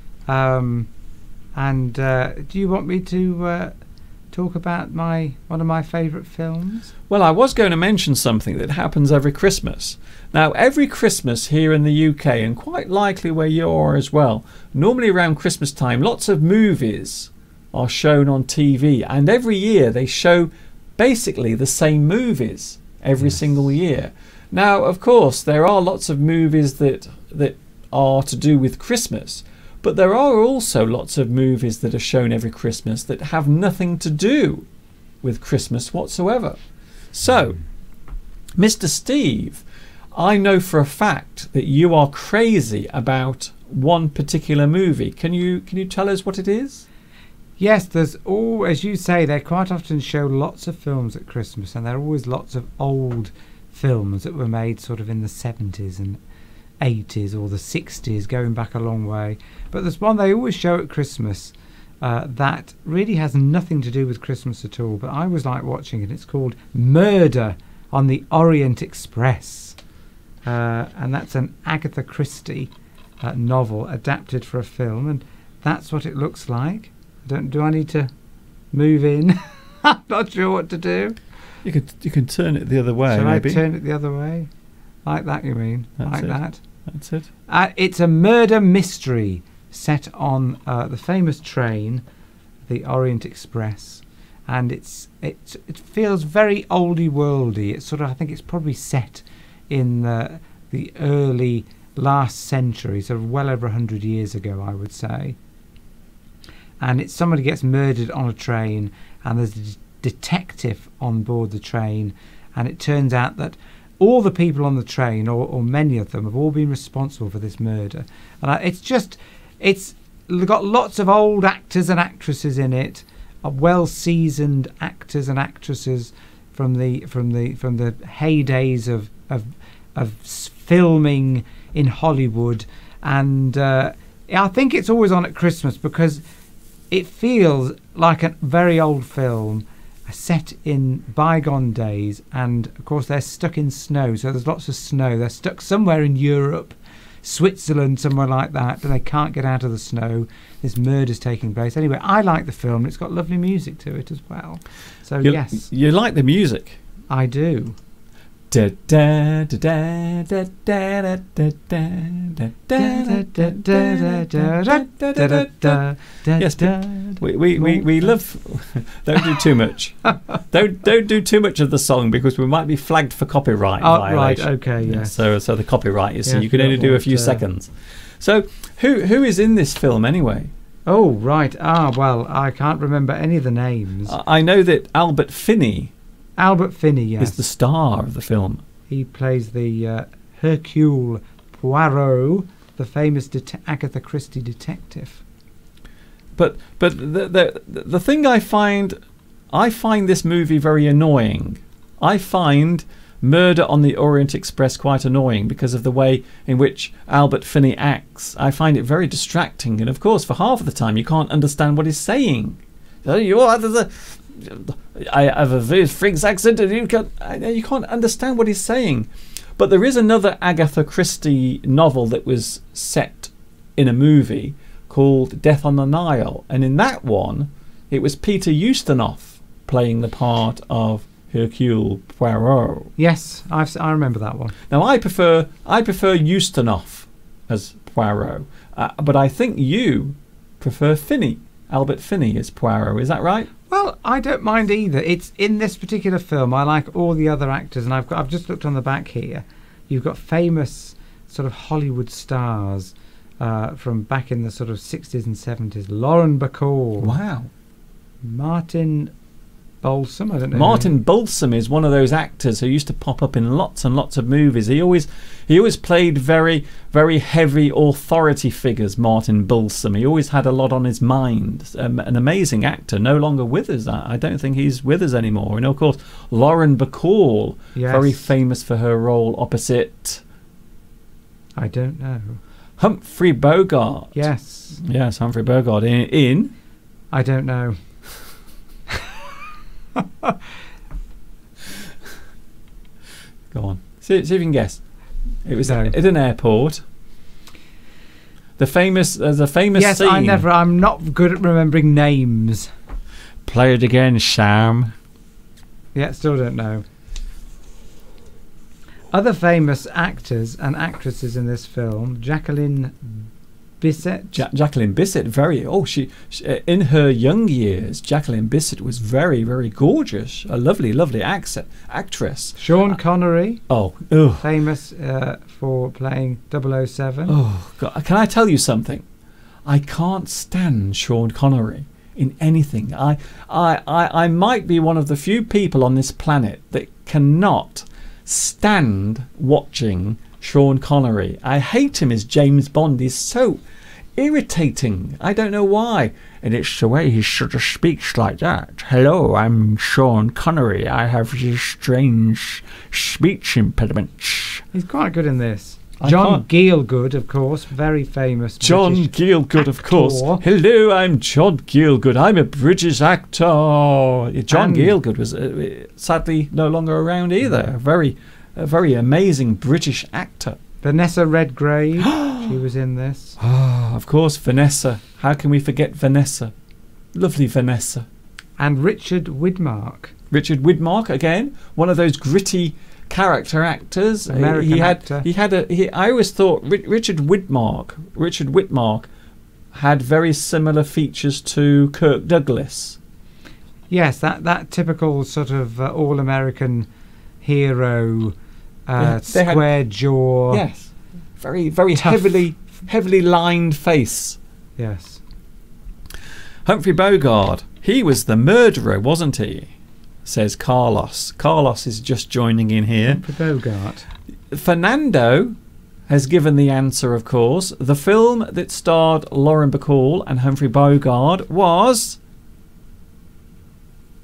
Um, and uh, do you want me to uh, talk about my one of my favourite films? Well, I was going to mention something that happens every Christmas. Now, every Christmas here in the U K, and quite likely where you are as well, normally around Christmas time, lots of movies are shown on T V, and every year they show basically the same movies every yes. single year. Now, of course, there are lots of movies that that are to do with Christmas, but there are also lots of movies that are shown every Christmas that have nothing to do with Christmas whatsoever. So, Mister Steve, I know for a fact that you are crazy about one particular movie. Can you can you tell us what it is? Yes, there's all, as you say, they quite often show lots of films at Christmas, and there are always lots of old films that were made sort of in the seventies and eighties or the sixties, going back a long way. But there's one they always show at Christmas uh, that really has nothing to do with Christmas at all, but I always like watching it. It's called Murder on the Orient Express, uh, and that's an Agatha Christie uh, novel adapted for a film, and that's what it looks like. Don't, do I need to move in? I'm not sure what to do. You can you can turn it the other way. Shall maybe. I turn it the other way? Like that, you mean? That's like it. that? That's it. Uh, it's a murder mystery set on uh, the famous train, the Orient Express, and it's it it feels very oldie worldy. It's sort of I think it's probably set in the the early last century, so well over a hundred years ago, I would say. And it's somebody gets murdered on a train, and there's a d- detective on board the train, and it turns out that all the people on the train, or, or many of them, have all been responsible for this murder. And I, it's just, it's got lots of old actors and actresses in it, well-seasoned actors and actresses from the from the from the heydays of of, of filming in Hollywood, and uh, I think it's always on at Christmas because it feels like a very old film set in bygone days, and of course they're stuck in snow, so there's lots of snow. They're stuck somewhere in Europe, Switzerland, somewhere like that, and they can't get out of the snow. This murder's taking place. Anyway, I like the film. It's got lovely music to it as well. So you, yes, you like the music. I do. Da da da da da da da da da. Yes, we we we we love. Don't do too much. Don't don't do too much of the song because we might be flagged for copyright Oh, violation. right. Okay. Yeah, Yes. so so the copyright. You see, Yeah, you can only forgot do a what, few uh, seconds. So who who is in this film anyway? Oh, right. Ah, well, I can't remember any of the names. I know that Albert Finney Albert Finney, yes. is the star of the film. He plays the uh, Hercule Poirot, the famous det- Agatha Christie detective. But but the, the the thing I find I find this movie very annoying. I find Murder on the Orient Express quite annoying because of the way in which Albert Finney acts. I find it very distracting, and of course, for half of the time, you can't understand what he's saying. You are the, I have a very French accent, and you can't you can't understand what he's saying. But there is another Agatha Christie novel that was set in a movie called Death on the Nile, and in that one, it was Peter Ustinov playing the part of Hercule Poirot. Yes, I've, si remember that one. Now I prefer I prefer Ustinov as Poirot, uh, but I think you prefer Finney, Albert Finney as Poirot. Is that right? Well, I don't mind either. It's in this particular film. I like all the other actors, and I've got, I've just looked on the back here. You've got famous sort of Hollywood stars uh, from back in the sort of sixties and seventies. Lauren Bacall. Wow. Martin Balsam. I don't know. Martin Balsam is one of those actors who used to pop up in lots and lots of movies. He always he always played very very heavy authority figures. Martin Balsam. He always had a lot on his mind. Um, an amazing actor. No longer with us. I, I don't think he's with us anymore. And of course, Lauren Bacall, Yes. very famous for her role opposite I don't know. Humphrey Bogart. Yes. Yes, Humphrey Bogart in, in I don't know. Go on. See, see if you can guess. It was No. at an airport. The famous, there's a famous Yes, scene. I never. I'm not good at remembering names. Play it again, Sam. Yeah, still don't know. Other famous actors and actresses in this film: Jacqueline Bisset. Ja- Jacqueline Bisset, very. Oh, she, she uh, in her young years, Jacqueline Bisset was very, very gorgeous. A lovely, lovely accent, actress. Sean Connery, Oh, ugh. famous uh, for playing double oh seven. Oh, God. Can I tell you something? I can't stand Sean Connery in anything. I, I, I, I might be one of the few people on this planet that cannot stand watching Sean Connery. I hate him as James Bond. He's so irritating. I don't know why. And it's the way he sort of speaks like that. Hello, I'm Sean Connery. I have these strange speech impediments. He's quite good in this. I John can't- Gielgud, of course, very famous. John British Gielgud, of course. actor. Hello, I'm John Gielgud. I'm a British actor. John And- Gielgud was uh, sadly no longer around either. A very, a very amazing British actor. Vanessa Redgrave, she was in this. Ah, of course, Vanessa. How can we forget Vanessa? Lovely Vanessa. And Richard Widmark, Richard Widmark again, one of those gritty character actors. American he had, actor. He had a. He, I always thought Ri- Richard Widmark. Richard Widmark had very similar features to Kirk Douglas. Yes, that, that typical sort of uh, all-American hero, uh, They had- square jaw. Yes, very, very Tough. heavily, heavily lined face. Yes. Humphrey Bogart. He was the murderer, wasn't he? Says Carlos. Carlos is just joining in here. Humphrey Bogart. Fernando has given the answer, of course. The film that starred Lauren Bacall and Humphrey Bogart was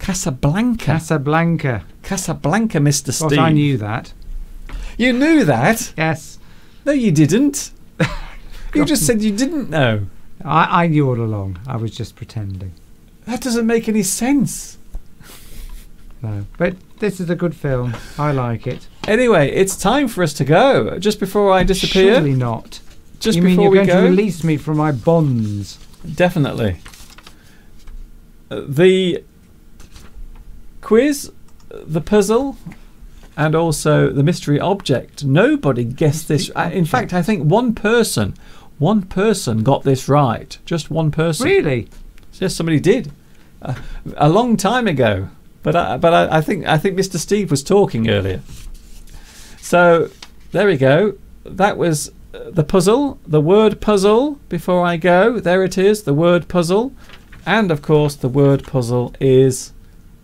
Casablanca. Casablanca. Casablanca, Mister Steve. Well, I knew that. You knew that? Yes. No, you didn't. You just said you didn't know. I, I knew all along. I was just pretending. That doesn't make any sense. No. But this is a good film. I like it. Anyway, it's time for us to go. Just before I disappear. Surely not. Just you before mean you're we going go. to release me from my bonds? Definitely. Uh, the quiz, the puzzle, and also the mystery object. Nobody guessed this. Uh, in fact, I think one person, one person got this right. Just one person. Really? Yes, somebody did. Uh, a long time ago. But I, but I, I think I think Mister Steve was talking earlier. So there we go. That was the puzzle, the word puzzle. Before I go, there it is, the word puzzle, and of course the word puzzle is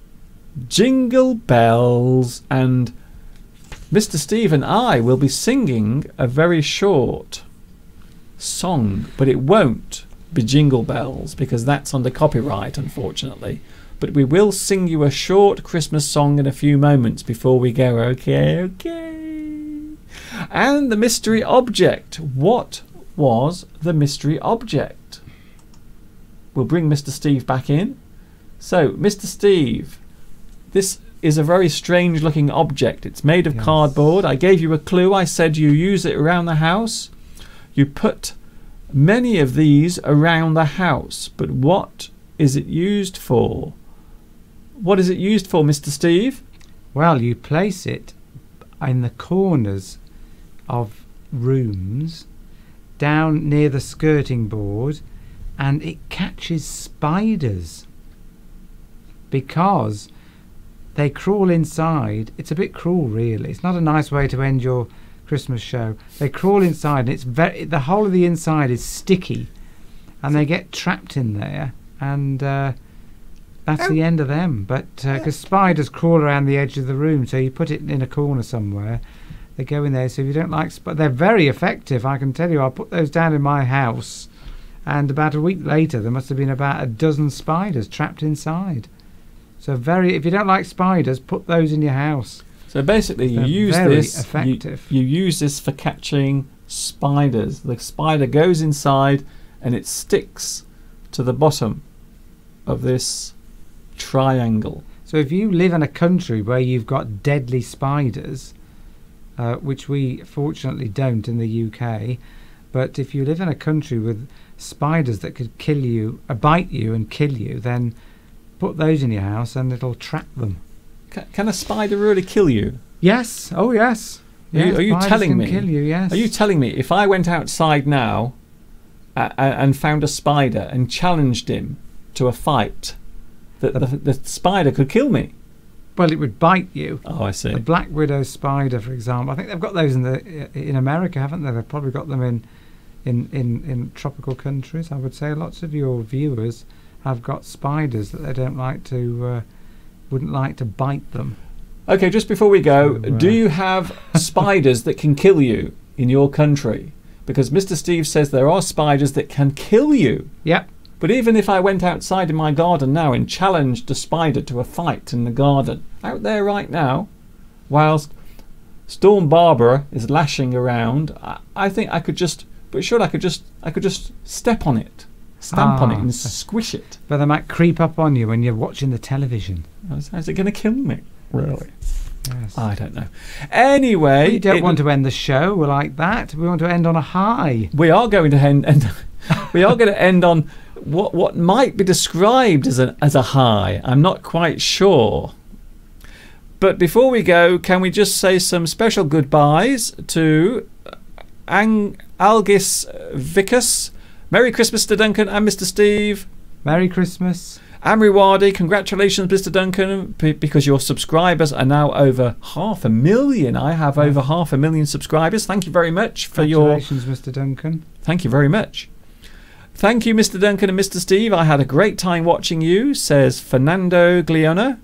Jingle Bells. And Mister Steve and I will be singing a very short song, but it won't be Jingle Bells because that's under copyright, unfortunately. But we will sing you a short Christmas song in a few moments before we go. Okay, okay. And the mystery object. What was the mystery object? We'll bring Mister Steve back in. So, Mister Steve, this is a very strange looking object. It's made of yes. cardboard. I gave you a clue. I said you use it around the house. You put many of these around the house. But what is it used for? What is it used for, Mister Steve? Well, you place it in the corners of rooms, down near the skirting board, and it catches spiders because they crawl inside. It's a bit cruel, really. It's not a nice way to end your Christmas show. They crawl inside, and it's very the whole of the inside is sticky, and they get trapped in there, and uh, that's oh. the end of them. But because uh, spiders crawl around the edge of the room, so you put it in a corner somewhere, they go in there. So if you don't like spiders, they're very effective, I can tell you. I put those down in my house, and about a week later there must have been about a dozen spiders trapped inside. So very, if you don't like spiders, put those in your house. So basically you they're use very this effective. You, you use this for catching spiders. The spider goes inside and it sticks to the bottom of this triangle. So if you live in a country where you've got deadly spiders, uh, which we fortunately don't in the U K, but if you live in a country with spiders that could kill you, uh, bite you and kill you, then put those in your house and it'll trap them. Can, can a spider really kill you? Yes. Oh yes. Are you, are you telling can me? Kill you, yes. Are you telling me if I went outside now uh, and found a spider and challenged him to a fight, that the, the spider could kill me? Well, it would bite you. Oh, I see. The black widow spider, for example. I think they've got those in the in America, haven't they? They've probably got them in in in, in tropical countries. I would say lots of your viewers have got spiders that they don't like to, uh, wouldn't like to bite them. Okay, just before we go, So, uh, do you have spiders that can kill you in your country? Because Mister Steve says there are spiders that can kill you. Yep. But even if I went outside in my garden now and challenged a spider to a fight in the garden, out there right now, whilst Storm Barbara is lashing around, I, I think I could just, but sure, I could just, I could just step on it, stamp Ah, on it, and squish it. But they might creep up on you when you're watching the television. Is, is it going to kill me? Really? Yes. I don't know. Anyway, We don't it- want to end the show like that. We want to end on a high. we are going to end. end we are going to end on what what might be described as a as a high. I'm not quite sure. But before we go, can we just say some special goodbyes to Ang- Algis Vicus? Merry Christmas to Duncan and Mister Steve. Merry Christmas. Amriwadi, congratulations, Mister Duncan, b- because your subscribers are now over half a million. I have over half a million subscribers. Thank you very much for your. Congratulations, Mister Duncan. Thank you very much. Thank you, Mister Duncan and Mister Steve. I had a great time watching you, says Fernando Gliona.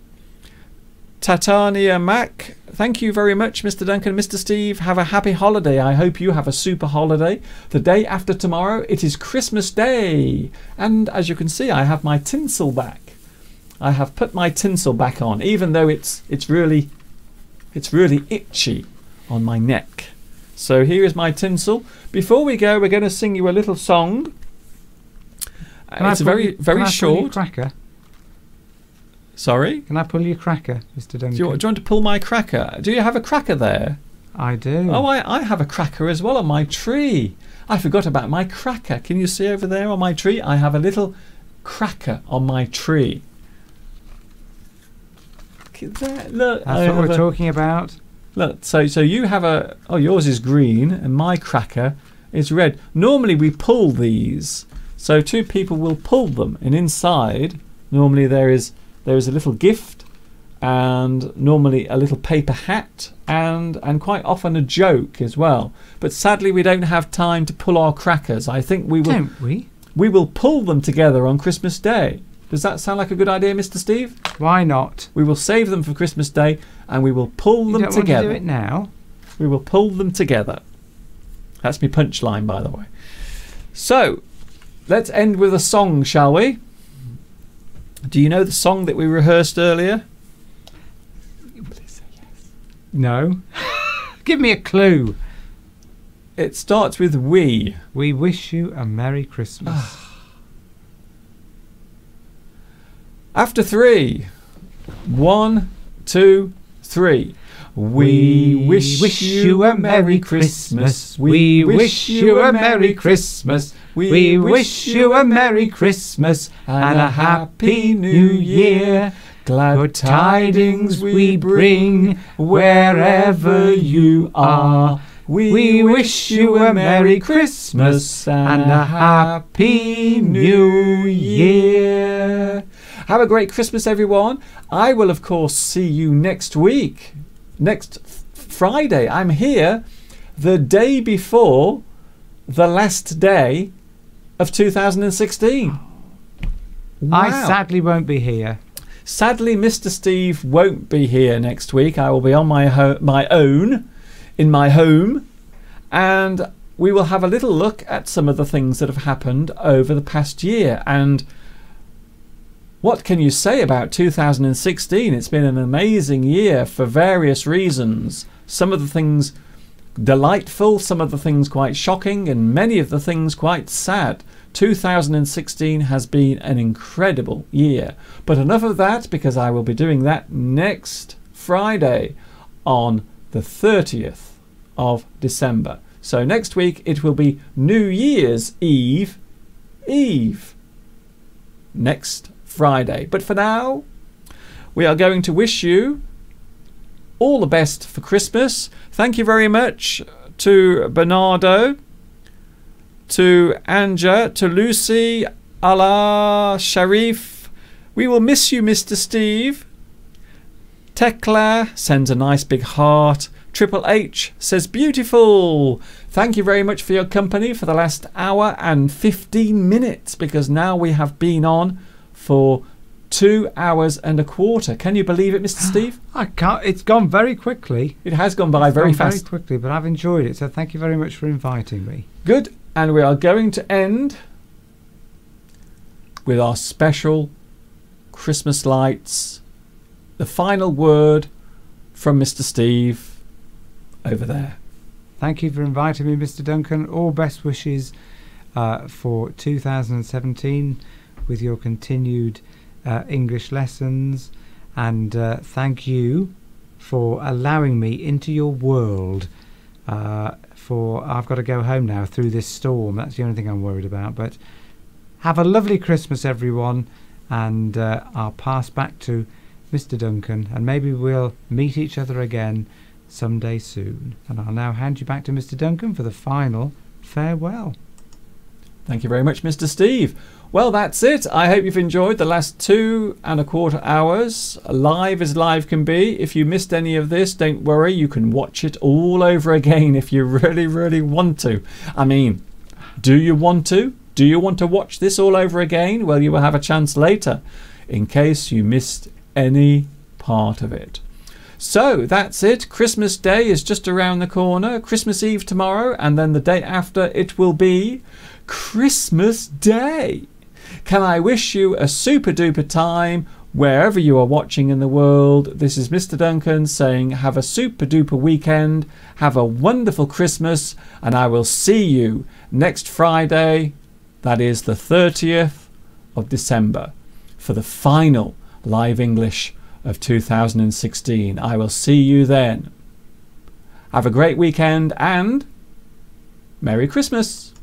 Tatania Mac, thank you very much, Mister Duncan and Mister Steve. Have a happy holiday. I hope you have a super holiday. The day after tomorrow, it is Christmas Day. And as you can see, I have my tinsel back. I have put my tinsel back on, even though it's it's really it's really itchy on my neck. So here is my tinsel. Before we go, we're going to sing you a little song. Can it's I very you, very can I short. Pull your cracker? Sorry? Can I pull your cracker, Mister Duncan? Do you, do you want to pull my cracker? Do you have a cracker there? I do. Oh, I, I have a cracker as well on my tree. I forgot about my cracker. Can you see over there on my tree? I have a little cracker on my tree. There, look, That's what we're a, talking about. Look, so so you have a... Oh, yours is green and my cracker is red. Normally we pull these. So two people will pull them. And inside, normally there is there is a little gift and normally a little paper hat and and quite often a joke as well. But sadly we don't have time to pull our crackers. I think we will... Don't we? We will pull them together on Christmas Day. Does that sound like a good idea, Mister Steve? Why not? We will save them for Christmas Day and we will pull you them don't together. Want to do it now? We will pull them together. That's my punchline, by the way. So, let's end with a song, shall we? Do you know the song that we rehearsed earlier? Please say yes. No. Give me a clue. It starts with we. We wish you a Merry Christmas. After three. One, two, three. We wish, wish you a Merry Christmas. We wish you a Merry Christmas. We wish you a Merry Christmas and a Happy New Year. Glad tidings we bring wherever you are. We wish you a Merry Christmas and a Happy New Year. Have a great Christmas, everyone. I will, of course, see you next week. Next Friday. I'm here the day before the last day of two thousand sixteen. Wow. I sadly won't be here. Sadly, Mister Steve won't be here next week. I will be on my ho my own in my home, and we will have a little look at some of the things that have happened over the past year. And what can you say about two thousand sixteen? It's been an amazing year for various reasons. Some of the things delightful, some of the things quite shocking, and many of the things quite sad. two thousand sixteen has been an incredible year. But enough of that, because I will be doing that next Friday on the thirtieth of December. So next week it will be New Year's Eve Eve. Next Friday. But for now, we are going to wish you all the best for Christmas. Thank you very much to Bernardo, to Anja, to Lucy, Allah, Sharif. We will miss you, Mister Steve. Tekla sends a nice big heart. Triple H says beautiful. Thank you very much for your company for the last hour and fifteen minutes, because now we have been on for two hours and a quarter. Can you believe it, Mister Steve? I can't. It's gone very quickly. It has gone by it's very gone fast. Very quickly, but I've enjoyed it. So thank you very much for inviting me. Good. And we are going to end with our special Christmas lights. The final word from Mister Steve over there. Thank you for inviting me, Mister Duncan. All best wishes uh, for two thousand seventeen with your continued uh, English lessons, and uh, thank you for allowing me into your world. Uh, for I've got to go home now through this storm. That's the only thing I'm worried about. But have a lovely Christmas, everyone, and uh, I'll pass back to Mister Duncan, and maybe we'll meet each other again someday soon. And I'll now hand you back to Mister Duncan for the final farewell. Thank you very much, Mister Steve. Well, that's it. I hope you've enjoyed the last two and a quarter hours, live as live can be. If you missed any of this, don't worry. You can watch it all over again if you really, really want to. I mean, do you want to? Do you want to watch this all over again? Well, you will have a chance later in case you missed any part of it. So that's it. Christmas Day is just around the corner. Christmas Eve tomorrow, and then the day after it will be Christmas Day. Can I wish you a super duper time Wherever you are watching in the world, this is Mister Duncan saying have a super duper weekend, have a wonderful Christmas, and I will see you next Friday, that is the thirtieth of December, for the final Live English of two thousand sixteen. I will see you then. Have a great weekend and Merry Christmas!